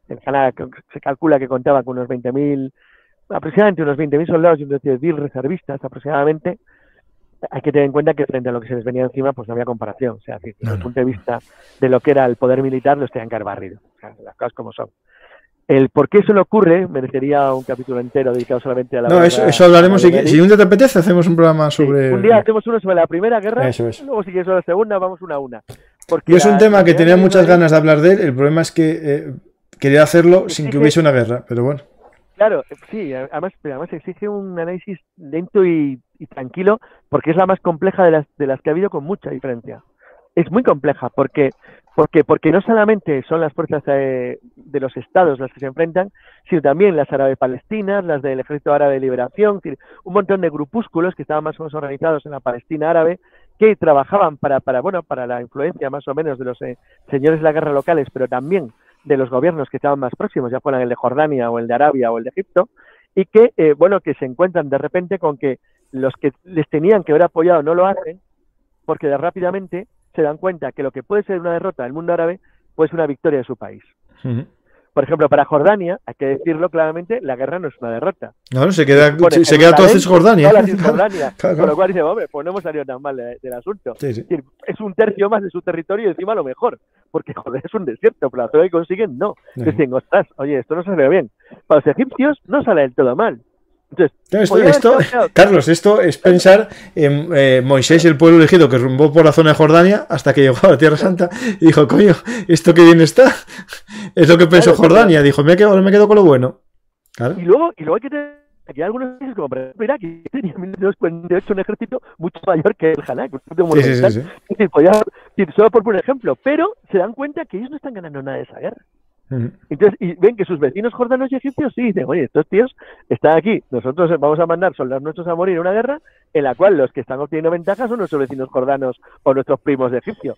se calcula que contaba con aproximadamente unos 20.000 soldados y unos 10.000 reservistas aproximadamente, hay que tener en cuenta que frente a lo que se les venía encima, pues no había comparación. O sea, desde el punto de vista de lo que era el poder militar, los tenían que haber barrido. O sea, las cosas como son. El por qué eso le ocurre merecería un capítulo entero dedicado solamente a la guerra. Eso hablaremos. Si un día te apetece, hacemos un programa sobre... Sí, un día hacemos uno sobre la Primera Guerra, luego si quieres sobre la Segunda, vamos una a una. Porque es un tema que tenía muchas ganas de hablar de él. El problema es que quería hacerlo sin que hubiese una guerra, pero bueno. Claro, sí, además exige un análisis lento y tranquilo, porque es la más compleja de las que ha habido, con mucha diferencia. Es muy compleja, porque no solamente son las fuerzas de los estados las que se enfrentan, sino también las árabe-palestinas, las del Ejército Árabe de Liberación, es decir, un montón de grupúsculos que estaban más o menos organizados en la Palestina árabe, que trabajaban para la influencia más o menos de los señores de la guerra locales, pero también de los gobiernos que estaban más próximos, ya fueran el de Jordania o el de Arabia o el de Egipto, y que que se encuentran de repente con que los que les tenían que haber apoyado no lo hacen, porque rápidamente se dan cuenta que lo que puede ser una derrota del mundo árabe puede ser una victoria de su país. Por ejemplo, para Jordania, hay que decirlo claramente, la guerra no es una derrota. No, se queda todo Cisjordania. Claro. Con lo cual dice, hombre, pues no hemos salido tan mal del asunto. Sí. Es decir, es un tercio más de su territorio y encima lo mejor. Porque, joder, es un desierto, pero la zona que consiguen, no. Dicen, ostras, oye, esto no sale bien. Para los egipcios no sale del todo mal. Entonces, Carlos, esto es pensar en Moisés y el pueblo elegido que rumbó por la zona de Jordania hasta que llegó a la Tierra Santa y dijo, coño, esto que bien está. Es lo que pensó Jordania. Dijo, me quedo con lo bueno. Claro. Y luego hay que tener aquí algunos países, como por ejemplo Irak, que tenía en 1948 un ejército mucho mayor que el Hanak. Sí. Solo por un ejemplo. Pero se dan cuenta que ellos no están ganando nada de esa guerra. Entonces, y ven que sus vecinos jordanos y egipcios sí dicen, oye, estos tíos están aquí, nosotros vamos a mandar soldados nuestros a morir en una guerra en la cual los que están obteniendo ventajas son nuestros vecinos jordanos o nuestros primos de Egipto.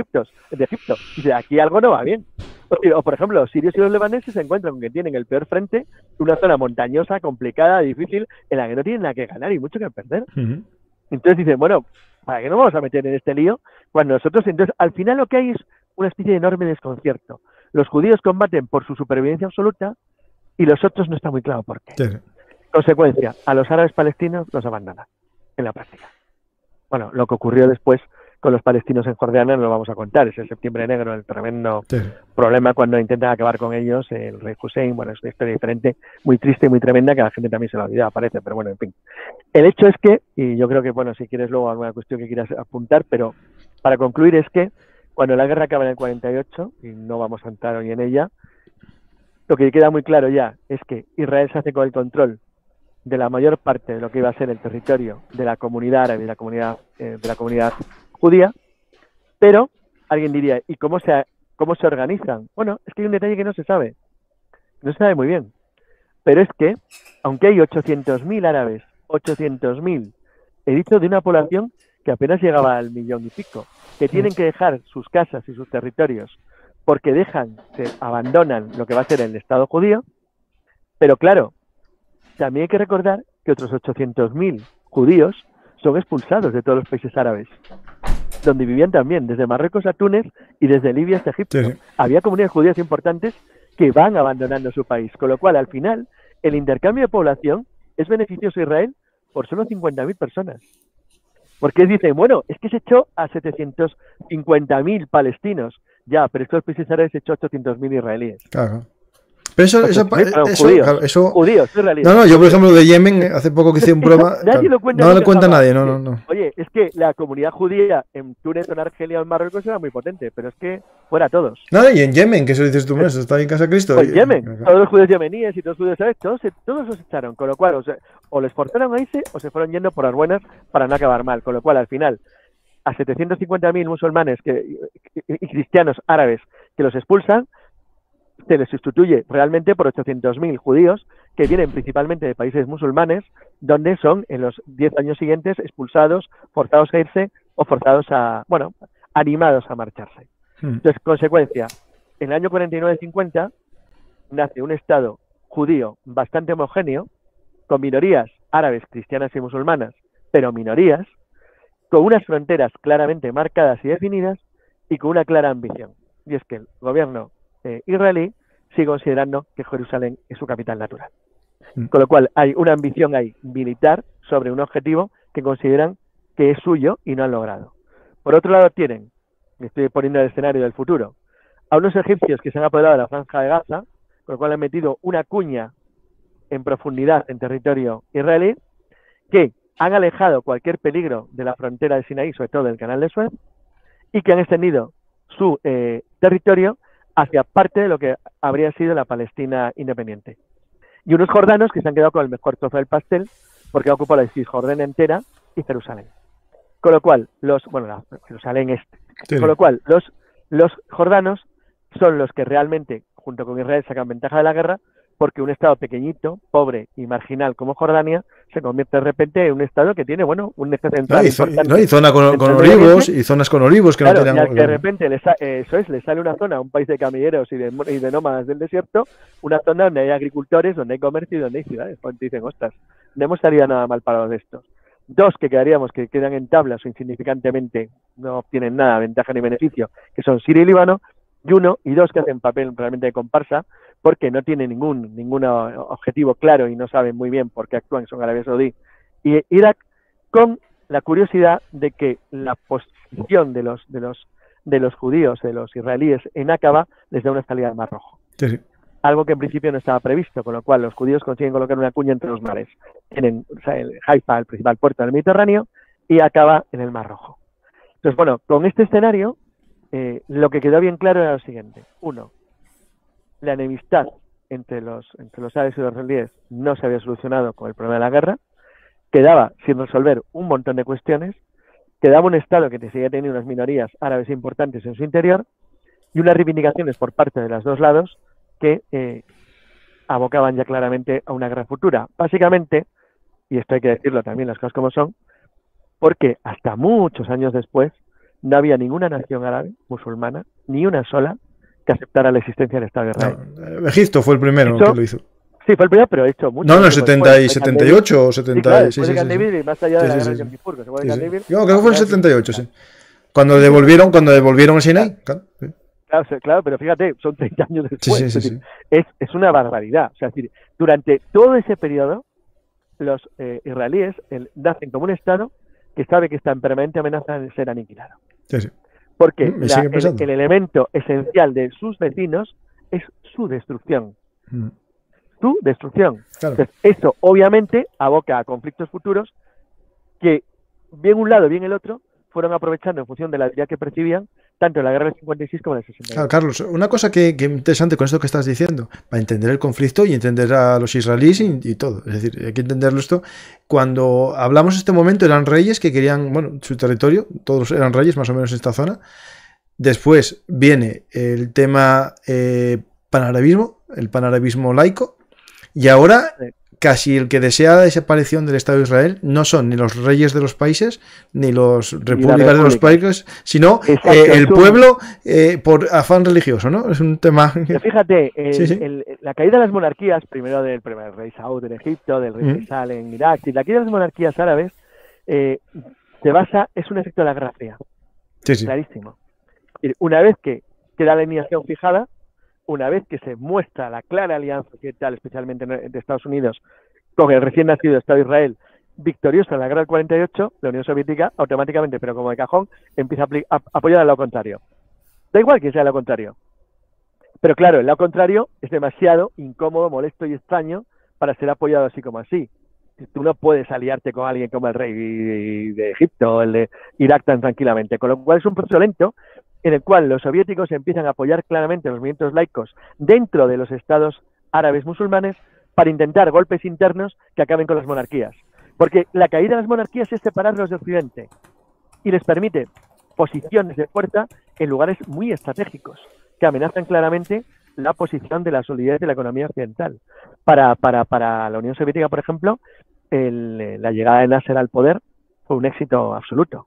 Y de aquí algo no va bien. O por ejemplo, los sirios y los lebaneses se encuentran con que tienen el peor frente, una zona montañosa, complicada, difícil, en la que no tienen nada que ganar y mucho que perder. Entonces dicen, bueno, ¿para qué nos vamos a meter en este lío? Cuando nosotros, entonces, al final lo que hay es una especie de enorme desconcierto. Los judíos combaten por su supervivencia absoluta y los otros no está muy claro por qué. Sí. Consecuencia, a los árabes palestinos los abandonan en la práctica. Bueno, lo que ocurrió después con los palestinos en Jordania no lo vamos a contar, es el Septiembre Negro, el tremendo problema cuando intentan acabar con ellos, el rey Hussein. Bueno, es una historia diferente, muy triste y muy tremenda, que a la gente también se la olvida, parece, pero bueno, en fin. El hecho es que, y yo creo que, bueno, si quieres luego alguna cuestión que quieras apuntar, pero para concluir es que cuando la guerra acaba en el 48, y no vamos a entrar hoy en ella, lo que queda muy claro ya es que Israel se hace con el control de la mayor parte de lo que iba a ser el territorio de la comunidad árabe y de la comunidad judía, pero alguien diría, ¿y cómo se organizan? Bueno, es que hay un detalle que no se sabe muy bien, pero es que, aunque hay 800.000 árabes, 800.000, he dicho de una población que apenas llegaba al 1.000.000 y pico, que tienen que dejar sus casas y sus territorios porque abandonan lo que va a ser el Estado judío, pero claro, también hay que recordar que otros 800.000 judíos son expulsados de todos los países árabes, donde vivían también, desde Marruecos a Túnez y desde Libia hasta Egipto. Sí. Había comunidades judías importantes que van abandonando su país, con lo cual, al final, el intercambio de población es beneficioso a Israel por solo 50.000 personas. Porque dicen, bueno, es que se echó a 750.000 palestinos. Ya, pero estos países árabes se echó a 800.000 israelíes. Claro. Pero judíos, israelíes. No, yo por ejemplo de Yemen, hace poco que hice un prueba. Nadie lo cuenta. No lo cuenta nadie, no. Oye, es que la comunidad judía en Túnez, en Argelia o en Marruecos era muy potente, pero es que fuera todos. Nada, y en Yemen, que eso dices tú, eso está ahí en casa de Cristo. Pues Yemen, todos los judíos yemeníes y todos los judíos árabes, todos los echaron, con lo cual o les forzaron a irse o se fueron yendo por las buenas para no acabar mal, con lo cual al final a 750.000 musulmanes y cristianos árabes que los expulsan, se les sustituye realmente por 800.000 judíos que vienen principalmente de países musulmanes, donde son en los 10 años siguientes expulsados, forzados a irse o forzados a, bueno, animados a marcharse. Entonces, consecuencia, en el año 49-50 nace un Estado judío bastante homogéneo, con minorías árabes, cristianas y musulmanas, pero minorías, con unas fronteras claramente marcadas y definidas y con una clara ambición. Y es que el gobierno israelí sigue considerando que Jerusalén es su capital natural. Con lo cual hay una ambición ahí militar sobre un objetivo que consideran que es suyo y no han logrado. Por otro lado tienen, me estoy poniendo el escenario del futuro, a unos egipcios que se han apoderado de la Franja de Gaza, con lo cual han metido una cuña en profundidad en territorio israelí, que han alejado cualquier peligro de la frontera de Sinaí, sobre todo del Canal de Suez, y que han extendido su territorio hacia parte de lo que habría sido la Palestina independiente. Y unos jordanos que se han quedado con el mejor trozo del pastel, porque han ocupado la Cisjordania entera y Jerusalén. Con lo cual, Jerusalén este. Sí. Con lo cual, los jordanos son los que realmente, junto con Israel, sacan ventaja de la guerra, porque un estado pequeñito, pobre y marginal como Jordania se convierte de repente en un estado que tiene, bueno, un eje central importante. Y zona con olivos, y zonas con olivos que claro, no tenían... Y de repente le sale una zona, un país de camilleros y de nómadas del desierto, una zona donde hay agricultores, donde hay comercio y donde hay ciudades. Pues dicen, ostras, no hemos salido nada mal parados de estos. Dos que quedan en tablas o insignificantemente, no obtienen nada, ventaja ni beneficio, que son Siria y Líbano, y dos que hacen papel realmente de comparsa, porque no tienen ningún objetivo claro y no saben muy bien por qué actúan, son Arabia Saudí y Irak, con la curiosidad de que la posición de los judíos, de los israelíes en Aqaba, les da una salida al Mar Rojo. Sí. Algo que en principio no estaba previsto, con lo cual los judíos consiguen colocar una cuña entre los mares. Tienen el Haifa, el principal puerto del Mediterráneo, y Aqaba en el Mar Rojo. Entonces, bueno, con este escenario, lo que quedó bien claro era lo siguiente. Uno, la enemistad entre los árabes y los israelíes no se había solucionado con el problema de la guerra, quedaba sin resolver un montón de cuestiones, quedaba un Estado que seguía teniendo unas minorías árabes importantes en su interior y unas reivindicaciones por parte de los dos lados que abocaban ya claramente a una guerra futura. Básicamente, y esto hay que decirlo también, las cosas como son, porque hasta muchos años después no había ninguna nación árabe, musulmana, ni una sola, que aceptara la existencia del Estado de Israel. No, Egipto fue el primero que lo hizo. Sí, fue el primero, pero hecho mucho. No, 70 y 78 o 70. Sí, claro, más allá de la guerra de Yom Kippur, que se puede David. Yo creo que fue el 78, sí. Cuando devolvieron el Sinai. Claro, pero fíjate, son 30 años después. Sí. Es una barbaridad. O sea, es decir, durante todo ese periodo, los israelíes nacen como un Estado que sabe que está en permanente amenaza de ser aniquilado. Sí. Porque el elemento esencial de sus vecinos es su destrucción. Su destrucción. Claro. Entonces, esto obviamente aboca a conflictos futuros que, bien un lado, bien el otro, fueron aprovechando en función de la idea que percibían, tanto en la guerra del 56 como en el 68. Claro, Carlos, una cosa que interesante con esto que estás diciendo, para entender el conflicto y entender a los israelíes y todo, es decir, hay que entenderlo esto, cuando hablamos de este momento eran reyes que querían, bueno, su territorio, todos eran reyes más o menos en esta zona, después viene el tema panarabismo, el panarabismo laico, y ahora casi el que desea la desaparición del Estado de Israel no son ni los reyes de los países ni los repúblicas de los países, sino el pueblo por afán religioso, ¿no? Es un tema... Pero fíjate, la caída de las monarquías, primero del rey Saúd en Egipto, del rey Faisal en Irak, y la caída de las monarquías árabes es un efecto de la Guerra Fría. Clarísimo. Una vez que queda la alineación fijada, una vez que se muestra la clara alianza occidental, especialmente de Estados Unidos, con el recién nacido Estado de Israel, victorioso en la guerra del 48, la Unión Soviética automáticamente, pero como de cajón, empieza a apoyar al lado contrario. Da igual que sea el lado contrario. Pero claro, el lado contrario es demasiado incómodo, molesto y extraño para ser apoyado así como así. Tú no puedes aliarte con alguien como el rey de Egipto o el de Irak tan tranquilamente, con lo cual es un proceso lento en el cual los soviéticos empiezan a apoyar claramente los movimientos laicos dentro de los estados árabes musulmanes para intentar golpes internos que acaben con las monarquías. Porque la caída de las monarquías es separarlos de Occidente y les permite posiciones de fuerza en lugares muy estratégicos que amenazan claramente la posición de la solidez de la economía occidental. Para la Unión Soviética, por ejemplo, la llegada de Nasser al poder fue un éxito absoluto.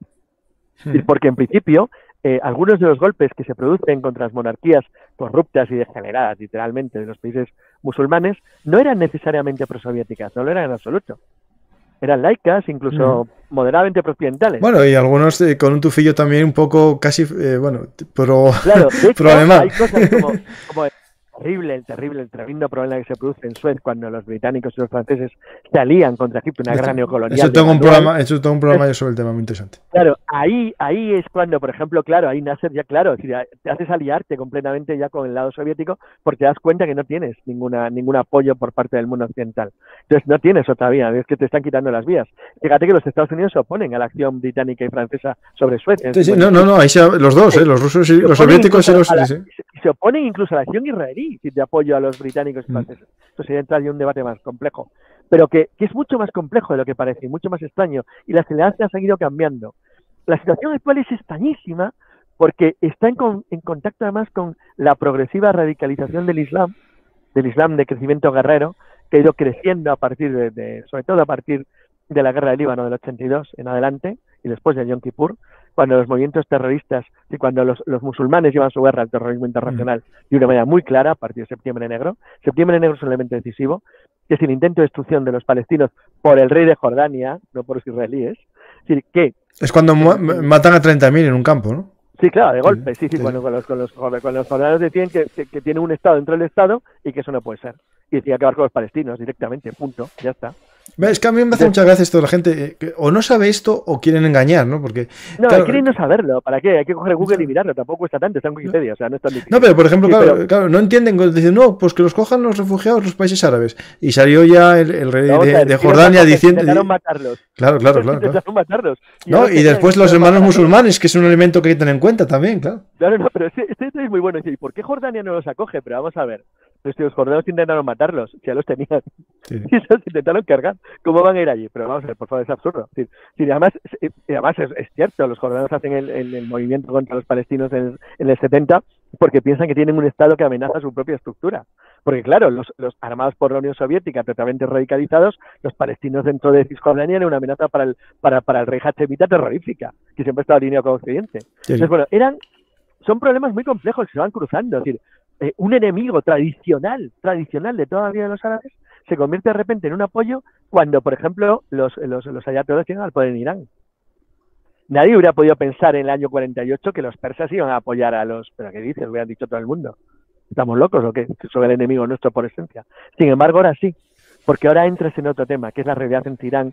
Porque en principio, algunos de los golpes que se producen contra las monarquías corruptas y degeneradas, literalmente, de los países musulmanes, no eran necesariamente prosoviéticas, no lo eran en absoluto. Eran laicas, incluso moderadamente pro-occidentales. Bueno, y algunos con un tufillo también un poco casi, bueno, claro, de hecho, alemán. Hay cosas como el tremendo problema que se produce en Suez cuando los británicos y los franceses se alían contra Egipto, una gran neocolonial. Eso tengo un programa yo sobre el tema muy interesante. Claro, ahí es cuando, por ejemplo, ahí Nasser ya, es decir, te haces aliarte completamente ya con el lado soviético porque te das cuenta que no tienes ningún apoyo por parte del mundo occidental. Entonces no tienes otra vía, es que te están quitando las vías. Fíjate que los Estados Unidos se oponen a la acción británica y francesa sobre Suez. Sí, no, ahí los dos, los rusos y los soviéticos y los... Se oponen incluso a la acción israelí de apoyo a los británicos y franceses. Esto sería entrar en un debate más complejo, pero que es mucho más complejo de lo que parece, y mucho más extraño, y la aceleración ha seguido cambiando. La situación actual es extrañísima porque está en contacto además con la progresiva radicalización del Islam de crecimiento guerrero, que ha ido creciendo a partir sobre todo a partir de la guerra del Líbano del 82 en adelante, y después de Yom Kippur, cuando los movimientos terroristas y cuando los musulmanes llevan su guerra al terrorismo internacional de una manera muy clara a partir de Septiembre Negro. Septiembre Negro es un elemento decisivo, que es el intento de destrucción de los palestinos por el rey de Jordania, no por los israelíes. Es decir, que es cuando matan a 30.000 en un campo, ¿no? Sí, claro, de golpe, sí. Cuando los jordanos decían que tienen un Estado dentro del Estado y que eso no puede ser. Y decía acabar con los palestinos directamente, punto, ya está. Es que a mí me hace muchas gracias esto, la gente que o no sabe esto o quieren engañar, ¿no? Porque claro, quieren no saberlo, ¿para qué? Hay que coger Google y mirarlo, tampoco cuesta tanto, está en Wikipedia, o sea, no es tan difícil. No, pero por ejemplo, claro, no entienden, dicen, no, pues que los cojan los refugiados los países árabes. Y salió ya el rey de Jordania diciendo... Intentaron matarlos. Claro. Intentaron matarlos. No, y después los hermanos musulmanes, que es un elemento que hay que tener en cuenta también, claro. Claro, no, pero este es muy bueno. ¿Y por qué Jordania no los acoge? Pero vamos a ver. Pues si los jordanos intentaron matarlos, ya los tenían. Sí. Y los intentaron cargar. ¿Cómo van a ir allí? Pero vamos a ver, por favor, es absurdo. Además es cierto, los jordanos hacen el movimiento contra los palestinos en el 70 porque piensan que tienen un Estado que amenaza su propia estructura. Porque claro, los armados por la Unión Soviética, totalmente radicalizados, los palestinos dentro de Cisjordania eran una amenaza para el rey hachemita terrorífica, que siempre estaba alineado con Occidente. Sí. Entonces, bueno, son problemas muy complejos que se van cruzando. Es decir, un enemigo tradicional de toda la vida de los árabes se convierte de repente en un apoyo cuando, por ejemplo, los ayatolás llegan al poder en Irán. Nadie hubiera podido pensar en el año 48 que los persas iban a apoyar a los... ¿Pero qué dices? Lo hubieran dicho todo el mundo. ¿Estamos locos o qué? Son el enemigo nuestro por esencia. Sin embargo, ahora sí. Porque ahora entras en otro tema, que es la realidad entre Irán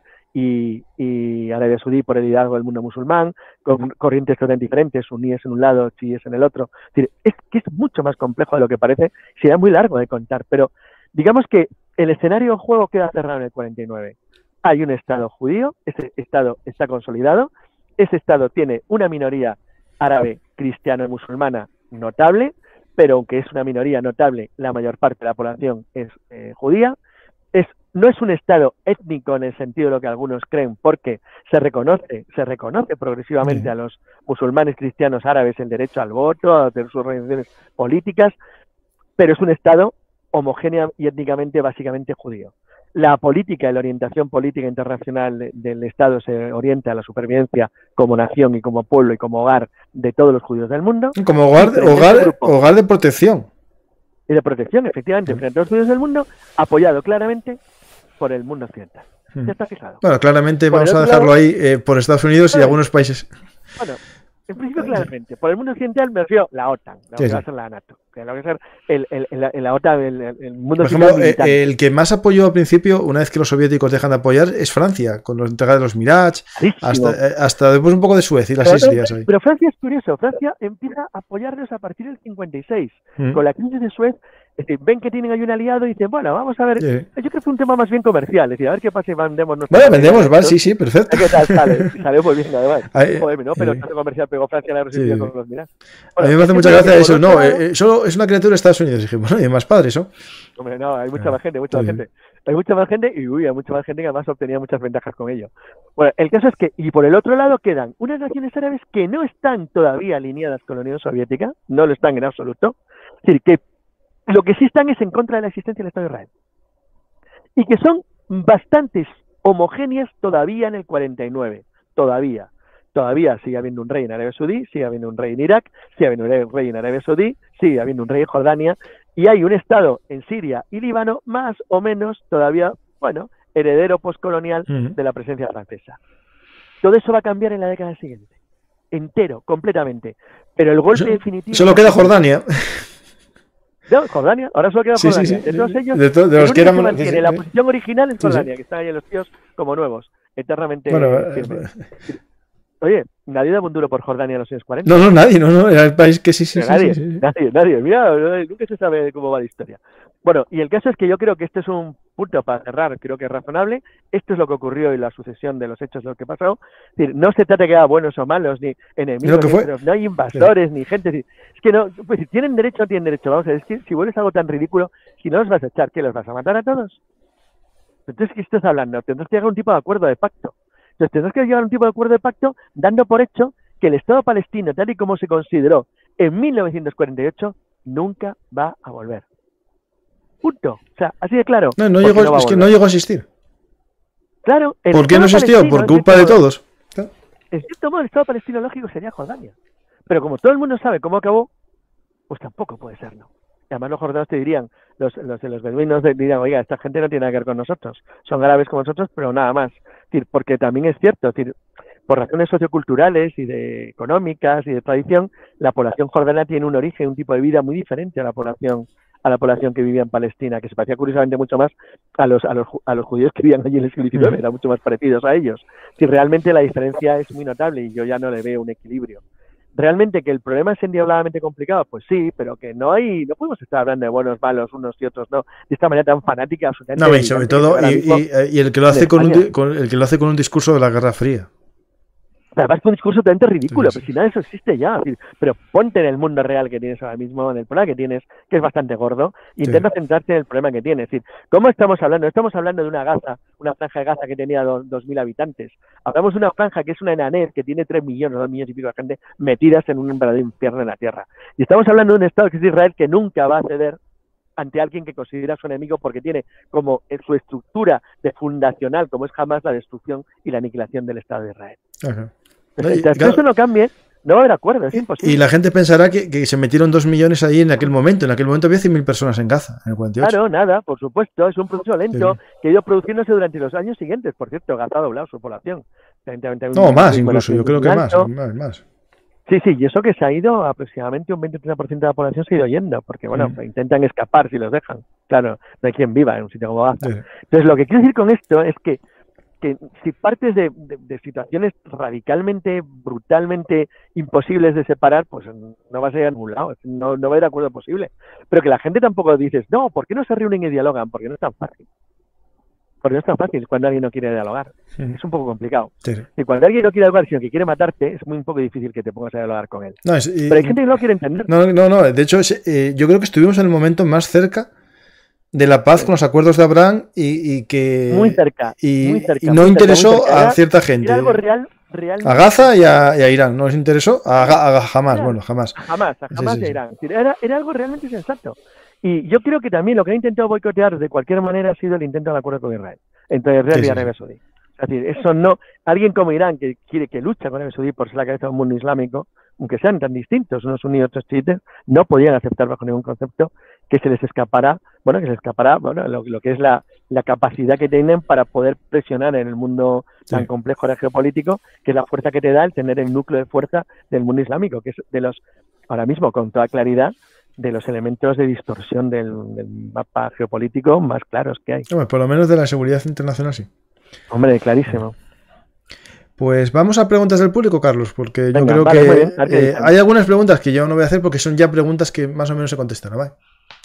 y Arabia Saudí por el liderazgo del mundo musulmán, con corrientes totalmente diferentes, suníes en un lado, chiíes en el otro. Es que es mucho más complejo de lo que parece, sería muy largo de contar, pero digamos que el escenario de juego queda cerrado en el 49. Hay un Estado judío, ese Estado está consolidado, ese Estado tiene una minoría árabe, cristiana y musulmana notable, pero aunque es una minoría notable, la mayor parte de la población es judía. No es un Estado étnico en el sentido de lo que algunos creen, porque se reconoce progresivamente a los musulmanes, cristianos, árabes el derecho al voto, a tener sus organizaciones políticas, pero es un Estado homogéneo y étnicamente básicamente judío. La política y la orientación política internacional del Estado se orienta a la supervivencia como nación y como pueblo y como hogar de todos los judíos del mundo. Como hogar de protección. Y de protección, efectivamente, frente a todos los judíos del mundo, apoyado claramente por el mundo occidental. Ya está fijado. Bueno, claramente vamos a dejarlo ahí por Estados Unidos y algunos países. Bueno, en principio claramente. Por el mundo occidental me refiero a la OTAN, lo que va a ser la NATO. Que lo que va a ser la OTAN, el mundo occidental. Por ejemplo, el que más apoyó al principio, una vez que los soviéticos dejan de apoyar, es Francia, con la entrega de los Mirage, hasta después un poco de Suez y las islas ahí. Pero Francia es curioso, Francia empieza a apoyarlos a partir del 56, con la crisis de Suez. Es decir, ven que tienen ahí un aliado y dicen, bueno, vamos a ver. Yo creo que fue un tema más bien comercial. Es decir, a ver qué pasa y vendemos nuestro. Bueno, vendemos, vale, sí, perfecto. ¿Qué tal sale? Salió muy bien, además. Joder, ¿no? Pero el tanto comercial pegó Francia en la resistencia con los Mirage. Bueno, a mí me hace mucha gracia eso. No, solo es una criatura de Estados Unidos. Dije, bueno, y hay más padres, ¿no? Hombre, no, hay mucha más gente, Hay mucha más gente y hay mucha más gente que además obtenía muchas ventajas con ello. Bueno, el caso es que, y por el otro lado quedan unas naciones árabes que no están todavía alineadas con la Unión Soviética, no lo están en absoluto. Es decir, que lo que sí están es en contra de la existencia del Estado de Israel. Y que son bastantes homogéneas todavía en el 49. Todavía sigue habiendo un rey en Arabia Saudí, sigue habiendo un rey en Irak, sigue habiendo un rey en Arabia Saudí, sigue habiendo un rey en Jordania, y hay un Estado en Siria y Líbano, más o menos todavía, bueno, heredero postcolonial de la presencia francesa. Todo eso va a cambiar en la década siguiente. Entero, completamente. Pero el golpe definitivo... Solo queda Jordania. No, Jordania, ahora solo queda Jordania. Sí. De todos ellos, de los que éramos... mantiene la posición original es Jordania, que están ahí en los tíos como nuevos, eternamente firmes. Oye, nadie daba un duro por Jordania en los años 40. No, nadie, era el país que sí. Nadie. Mira, nunca se sabe cómo va la historia. Bueno, y el caso es que yo creo que este es un punto para cerrar, creo que es razonable. Esto es lo que ocurrió y la sucesión de los hechos de lo que pasó. Es decir, no se trata de que haya buenos o malos, ni enemigos, no hay invasores, ni gente. Es que no, pues si tienen derecho o no tienen derecho. Vamos a ver, es que si vuelves algo tan ridículo, si no los vas a echar, ¿qué los vas a matar a todos? Entonces, ¿qué estás hablando? Tendrás que llegar a un tipo de acuerdo de pacto. Entonces, tendrás que llegar a un tipo de acuerdo de pacto dando por hecho que el Estado palestino, tal y como se consideró en 1948, nunca va a volver. Punto. O sea, así de claro. No llegó a existir. Claro. ¿Por qué no existió? Por culpa de todos. En cierto modo, el Estado palestino lógico sería Jordania. Pero como todo el mundo sabe cómo acabó, pues tampoco puede serlo. Y además los jordanos te dirían, los beduinos dirían, oiga, esta gente no tiene nada que ver con nosotros. Son árabes como nosotros, pero nada más. Es decir, porque también es cierto, es decir, por razones socioculturales y de económicas y de tradición, la población jordana tiene un origen, un tipo de vida muy diferente a la población que vivía en Palestina, que se parecía curiosamente mucho más a los judíos que vivían allí en el siglo XIX, eran mucho más parecidos a ellos. Si realmente la diferencia es muy notable y yo ya no le veo un equilibrio. Realmente que el problema es endiabladamente complicado, pues sí, pero que no podemos estar hablando de buenos, malos, unos y otros, no, de esta manera tan fanática, absolutamente. No, y sobre todo, y el que lo hace con un discurso de la Guerra Fría. Además, es un discurso totalmente ridículo, pero si nada de eso existe ya. Pero ponte en el mundo real que tienes ahora mismo, en el problema que tienes, que es bastante gordo, e intenta centrarte en el problema que tienes. Es decir, ¿cómo estamos hablando? Estamos hablando de una franja de Gaza que tenía 2.000 habitantes. Hablamos de una franja que es una enanez, que tiene 3 millones, 2 millones y pico de gente metidas en un verdadero infierno en la tierra. Y estamos hablando de un Estado que es Israel que nunca va a ceder ante alguien que considera su enemigo porque tiene como su estructura de fundacional, como es jamás la destrucción y la aniquilación del Estado de Israel. Ajá. Entonces, que eso no cambie, no va a haber acuerdo, es imposible. Y la gente pensará que se metieron 2 millones ahí en aquel momento. En aquel momento había 100.000 personas en Gaza, en el 48. Claro, nada, por supuesto, es un proceso lento que ha ido produciéndose durante los años siguientes. Por cierto, Gaza ha doblado su población. No, más incluso, yo creo que más. Sí, y eso que se ha ido, aproximadamente un 20-30% de la población se ha ido yendo, porque bueno, intentan escapar si los dejan. Claro, no hay quien viva en un sitio como Gaza. Entonces, lo que quiero decir con esto es que si partes de situaciones radicalmente, brutalmente imposibles de separar, pues no vas a ir a ningún lado, no va a haber acuerdo posible. Pero que la gente tampoco dices, no, ¿por qué no se reúnen y dialogan? Porque no es tan fácil. Porque no es tan fácil cuando alguien no quiere dialogar. Es un poco complicado. Y cuando alguien no quiere dialogar, sino que quiere matarte, es muy un poco difícil que te pongas a dialogar con él. Pero hay gente que no lo quiere entender. No. De hecho, yo creo que estuvimos en el momento más cerca de la paz con los acuerdos de Abraham y que muy cerca, y no interesó a cierta gente. Era algo realmente... A Gaza y a Irán. ¿No les interesó? A jamás, bueno, jamás. Jamás y a Irán. Era algo realmente sensato. Y yo creo que también lo que ha intentado boicotear de cualquier manera ha sido el intento del acuerdo con Israel, entre Israel y Arabia Saudí. Es decir, eso no, alguien como Irán que lucha con Arabia Saudí por ser la cabeza de un mundo islámico, aunque sean tan distintos unos sunníes y otros chiitas, no podían aceptar bajo ningún concepto que se les escapara, lo que es la capacidad que tienen para poder presionar en el mundo tan complejo de geopolítico, que es la fuerza que te da el tener el núcleo de fuerza del mundo islámico, que es de los, ahora mismo con toda claridad, de los elementos de distorsión del mapa geopolítico más claros que hay. Hombre, por lo menos de la seguridad internacional sí. Hombre, clarísimo. Pues vamos a preguntas del público, Carlos, porque yo creo que hay algunas preguntas que yo no voy a hacer porque son ya preguntas que más o menos se contestan, ¿vale?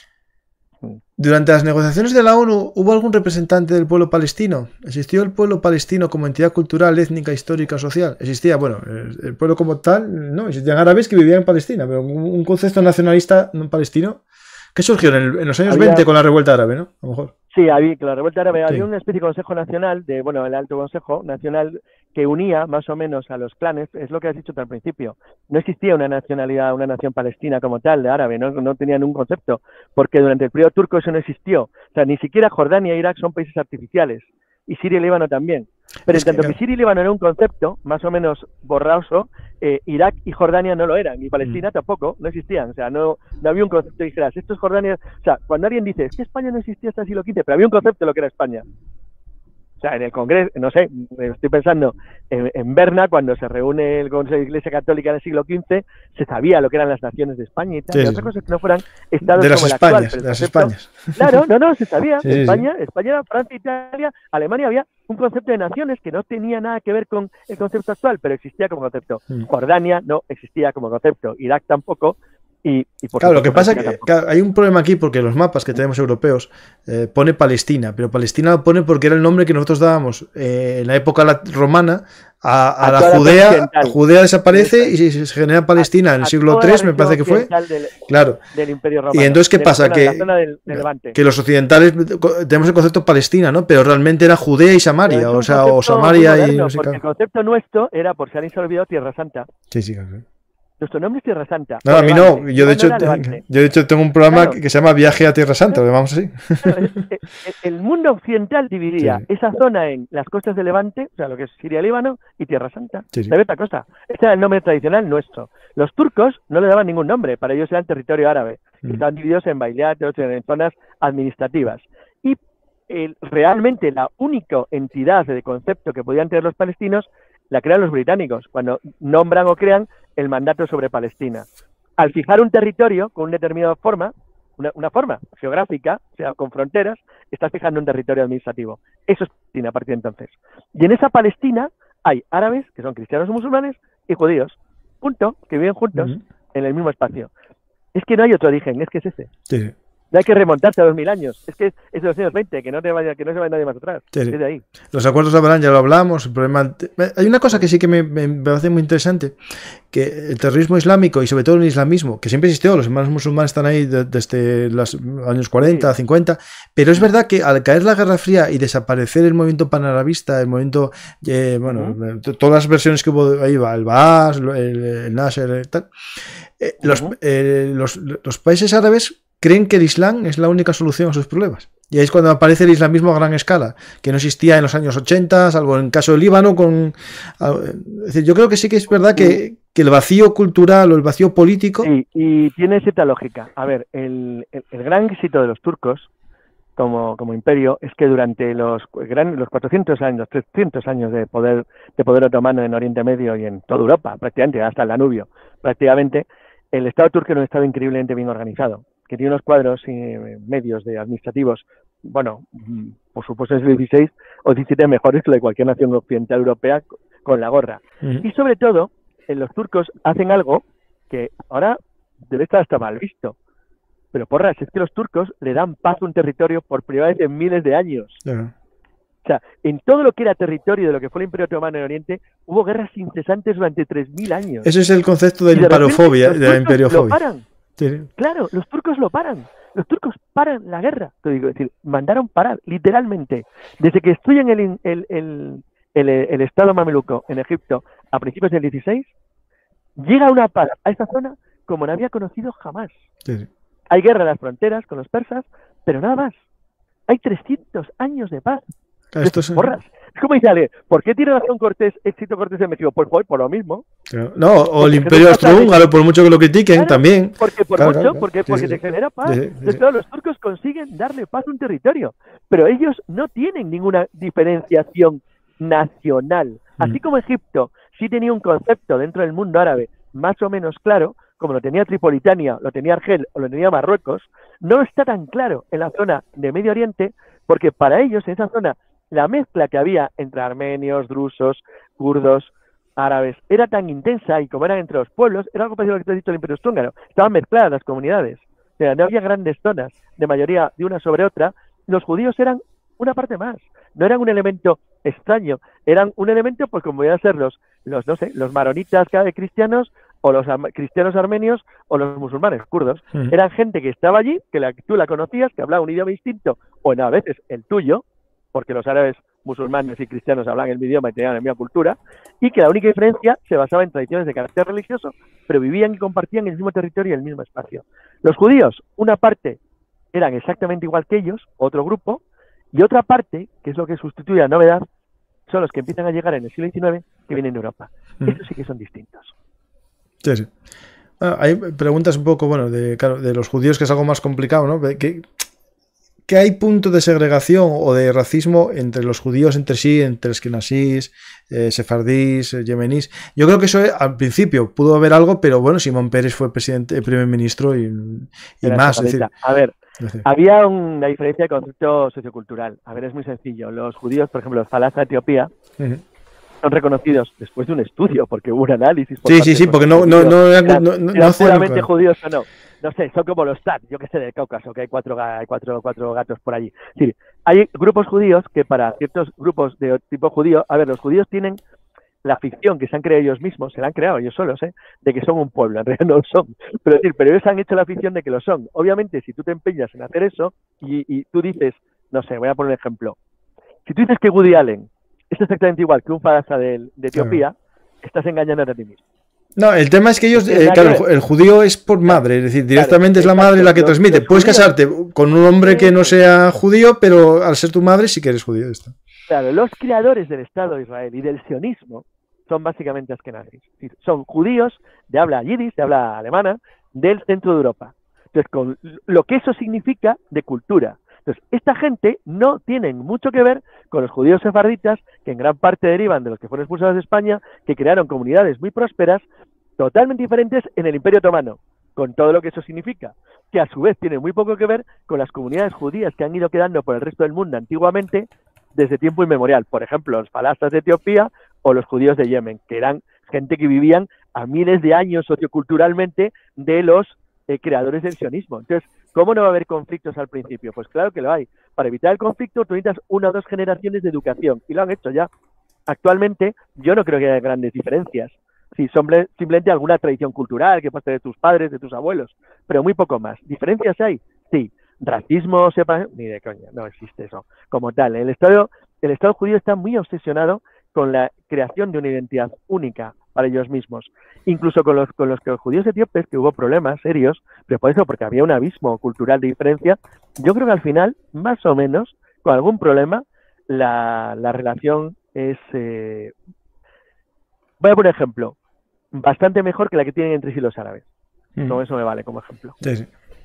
Durante las negociaciones de la ONU, ¿hubo algún representante del pueblo palestino? ¿Existió el pueblo palestino como entidad cultural, étnica, histórica, social? Existía, bueno, el pueblo como tal, no, existían árabes que vivían en Palestina, pero un concepto nacionalista no palestino que surgió en los años 20 con la revuelta árabe, ¿no? A lo mejor. Sí, había, la revuelta árabe, Sí. había una especie de consejo nacional, el alto consejo nacional, que unía más o menos a los clanes, es lo que has dicho tú al principio. No existía una nacionalidad, una nación palestina como tal, de árabe, no tenían un concepto, porque durante el periodo turco eso no existió. O sea, ni siquiera Jordania e Irak son países artificiales, y Siria y Líbano también. Pero en tanto que Siria y Líbano era un concepto más o menos borroso, Irak y Jordania no lo eran, y Palestina tampoco, no existían. O sea, no había un concepto que dijeras, esto es Jordania. O sea, cuando alguien dice, es que España no existía hasta el siglo XV, pero había un concepto de lo que era España. O sea, en el Congreso, no sé, estoy pensando en Berna, cuando se reúne el Consejo de Iglesia Católica en el siglo XV, se sabía lo que eran las naciones de España y tal, y otras cosas que no fueran estados como el actual. De las Españas. Claro, no, se sabía. España era Francia, Italia, Alemania, había un concepto de naciones que no tenía nada que ver con el concepto actual, pero existía como concepto. Jordania no existía como concepto, Irak tampoco. Y claro, lo que pasa es que hay un problema aquí porque los mapas que tenemos europeos pone Palestina, pero Palestina lo pone porque era el nombre que nosotros dábamos en la época romana a la Judea. Judea desaparece y se genera Palestina en el siglo III, me parece que fue. Claro. Del Imperio Romano. Y entonces, ¿qué pasa? Que los occidentales tenemos el concepto Palestina, ¿no? Pero realmente era Judea y Samaria, o Samaria moderno, y no sé porque qué. el concepto nuestro era, por si alguien se ha olvidado, Tierra Santa. Sí, claro. Nuestro nombre es Tierra Santa. No, a mí no. Yo de hecho tengo un programa que se llama Viaje a Tierra Santa, lo llamamos así. Claro, el mundo occidental dividía esa zona en las costas de Levante, o sea, lo que es Siria, Líbano, y Tierra Santa. ¿Sabes otra cosa? Este era el nombre tradicional nuestro. Los turcos no le daban ningún nombre, para ellos eran territorio árabe. Estaban divididos en bailatos, en zonas administrativas. Y realmente la única entidad de concepto que podían tener los palestinos la crean los británicos, cuando nombran o crean el mandato sobre Palestina. Al fijar un territorio con una determinada forma, una forma geográfica, o sea, con fronteras, estás fijando un territorio administrativo. Eso es Palestina a partir de entonces. Y en esa Palestina hay árabes, que son cristianos o musulmanes, y judíos, que viven juntos en el mismo espacio. Es que no hay otro origen, es que es ese. Sí. No hay que remontarse a 2000 años. Es que es de los años 20, que no se vaya nadie más atrás. Sí. Es de ahí. Los acuerdos de Abraham ya lo hablamos. El problema... Hay una cosa que sí que me parece muy interesante, que el terrorismo islámico y sobre todo el islamismo, que siempre existió, los hermanos musulmanes están ahí desde los años 40, 50, pero es verdad que al caer la Guerra Fría y desaparecer el movimiento panarabista, el movimiento, todas las versiones que hubo ahí, el Baas, el Nasser, tal, los países árabes creen que el Islam es la única solución a sus problemas. Y ahí es cuando aparece el islamismo a gran escala, que no existía en los años 80, salvo en el caso del Líbano. Es decir, yo creo que sí que es verdad que el vacío cultural o el vacío político... Sí, y tiene cierta lógica. A ver, el gran éxito de los turcos como imperio es que durante los 400 años, 300 años de poder otomano en Oriente Medio y en toda Europa, prácticamente, hasta el Danubio, prácticamente, el Estado turco era un Estado increíblemente bien organizado, que tiene unos cuadros medios de administrativos, bueno, por supuesto es el 16 o 17 mejores que la de cualquier nación occidental europea con la gorra. Y sobre todo, los turcos hacen algo que ahora debe estar hasta mal visto. Pero porras, es que los turcos le dan paz a un territorio por primera vez en miles de años. O sea, en todo lo que era territorio de lo que fue el Imperio Otomano en Oriente, hubo guerras incesantes durante 3000 años. Ese es el concepto de la imperofobia, de la imperiofobia. Lo paran. Sí. Claro, los turcos lo paran. Los turcos paran la guerra. Te digo, es decir, mandaron parar, literalmente. Desde que destruyen el Estado mameluco en Egipto a principios del 16, llega una paz a esta zona como no había conocido jamás. Sí. Hay guerra en las fronteras con los persas, pero nada más. Hay 300 años de paz. Esto es... Porras. Es como dice Ale, ¿por qué tiene razón éxito Cortés en México? Pues por lo mismo. No, o el Imperio Austrohúngaro, por mucho que lo critiquen, claro, también. Porque te genera paz. Entonces, claro, los turcos consiguen darle paz a un territorio, pero ellos no tienen ninguna diferenciación nacional. Así como Egipto sí tenía un concepto dentro del mundo árabe más o menos claro, como lo tenía Tripolitania, lo tenía Argel o lo tenía Marruecos, no está tan claro en la zona de Medio Oriente, porque para ellos en esa zona la mezcla que había entre armenios, drusos, kurdos, árabes, era tan intensa, y como eran entre los pueblos, era algo parecido a lo que te has dicho del Imperio Austrohúngaro. Estaban mezcladas las comunidades. O sea, no había grandes zonas de mayoría de una sobre otra. Los judíos eran una parte más. No eran un elemento extraño. Eran un elemento, pues como podían ser los maronitas cristianos, o los cristianos armenios o los musulmanes kurdos. Eran gente que estaba allí, que tú la conocías, que hablaba un idioma distinto, o a veces el tuyo, porque los árabes musulmanes y cristianos hablaban el mismo idioma y tenían la misma cultura, y que la única diferencia se basaba en tradiciones de carácter religioso, pero vivían y compartían el mismo territorio y el mismo espacio. Los judíos, una parte eran exactamente igual que ellos, otro grupo, y otra parte, que es lo que sustituye la novedad, son los que empiezan a llegar en el siglo XIX, que vienen de Europa. Estos sí que son distintos. Sí, sí. Bueno, hay preguntas un poco, bueno, de los judíos, que es algo más complicado, ¿no? ¿Qué hay punto de segregación o de racismo entre los judíos entre sí, entre esquenasís, sefardís, yemenís? Yo creo que eso al principio pudo haber algo, pero bueno, Simón Peres fue primer ministro y más. Es decir, a ver, había una diferencia de concepto sociocultural. A ver, es muy sencillo. Los judíos, por ejemplo, los falás de Etiopía, son reconocidos después de un estudio, porque hubo un análisis. Sí, porque no eran puramente judíos o no. No sé, son como los TAT, yo que sé, del Cáucaso, que hay cuatro gatos por allí. Sí, hay grupos judíos que para ciertos grupos de tipo judío, a ver, los judíos tienen la ficción que se han creado ellos mismos, se la han creado ellos solos, de que son un pueblo, en realidad no lo son. Pero ellos han hecho la ficción de que lo son. Obviamente, si tú te empeñas en hacer eso y tú dices, no sé, voy a poner un ejemplo. Si tú dices que Woody Allen es exactamente igual que un falasa de Etiopía, estás engañando a ti mismo. No, el tema es que ellos, claro, el judío es por madre, es decir, directamente es la madre la que transmite. Puedes casarte con un hombre que no sea judío, pero al ser tu madre sí que eres judío. Esto. Claro, los creadores del Estado de Israel y del sionismo son básicamente askenazis. Son judíos de habla yiddish, de habla alemana, del centro de Europa. Entonces, con lo que eso significa de cultura. Entonces, esta gente no tiene mucho que ver con los judíos sefarditas, que en gran parte derivan de los que fueron expulsados de España, que crearon comunidades muy prósperas, totalmente diferentes en el Imperio Otomano, con todo lo que eso significa, que a su vez tiene muy poco que ver con las comunidades judías que han ido quedando por el resto del mundo antiguamente, desde tiempo inmemorial. Por ejemplo, los falastas de Etiopía o los judíos de Yemen, que eran gente que vivían a miles de años socioculturalmente de los creadores del sionismo. Entonces, ¿cómo no va a haber conflictos al principio? Pues claro que lo hay. Para evitar el conflicto, tú necesitas 1 o 2 generaciones de educación, y lo han hecho ya. Actualmente, yo no creo que haya grandes diferencias. Sí, simplemente alguna tradición cultural que pase de tus padres, de tus abuelos, pero muy poco más. ¿Diferencias hay? Sí. ¿Racismo, ni de coña, no existe eso como tal. El Estado judío está muy obsesionado con la creación de una identidad única para ellos mismos. Incluso con los judíos etíopes, que hubo problemas serios, pero por eso, porque había un abismo cultural de diferencia, yo creo que al final, más o menos, con algún problema, la relación es... voy a poner ejemplo, bastante mejor que la que tienen entre sí los árabes. No, eso me vale como ejemplo. Sí.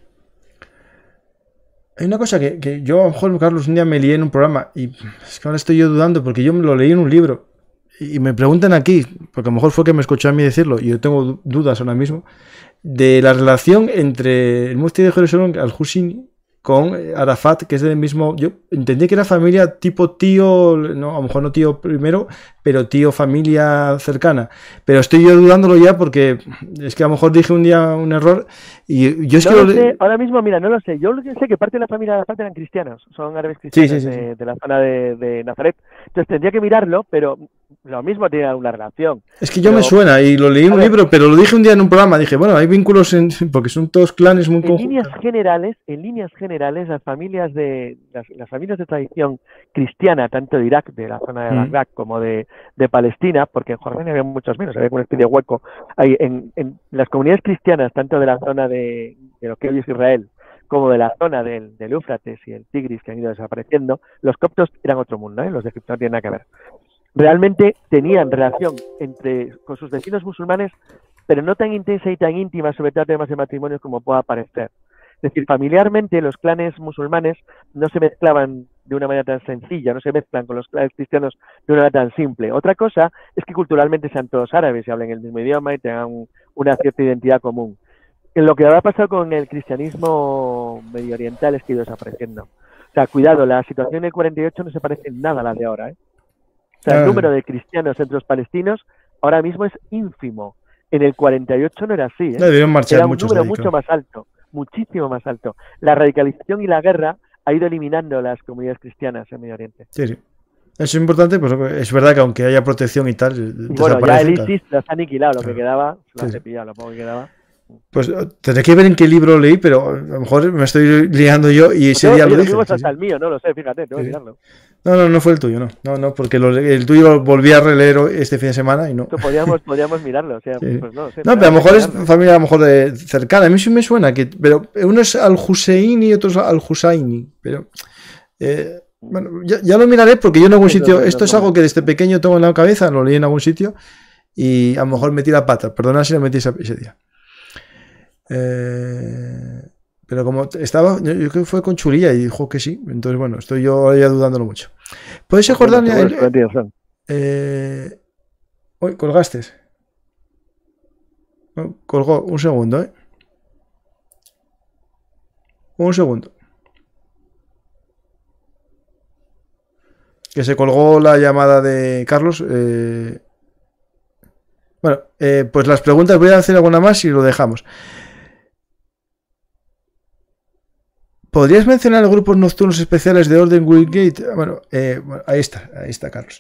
Hay una cosa que yo, a lo mejor, Carlos, un día me lié en un programa, y es que ahora estoy yo dudando, porque yo me lo leí en un libro, y me preguntan aquí, porque a lo mejor fue que me escuchó a mí decirlo, y yo tengo dudas ahora mismo, de la relación entre el mufti de Jerusalén, al-Husseini, con Arafat, que es del mismo... Yo entendí que era familia tipo tío, no, a lo mejor no tío primero, pero tío familia cercana. Pero estoy yo dudándolo ya porque es que a lo mejor dije un día un error y yo es no que... lo sé, ahora mismo, mira, no lo sé. Yo sé que parte de la familia de Arafat eran cristianos, son árabes cristianos sí. De la zona de Nazaret. Entonces tendría que mirarlo, pero lo mismo tiene alguna relación. Es que yo me suena y lo leí en un libro, pero lo dije un día en un programa. Dije, bueno, hay vínculos porque son todos clanes muy conjuntos. En líneas generales, las familias de tradición cristiana, tanto de Irak, de la zona de Bagdad, como de Palestina, porque en Jordania había muchos menos, había una especie de hueco. Hay en las comunidades cristianas, tanto de la zona de lo que hoy es Israel, como de la zona del Éufrates y el Tigris, que han ido desapareciendo, los coptos eran otro mundo, los de Egipto no tienen nada que ver. Realmente tenían relación con sus vecinos musulmanes, pero no tan intensa y tan íntima sobre temas de matrimonios como pueda parecer. Es decir, familiarmente los clanes musulmanes no se mezclaban de una manera tan sencilla, no se mezclan con los clanes cristianos de una manera tan simple. Otra cosa es que culturalmente sean todos árabes y hablen el mismo idioma y tengan una cierta identidad común. En lo que ha pasado con el cristianismo medio oriental es que ha ido desapareciendo. O sea, cuidado, la situación del 48 no se parece en nada a la de ahora, O sea, el número de cristianos entre los palestinos ahora mismo es ínfimo. En el 48 no era así, Debieron marchar era un número mucho más alto, muchísimo más alto. La radicalización y la guerra ha ido eliminando las comunidades cristianas en Medio Oriente. Sí. es importante, pues es verdad que aunque haya protección y tal, bueno, ya el ISIS lo has aniquilado, lo que quedaba, lo has cepillado, lo poco que quedaba. Pues tendré que ver en qué libro leí, pero a lo mejor me estoy liando yo y ese día lo dije. Hasta el mío, no lo sé, fíjate, tengo que mirarlo. No fue el tuyo, no, porque el tuyo lo volví a releer este fin de semana y no. Podríamos mirarlo, o sea, pues no sé. No, pero a lo mejor es familia a lo mejor de cercana, a mí sí me suena, pero uno es al-Husseini y otro es al-Husaini, pero bueno, ya lo miraré porque yo en algún sitio, esto es algo que desde pequeño tengo en la cabeza, lo leí en algún sitio y a lo mejor metí la pata, perdona si lo metí ese día. Pero como estaba, yo creo que fue con Chulilla y dijo que sí, entonces bueno, estoy yo ya dudándolo mucho. ¿Puede ser Jordania? Uy, colgaste. Colgó, un segundo, un segundo. Que se colgó la llamada de Carlos. Bueno, pues las preguntas, voy a hacer alguna más y lo dejamos. ¿Podrías mencionar los grupos nocturnos especiales de Orden Wingate? Bueno, ahí está, Carlos.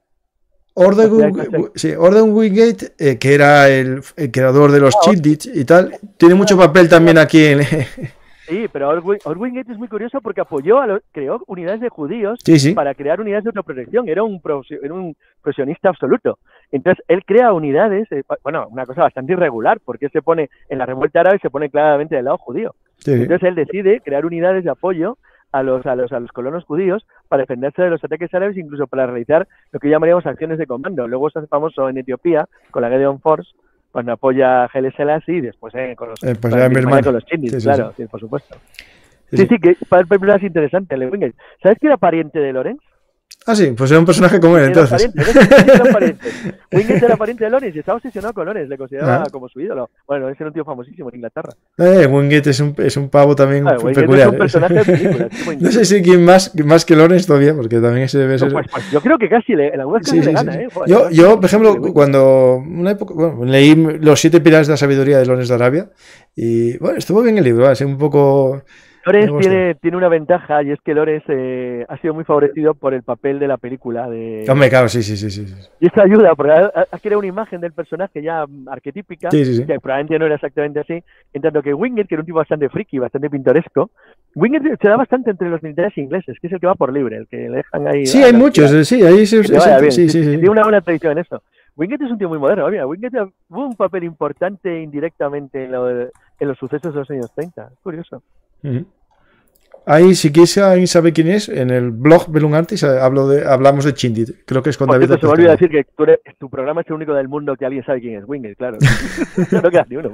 Orden Wingate, que era el creador de los Childits y tal, tiene mucho papel también aquí en... Sí, pero Wingate es muy curioso porque creó unidades de judíos para crear unidades de autoprotección. Era un profesionista absoluto. Entonces, él crea unidades, bueno, una cosa bastante irregular, porque se pone en la revuelta árabe, se pone claramente del lado judío. Sí. Entonces, él decide crear unidades de apoyo a los colonos judíos para defenderse de los ataques árabes, incluso para realizar lo que llamaríamos acciones de comando. Luego se hace famoso en Etiopía con la Gideon Force, cuando apoya a Haile Selassie y después con los Chindis, claro, sí, por supuesto. Sí, que para el película es interesante. ¿Sabes que era pariente de Lorenz? Ah, sí, pues era un personaje como él, entonces. Wingate era pariente de Lorenz y estaba obsesionado con Lorenz, le consideraba como su ídolo. Bueno, ese era un tío famosísimo en Inglaterra. Wingate es un pavo también peculiar. Es un personaje de película. No sé si quién más que Lorenz todavía, porque también ese debe ser... Pues yo creo que casi en algunas casos le gana, Joder, yo, por ejemplo, cuando una época, leí Los 7 pilares de la sabiduría de Lorenz de Arabia y, bueno, estuvo bien el libro, así un poco... Lorenz tiene una ventaja y es que Lorenz ha sido muy favorecido por el papel de la película. Hombre, claro, sí. Y esto ayuda, porque ha creado una imagen del personaje ya arquetípica, que probablemente no era exactamente así, en tanto que Wingate, que era un tipo bastante friki, bastante pintoresco, se da bastante entre los militares ingleses, que es el que va por libre, el que le dejan ahí... Sí, hay muchos, ahí sí. Tiene una buena tradición en eso. Wingate es un tío muy moderno, mira, Wingate tuvo un papel importante indirectamente en los sucesos de los años 30, curioso. Ahí, si quieres alguien sabe quién es, en el blog Bellum Artis hablamos de Chindit. Creo que es con David. Se me olvida decir que tu programa es el único del mundo que alguien sabe quién es Wingate, claro. No queda ni uno.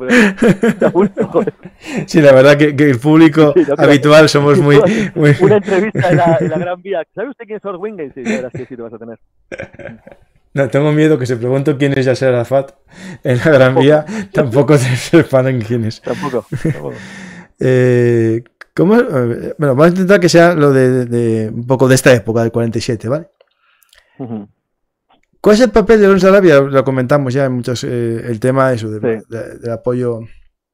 Sí, la verdad que el público habitual somos muy... Una entrevista en la Gran Vía. ¿Sabe usted quién es Lord Wingate? Sí, verás que sí lo vas a tener. No, tengo miedo que se pregunte quién es Yasser Arafat en la Gran Vía. Tampoco sepan quién es. Tampoco. Bueno, vamos a intentar que sea lo de un poco de esta época, del 47, ¿vale? ¿Cuál es el papel de Lorenz de Arabia? Lo comentamos ya en muchos, el tema eso del apoyo.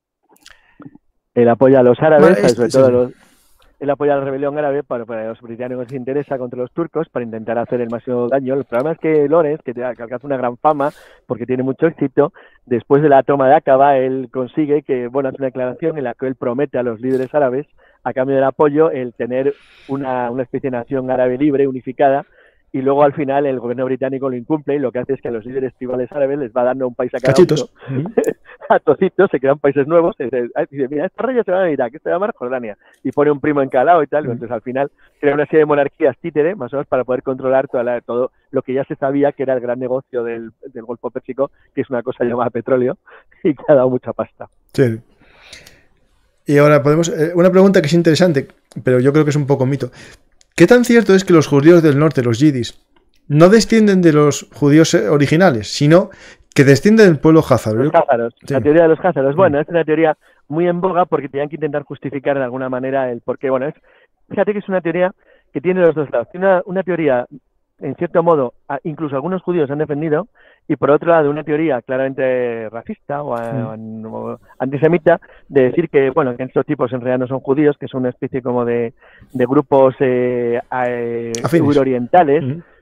El apoyo a los árabes, sobre todo el apoyo a la rebelión árabe para los británicos les interesa contra los turcos para intentar hacer el máximo daño. El problema es que Lorenz, que alcanza una gran fama porque tiene mucho éxito, después de la toma de Aqaba, él consigue que, hace una declaración en la que él promete a los líderes árabes, a cambio del apoyo, el tener una especie de nación árabe libre, unificada, y luego al final el gobierno británico lo incumple y lo que hace es que a los líderes tribales árabes les va dando un país a cada uno. A trocitos, se crean países nuevos, y dice, mira, estos reyes se van a Irak, este va a llamar Jordania, y pone un primo en cada lado y tal, entonces al final crea una serie de monarquías títere, más o menos para poder controlar todo lo que ya se sabía que era el gran negocio del Golfo Pérsico, que es una cosa llamada petróleo, y que ha dado mucha pasta. Sí. Y ahora podemos... una pregunta que es interesante, pero yo creo que es un poco mito. ¿Qué tan cierto es que los judíos del norte, los yidis, no descienden de los judíos originales, sino que descienden del pueblo házaro? Los házaros, la teoría de los házaros. Bueno, es una teoría muy en boga porque tenían que intentar justificar de alguna manera el porqué. Bueno, fíjate que es una teoría que tiene los dos lados. Tiene una teoría, en cierto modo, incluso algunos judíos han defendido, y por otro lado una teoría claramente racista o antisemita de decir que que estos tipos en realidad no son judíos, que son una especie como de grupos euroorientales,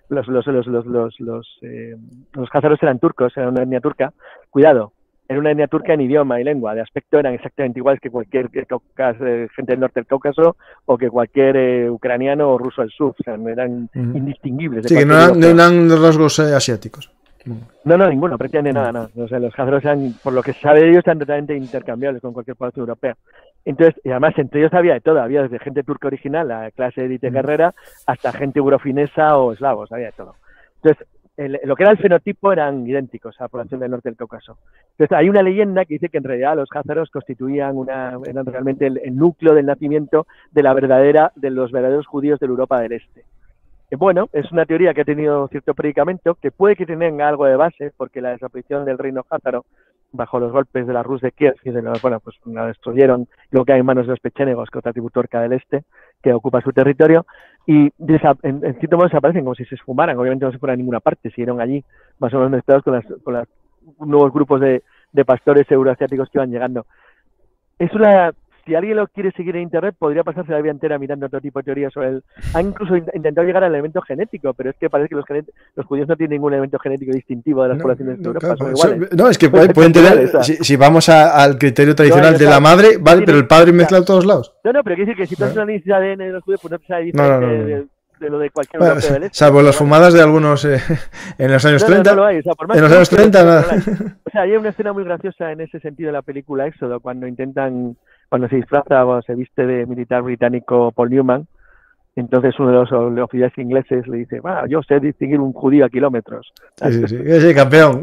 los jázaros eran turcos, era una etnia turca. Cuidado, era una etnia turca en idioma y lengua. De aspecto eran exactamente iguales que cualquier gente del norte del Cáucaso o que cualquier ucraniano o ruso del sur. O sea, eran indistinguibles. Sí, que no eran rasgos asiáticos. No, ninguno, prácticamente nada. O sea, los jázaros eran, por lo que se sabe de ellos, eran totalmente intercambiables con cualquier población europea. Entonces, y además entre ellos había de todo, había desde gente turca original, la clase de élite guerrera, hasta gente eurofinesa o eslavos, había de todo. Entonces, lo que era el fenotipo eran idénticos a la población del norte del Cáucaso. Entonces, hay una leyenda que dice que en realidad los jázaros constituían eran realmente el núcleo del nacimiento de los verdaderos judíos de la Europa del Este. Bueno, es una teoría que ha tenido cierto predicamento, que puede que tenga algo de base, porque la desaparición del reino jázaro, bajo los golpes de la Rus de Kiev, y pues la destruyeron, lo que hay en manos de los pechénegos, que otra tribu turca del este, que ocupa su territorio, y en cierto modo desaparecen como si se esfumaran, obviamente no se fueran a ninguna parte, siguieron allí, más o menos mezclados con los nuevos grupos de pastores euroasiáticos que iban llegando. Si alguien lo quiere seguir en internet, podría pasarse la vida entera mirando otro tipo de teorías sobre Han incluso intentado llegar al elemento genético, pero es que parece que los judíos no tienen ningún elemento genético distintivo de las poblaciones de Europa. Claro, no, es que pueden tener, si vamos al criterio tradicional de la madre, vale, pero el padre mezcla a todos lados. No, pero quiere decir que si tú haces un análisis de ADN de los judíos, pues no te sabe diferente de lo de cualquier europeo del este. Salvo las fumadas de algunos en los años 30. No lo hay. O sea, por más en los años 30, nada. O sea, hay una escena muy graciosa en ese sentido de la película Éxodo, cuando se disfraza o se viste de militar británico Paul Newman, entonces uno de los oficiales ingleses le dice, yo sé distinguir un judío a kilómetros. Sí, campeón.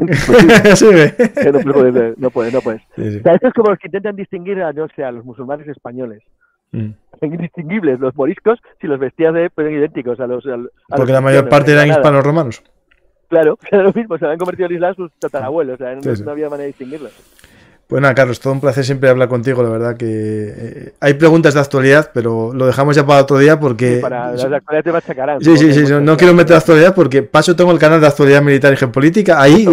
No puedes. Sí. O sea, esto es como los que intentan distinguir a los musulmanes españoles. Son indistinguibles los moriscos si los vestías pero idénticos a los porque la mayor parte eran hispanos romanos. Claro, lo mismo, se habían convertido en islam sus tatarabuelos, o sea, no había manera de distinguirlos. Pues nada, Carlos, todo un placer siempre hablar contigo, la verdad que hay preguntas de actualidad, pero lo dejamos ya para otro día porque... Sí, para las actualidades te machacarán. Sí, no quiero meter actualidad porque paso tengo el canal de actualidad militar y geopolítica, allí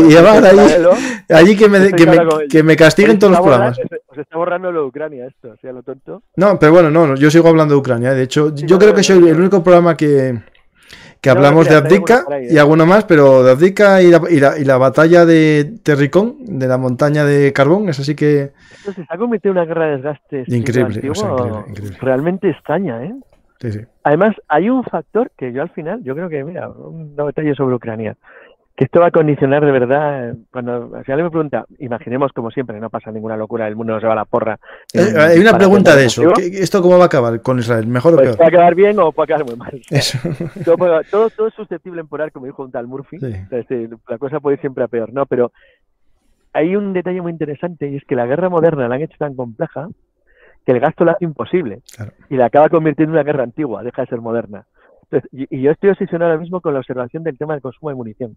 que me castiguen todos los programas. Os está borrando lo de Ucrania esto, a lo tonto. No, pero bueno, no, yo sigo hablando de Ucrania, de hecho, yo creo que soy el único programa que hablamos de Avdiivka y alguno más, pero de Avdiivka y la batalla de Terricón, de la montaña de carbón, es así que... Esto se ha convertido en una guerra de desgastes. Increíble. Realmente extraña, ¿eh? Sí. Además, hay un factor que yo al final, yo creo que, mira, un detalle sobre Ucrania, que esto va a condicionar de verdad, cuando al final me pregunta, imaginemos como siempre, no pasa ninguna locura, el mundo no se va a la porra. Hay una pregunta de eso, ¿esto cómo va a acabar con Israel? ¿Mejor o peor? ¿Puede acabar bien o puede acabar muy mal? Eso. Todo es susceptible de empeorar, como dijo un tal Murphy, la cosa puede ir siempre a peor, ¿no? Pero hay un detalle muy interesante y es que la guerra moderna la han hecho tan compleja que el gasto la hace imposible y la acaba convirtiendo en una guerra antigua, deja de ser moderna. Entonces, y yo estoy obsesionado ahora mismo con la observación del tema del consumo de munición.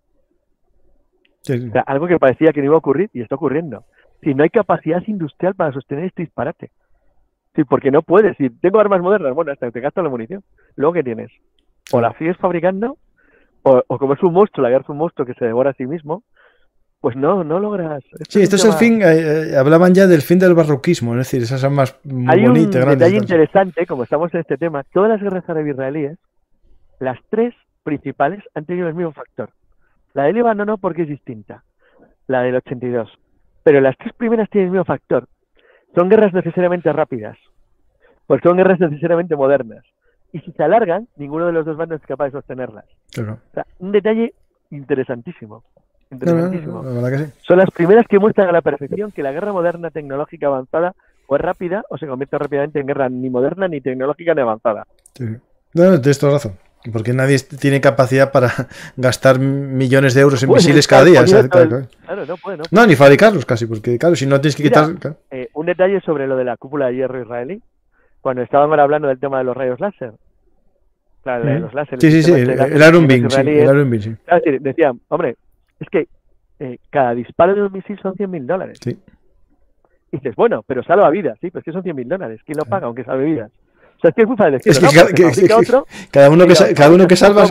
O sea, algo que parecía que no iba a ocurrir y está ocurriendo. Si no hay capacidad industrial para sostener este disparate. Sí, porque no puedes. Si tengo armas modernas, bueno, hasta que te gastas la munición. Luego, ¿qué tienes? O la sigues fabricando, o como es un monstruo, la guerra es un monstruo que se devora a sí mismo, pues no logras. Esto es el fin, hablaban ya del fin del barroquismo, es decir, esas armas muy bonitas, grandes. Hay un detalle interesante, como estamos en este tema, todas las guerras árabe-israelíes, las tres principales han tenido el mismo factor. La de Líbano no, porque es distinta, la del 82. Pero las tres primeras tienen el mismo factor. Son guerras necesariamente rápidas, pues son guerras necesariamente modernas. Y si se alargan, ninguno de los dos bandos es capaz de sostenerlas. Claro. O sea, un detalle interesantísimo. No, la verdad que sí. Son las primeras que muestran a la perfección que la guerra moderna tecnológica avanzada o es rápida o se convierte rápidamente en guerra ni moderna, ni tecnológica, ni avanzada. Sí. No, tienes toda razón. Porque nadie tiene capacidad para gastar millones de euros en misiles cada día. Claro, no puede. No, ni fabricarlos casi, porque claro, si no tienes que quitar... Claro. Un detalle sobre lo de la cúpula de hierro israelí, cuando estaban ahora hablando del tema de los rayos láser. Claro, los láser. Sí, el Iron Beam, sí. Claro, decían, hombre, es que cada disparo de un misil son $100.000. Sí. Y dices, bueno, pero salva vidas, sí, pues que son $100.000. ¿Quién lo paga aunque salve vidas? O sea, es que es muy fácil decirlo, cada uno que salvas,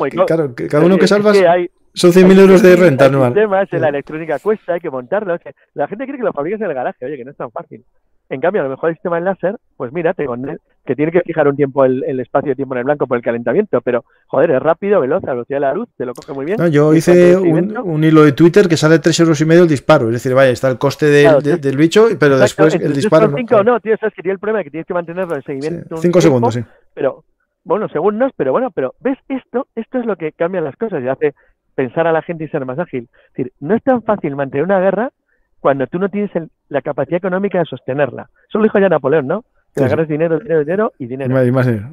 son 100.000 euros de renta anual. La electrónica cuesta, hay que montarlo. La gente cree que lo fabricas en el garaje, oye, que no es tan fácil. En cambio, a lo mejor el sistema en láser, pues mira, te que tiene que fijar un tiempo el espacio de tiempo en el blanco por el calentamiento, pero joder, es rápido, veloz, a la velocidad de la luz, te lo coge muy bien. No, yo hice un hilo de Twitter que sale 3,5 € el disparo, es decir, vaya, está el coste del bicho, pero después el disparo no. 5 no, tío, sabes que tiene el problema de que tienes que mantenerlo en seguimiento. 5 segundos, sí. Pero, bueno, segundos, pero ves, esto es lo que cambia las cosas y hace pensar a la gente y ser más ágil. Es decir, no es tan fácil mantener una guerra cuando tú no tienes la capacidad económica de sostenerla. Eso lo dijo ya Napoleón, ¿no? Que la guerra es dinero y dinero. Y más dinero.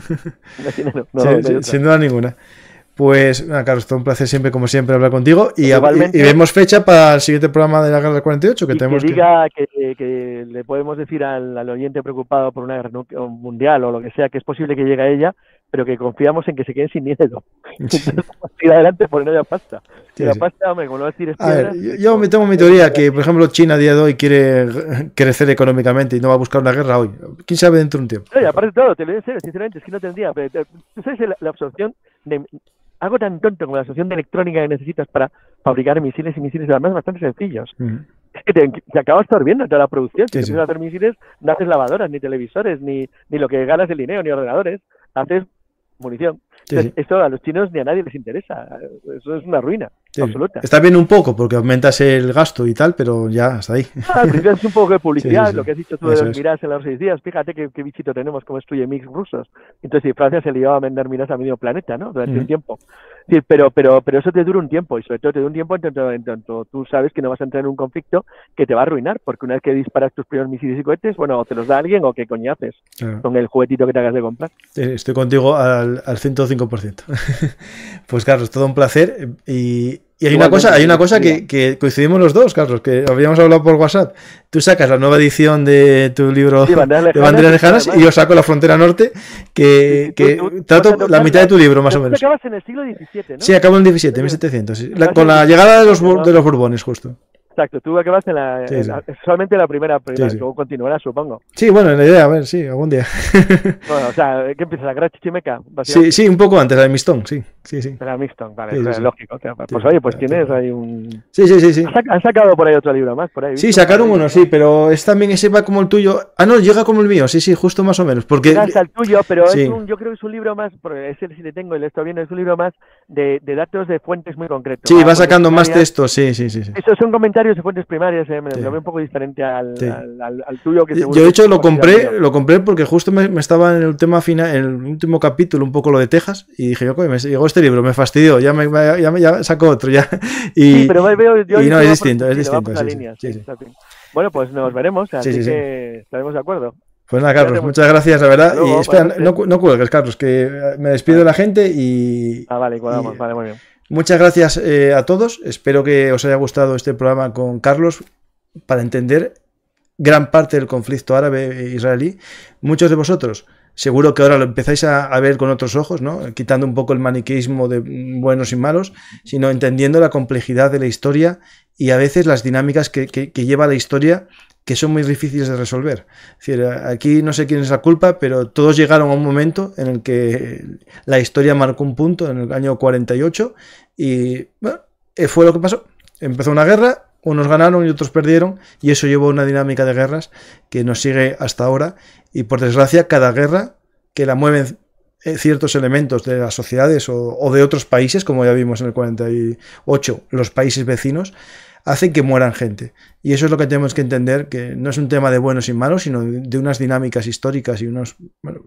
Más dinero. Sin duda ninguna. Pues, Carlos, todo un placer siempre, como siempre, hablar contigo. Y vemos fecha para el siguiente programa de la Guerra del 48. Que tenemos que diga que le podemos decir al oyente preocupado por una guerra mundial o lo que sea, que es posible que llegue a ella, pero que confiamos en que se queden sin dinero. Entonces, ir adelante por no haya pasta. La pasta, hombre, como lo vas a decir, yo me tengo mi teoría que, por ejemplo, China a día de hoy quiere crecer económicamente y no va a buscar una guerra hoy. ¿Quién sabe dentro de un tiempo? Y aparte de todo, te lo digo en serio, sinceramente, es que no tendría. Pero, ¿tú sabes la absorción de algo tan tonto como la absorción de electrónica que necesitas para fabricar misiles y misiles, además bastante sencillos? Es que te acabas absorbiendo toda la producción. Si empiezas a hacer misiles, no haces lavadoras, ni televisores, ni lo que ganas el dinero, ni ordenadores. Haces munición. Entonces, esto a los chinos ni a nadie les interesa. Eso es una ruina absoluta. Está bien un poco porque aumentas el gasto y tal, pero ya hasta ahí. Al principio es un poco de publicidad, lo que has dicho tú de los miras en los 6 días. Fíjate qué bichito tenemos, cómo destruye MiGs rusos. Entonces, Francia se le iba a vender miras a medio planeta, ¿no? Durante un tiempo. Sí, pero eso te dura un tiempo, y sobre todo te dura un tiempo en tanto tú sabes que no vas a entrar en un conflicto que te va a arruinar, porque una vez que disparas tus primeros misiles y cohetes, bueno, o te los da alguien o qué coño haces con el juguetito que te hagas de comprar. Estoy contigo al 105%. Pues Carlos, todo un placer. Y hay una cosa que coincidimos los dos, Carlos, que habíamos hablado por WhatsApp. Tú sacas la nueva edición de tu libro de Banderas Lejanas y yo saco La Frontera Norte, que trato la mitad de tu libro, más o menos. Tú acabas en el siglo XVII, ¿no? Sí, acabo en el XVII, 1700. Sí. Con la llegada de los Borbones, justo. Exacto, tú acabas solamente la primera, luego continuará, supongo. Sí, bueno, la idea, a ver, sí, algún día. Bueno, o sea, ¿qué empieza? ¿La Gran Chichimeca? Sí, un poco antes, la de Mistón, sí. La Mistón, vale, lógico. Pues oye, pues tienes ahí un... Sí. ¿Han sacado por ahí otro libro más? Por ahí, sí, sacaron uno, sí, pero es también ese va como el tuyo. Ah, no, llega como el mío, sí, justo más o menos. Porque... Llega hasta el tuyo, pero yo creo que es un libro más, ese sí le tengo y le estoy viendo, es un libro más de datos de fuentes muy concretos. Sí, va sacando más textos, sí. Esos son comentarios de fuentes primarias, me lo veo un poco diferente al tuyo. Que yo de hecho lo compré porque justo me estaba en el tema final, en el último capítulo, un poco lo de Texas, y dije, yo, me llegó este libro, me fastidió, ya saco otro, ya. Sí, pero veo yo... Y no, es distinto. Sí. Bueno, pues nos veremos, así que estaremos de acuerdo. Pues nada, Carlos, muchas gracias, la verdad. Luego, y espera, no cuelgues, Carlos, que me despido de la gente y... Vale, cuadramos, vale, muy bien. Muchas gracias a todos. Espero que os haya gustado este programa con Carlos para entender gran parte del conflicto árabe-israelí. Muchos de vosotros seguro que ahora lo empezáis a ver con otros ojos, ¿no? Quitando un poco el maniqueísmo de buenos y malos, sino entendiendo la complejidad de la historia y a veces las dinámicas que lleva la historia, que son muy difíciles de resolver. Es decir, aquí no sé quién es la culpa, pero todos llegaron a un momento en el que la historia marcó un punto, en el año 48, y bueno, fue lo que pasó. Empezó una guerra, unos ganaron y otros perdieron, y eso llevó a una dinámica de guerras que nos sigue hasta ahora, y por desgracia cada guerra que la mueven ciertos elementos de las sociedades o de otros países, como ya vimos en el 48, los países vecinos, hacen que mueran gente. Y eso es lo que tenemos que entender, que no es un tema de buenos y malos, sino de unas dinámicas históricas y unos...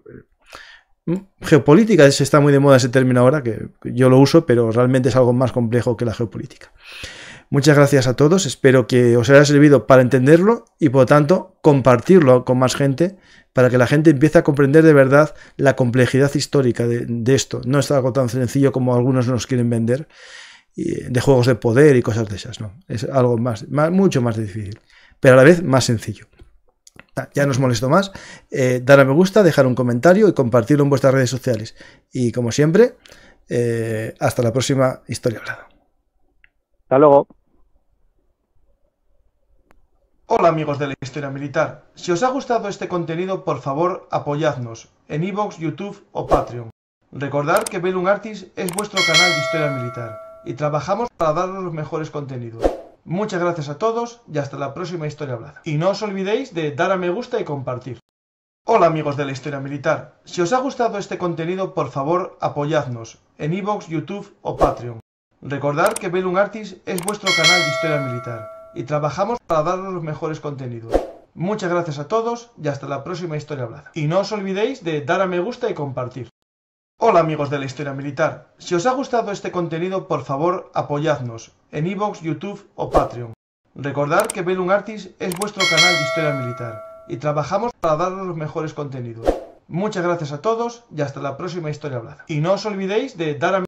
geopolítica, está muy de moda ese término ahora, que yo lo uso, pero realmente es algo más complejo que la geopolítica. Muchas gracias a todos, espero que os haya servido para entenderlo y por lo tanto compartirlo con más gente, para que la gente empiece a comprender de verdad la complejidad histórica de esto. No es algo tan sencillo como algunos nos quieren vender, de juegos de poder y cosas de esas, no, es algo mucho más difícil, pero a la vez más sencillo. Ya no os molesto más, dar a me gusta, dejar un comentario y compartirlo en vuestras redes sociales, y como siempre, hasta la próxima Historia Hablada. Hasta luego. Hola amigos de la Historia Militar, si os ha gustado este contenido, por favor apoyadnos en iVoox, YouTube o Patreon. Recordad que Bellum Artis es vuestro canal de Historia Militar y trabajamos para daros los mejores contenidos. Muchas gracias a todos y hasta la próxima Historia Hablada. Y no os olvidéis de dar a me gusta y compartir. Hola amigos de la historia militar, si os ha gustado este contenido por favor apoyadnos en iVoox, YouTube o Patreon. Recordad que Bellum Artis es vuestro canal de historia militar y trabajamos para daros los mejores contenidos. Muchas gracias a todos y hasta la próxima historia hablada. Y no os olvidéis de dar a me gusta y compartir. Hola amigos de la historia militar, si os ha gustado este contenido por favor apoyadnos en iVoox, YouTube o Patreon. Recordad que Bellum Artis es vuestro canal de historia militar y trabajamos para daros los mejores contenidos. Muchas gracias a todos y hasta la próxima historia hablada. Y no os olvidéis de dar a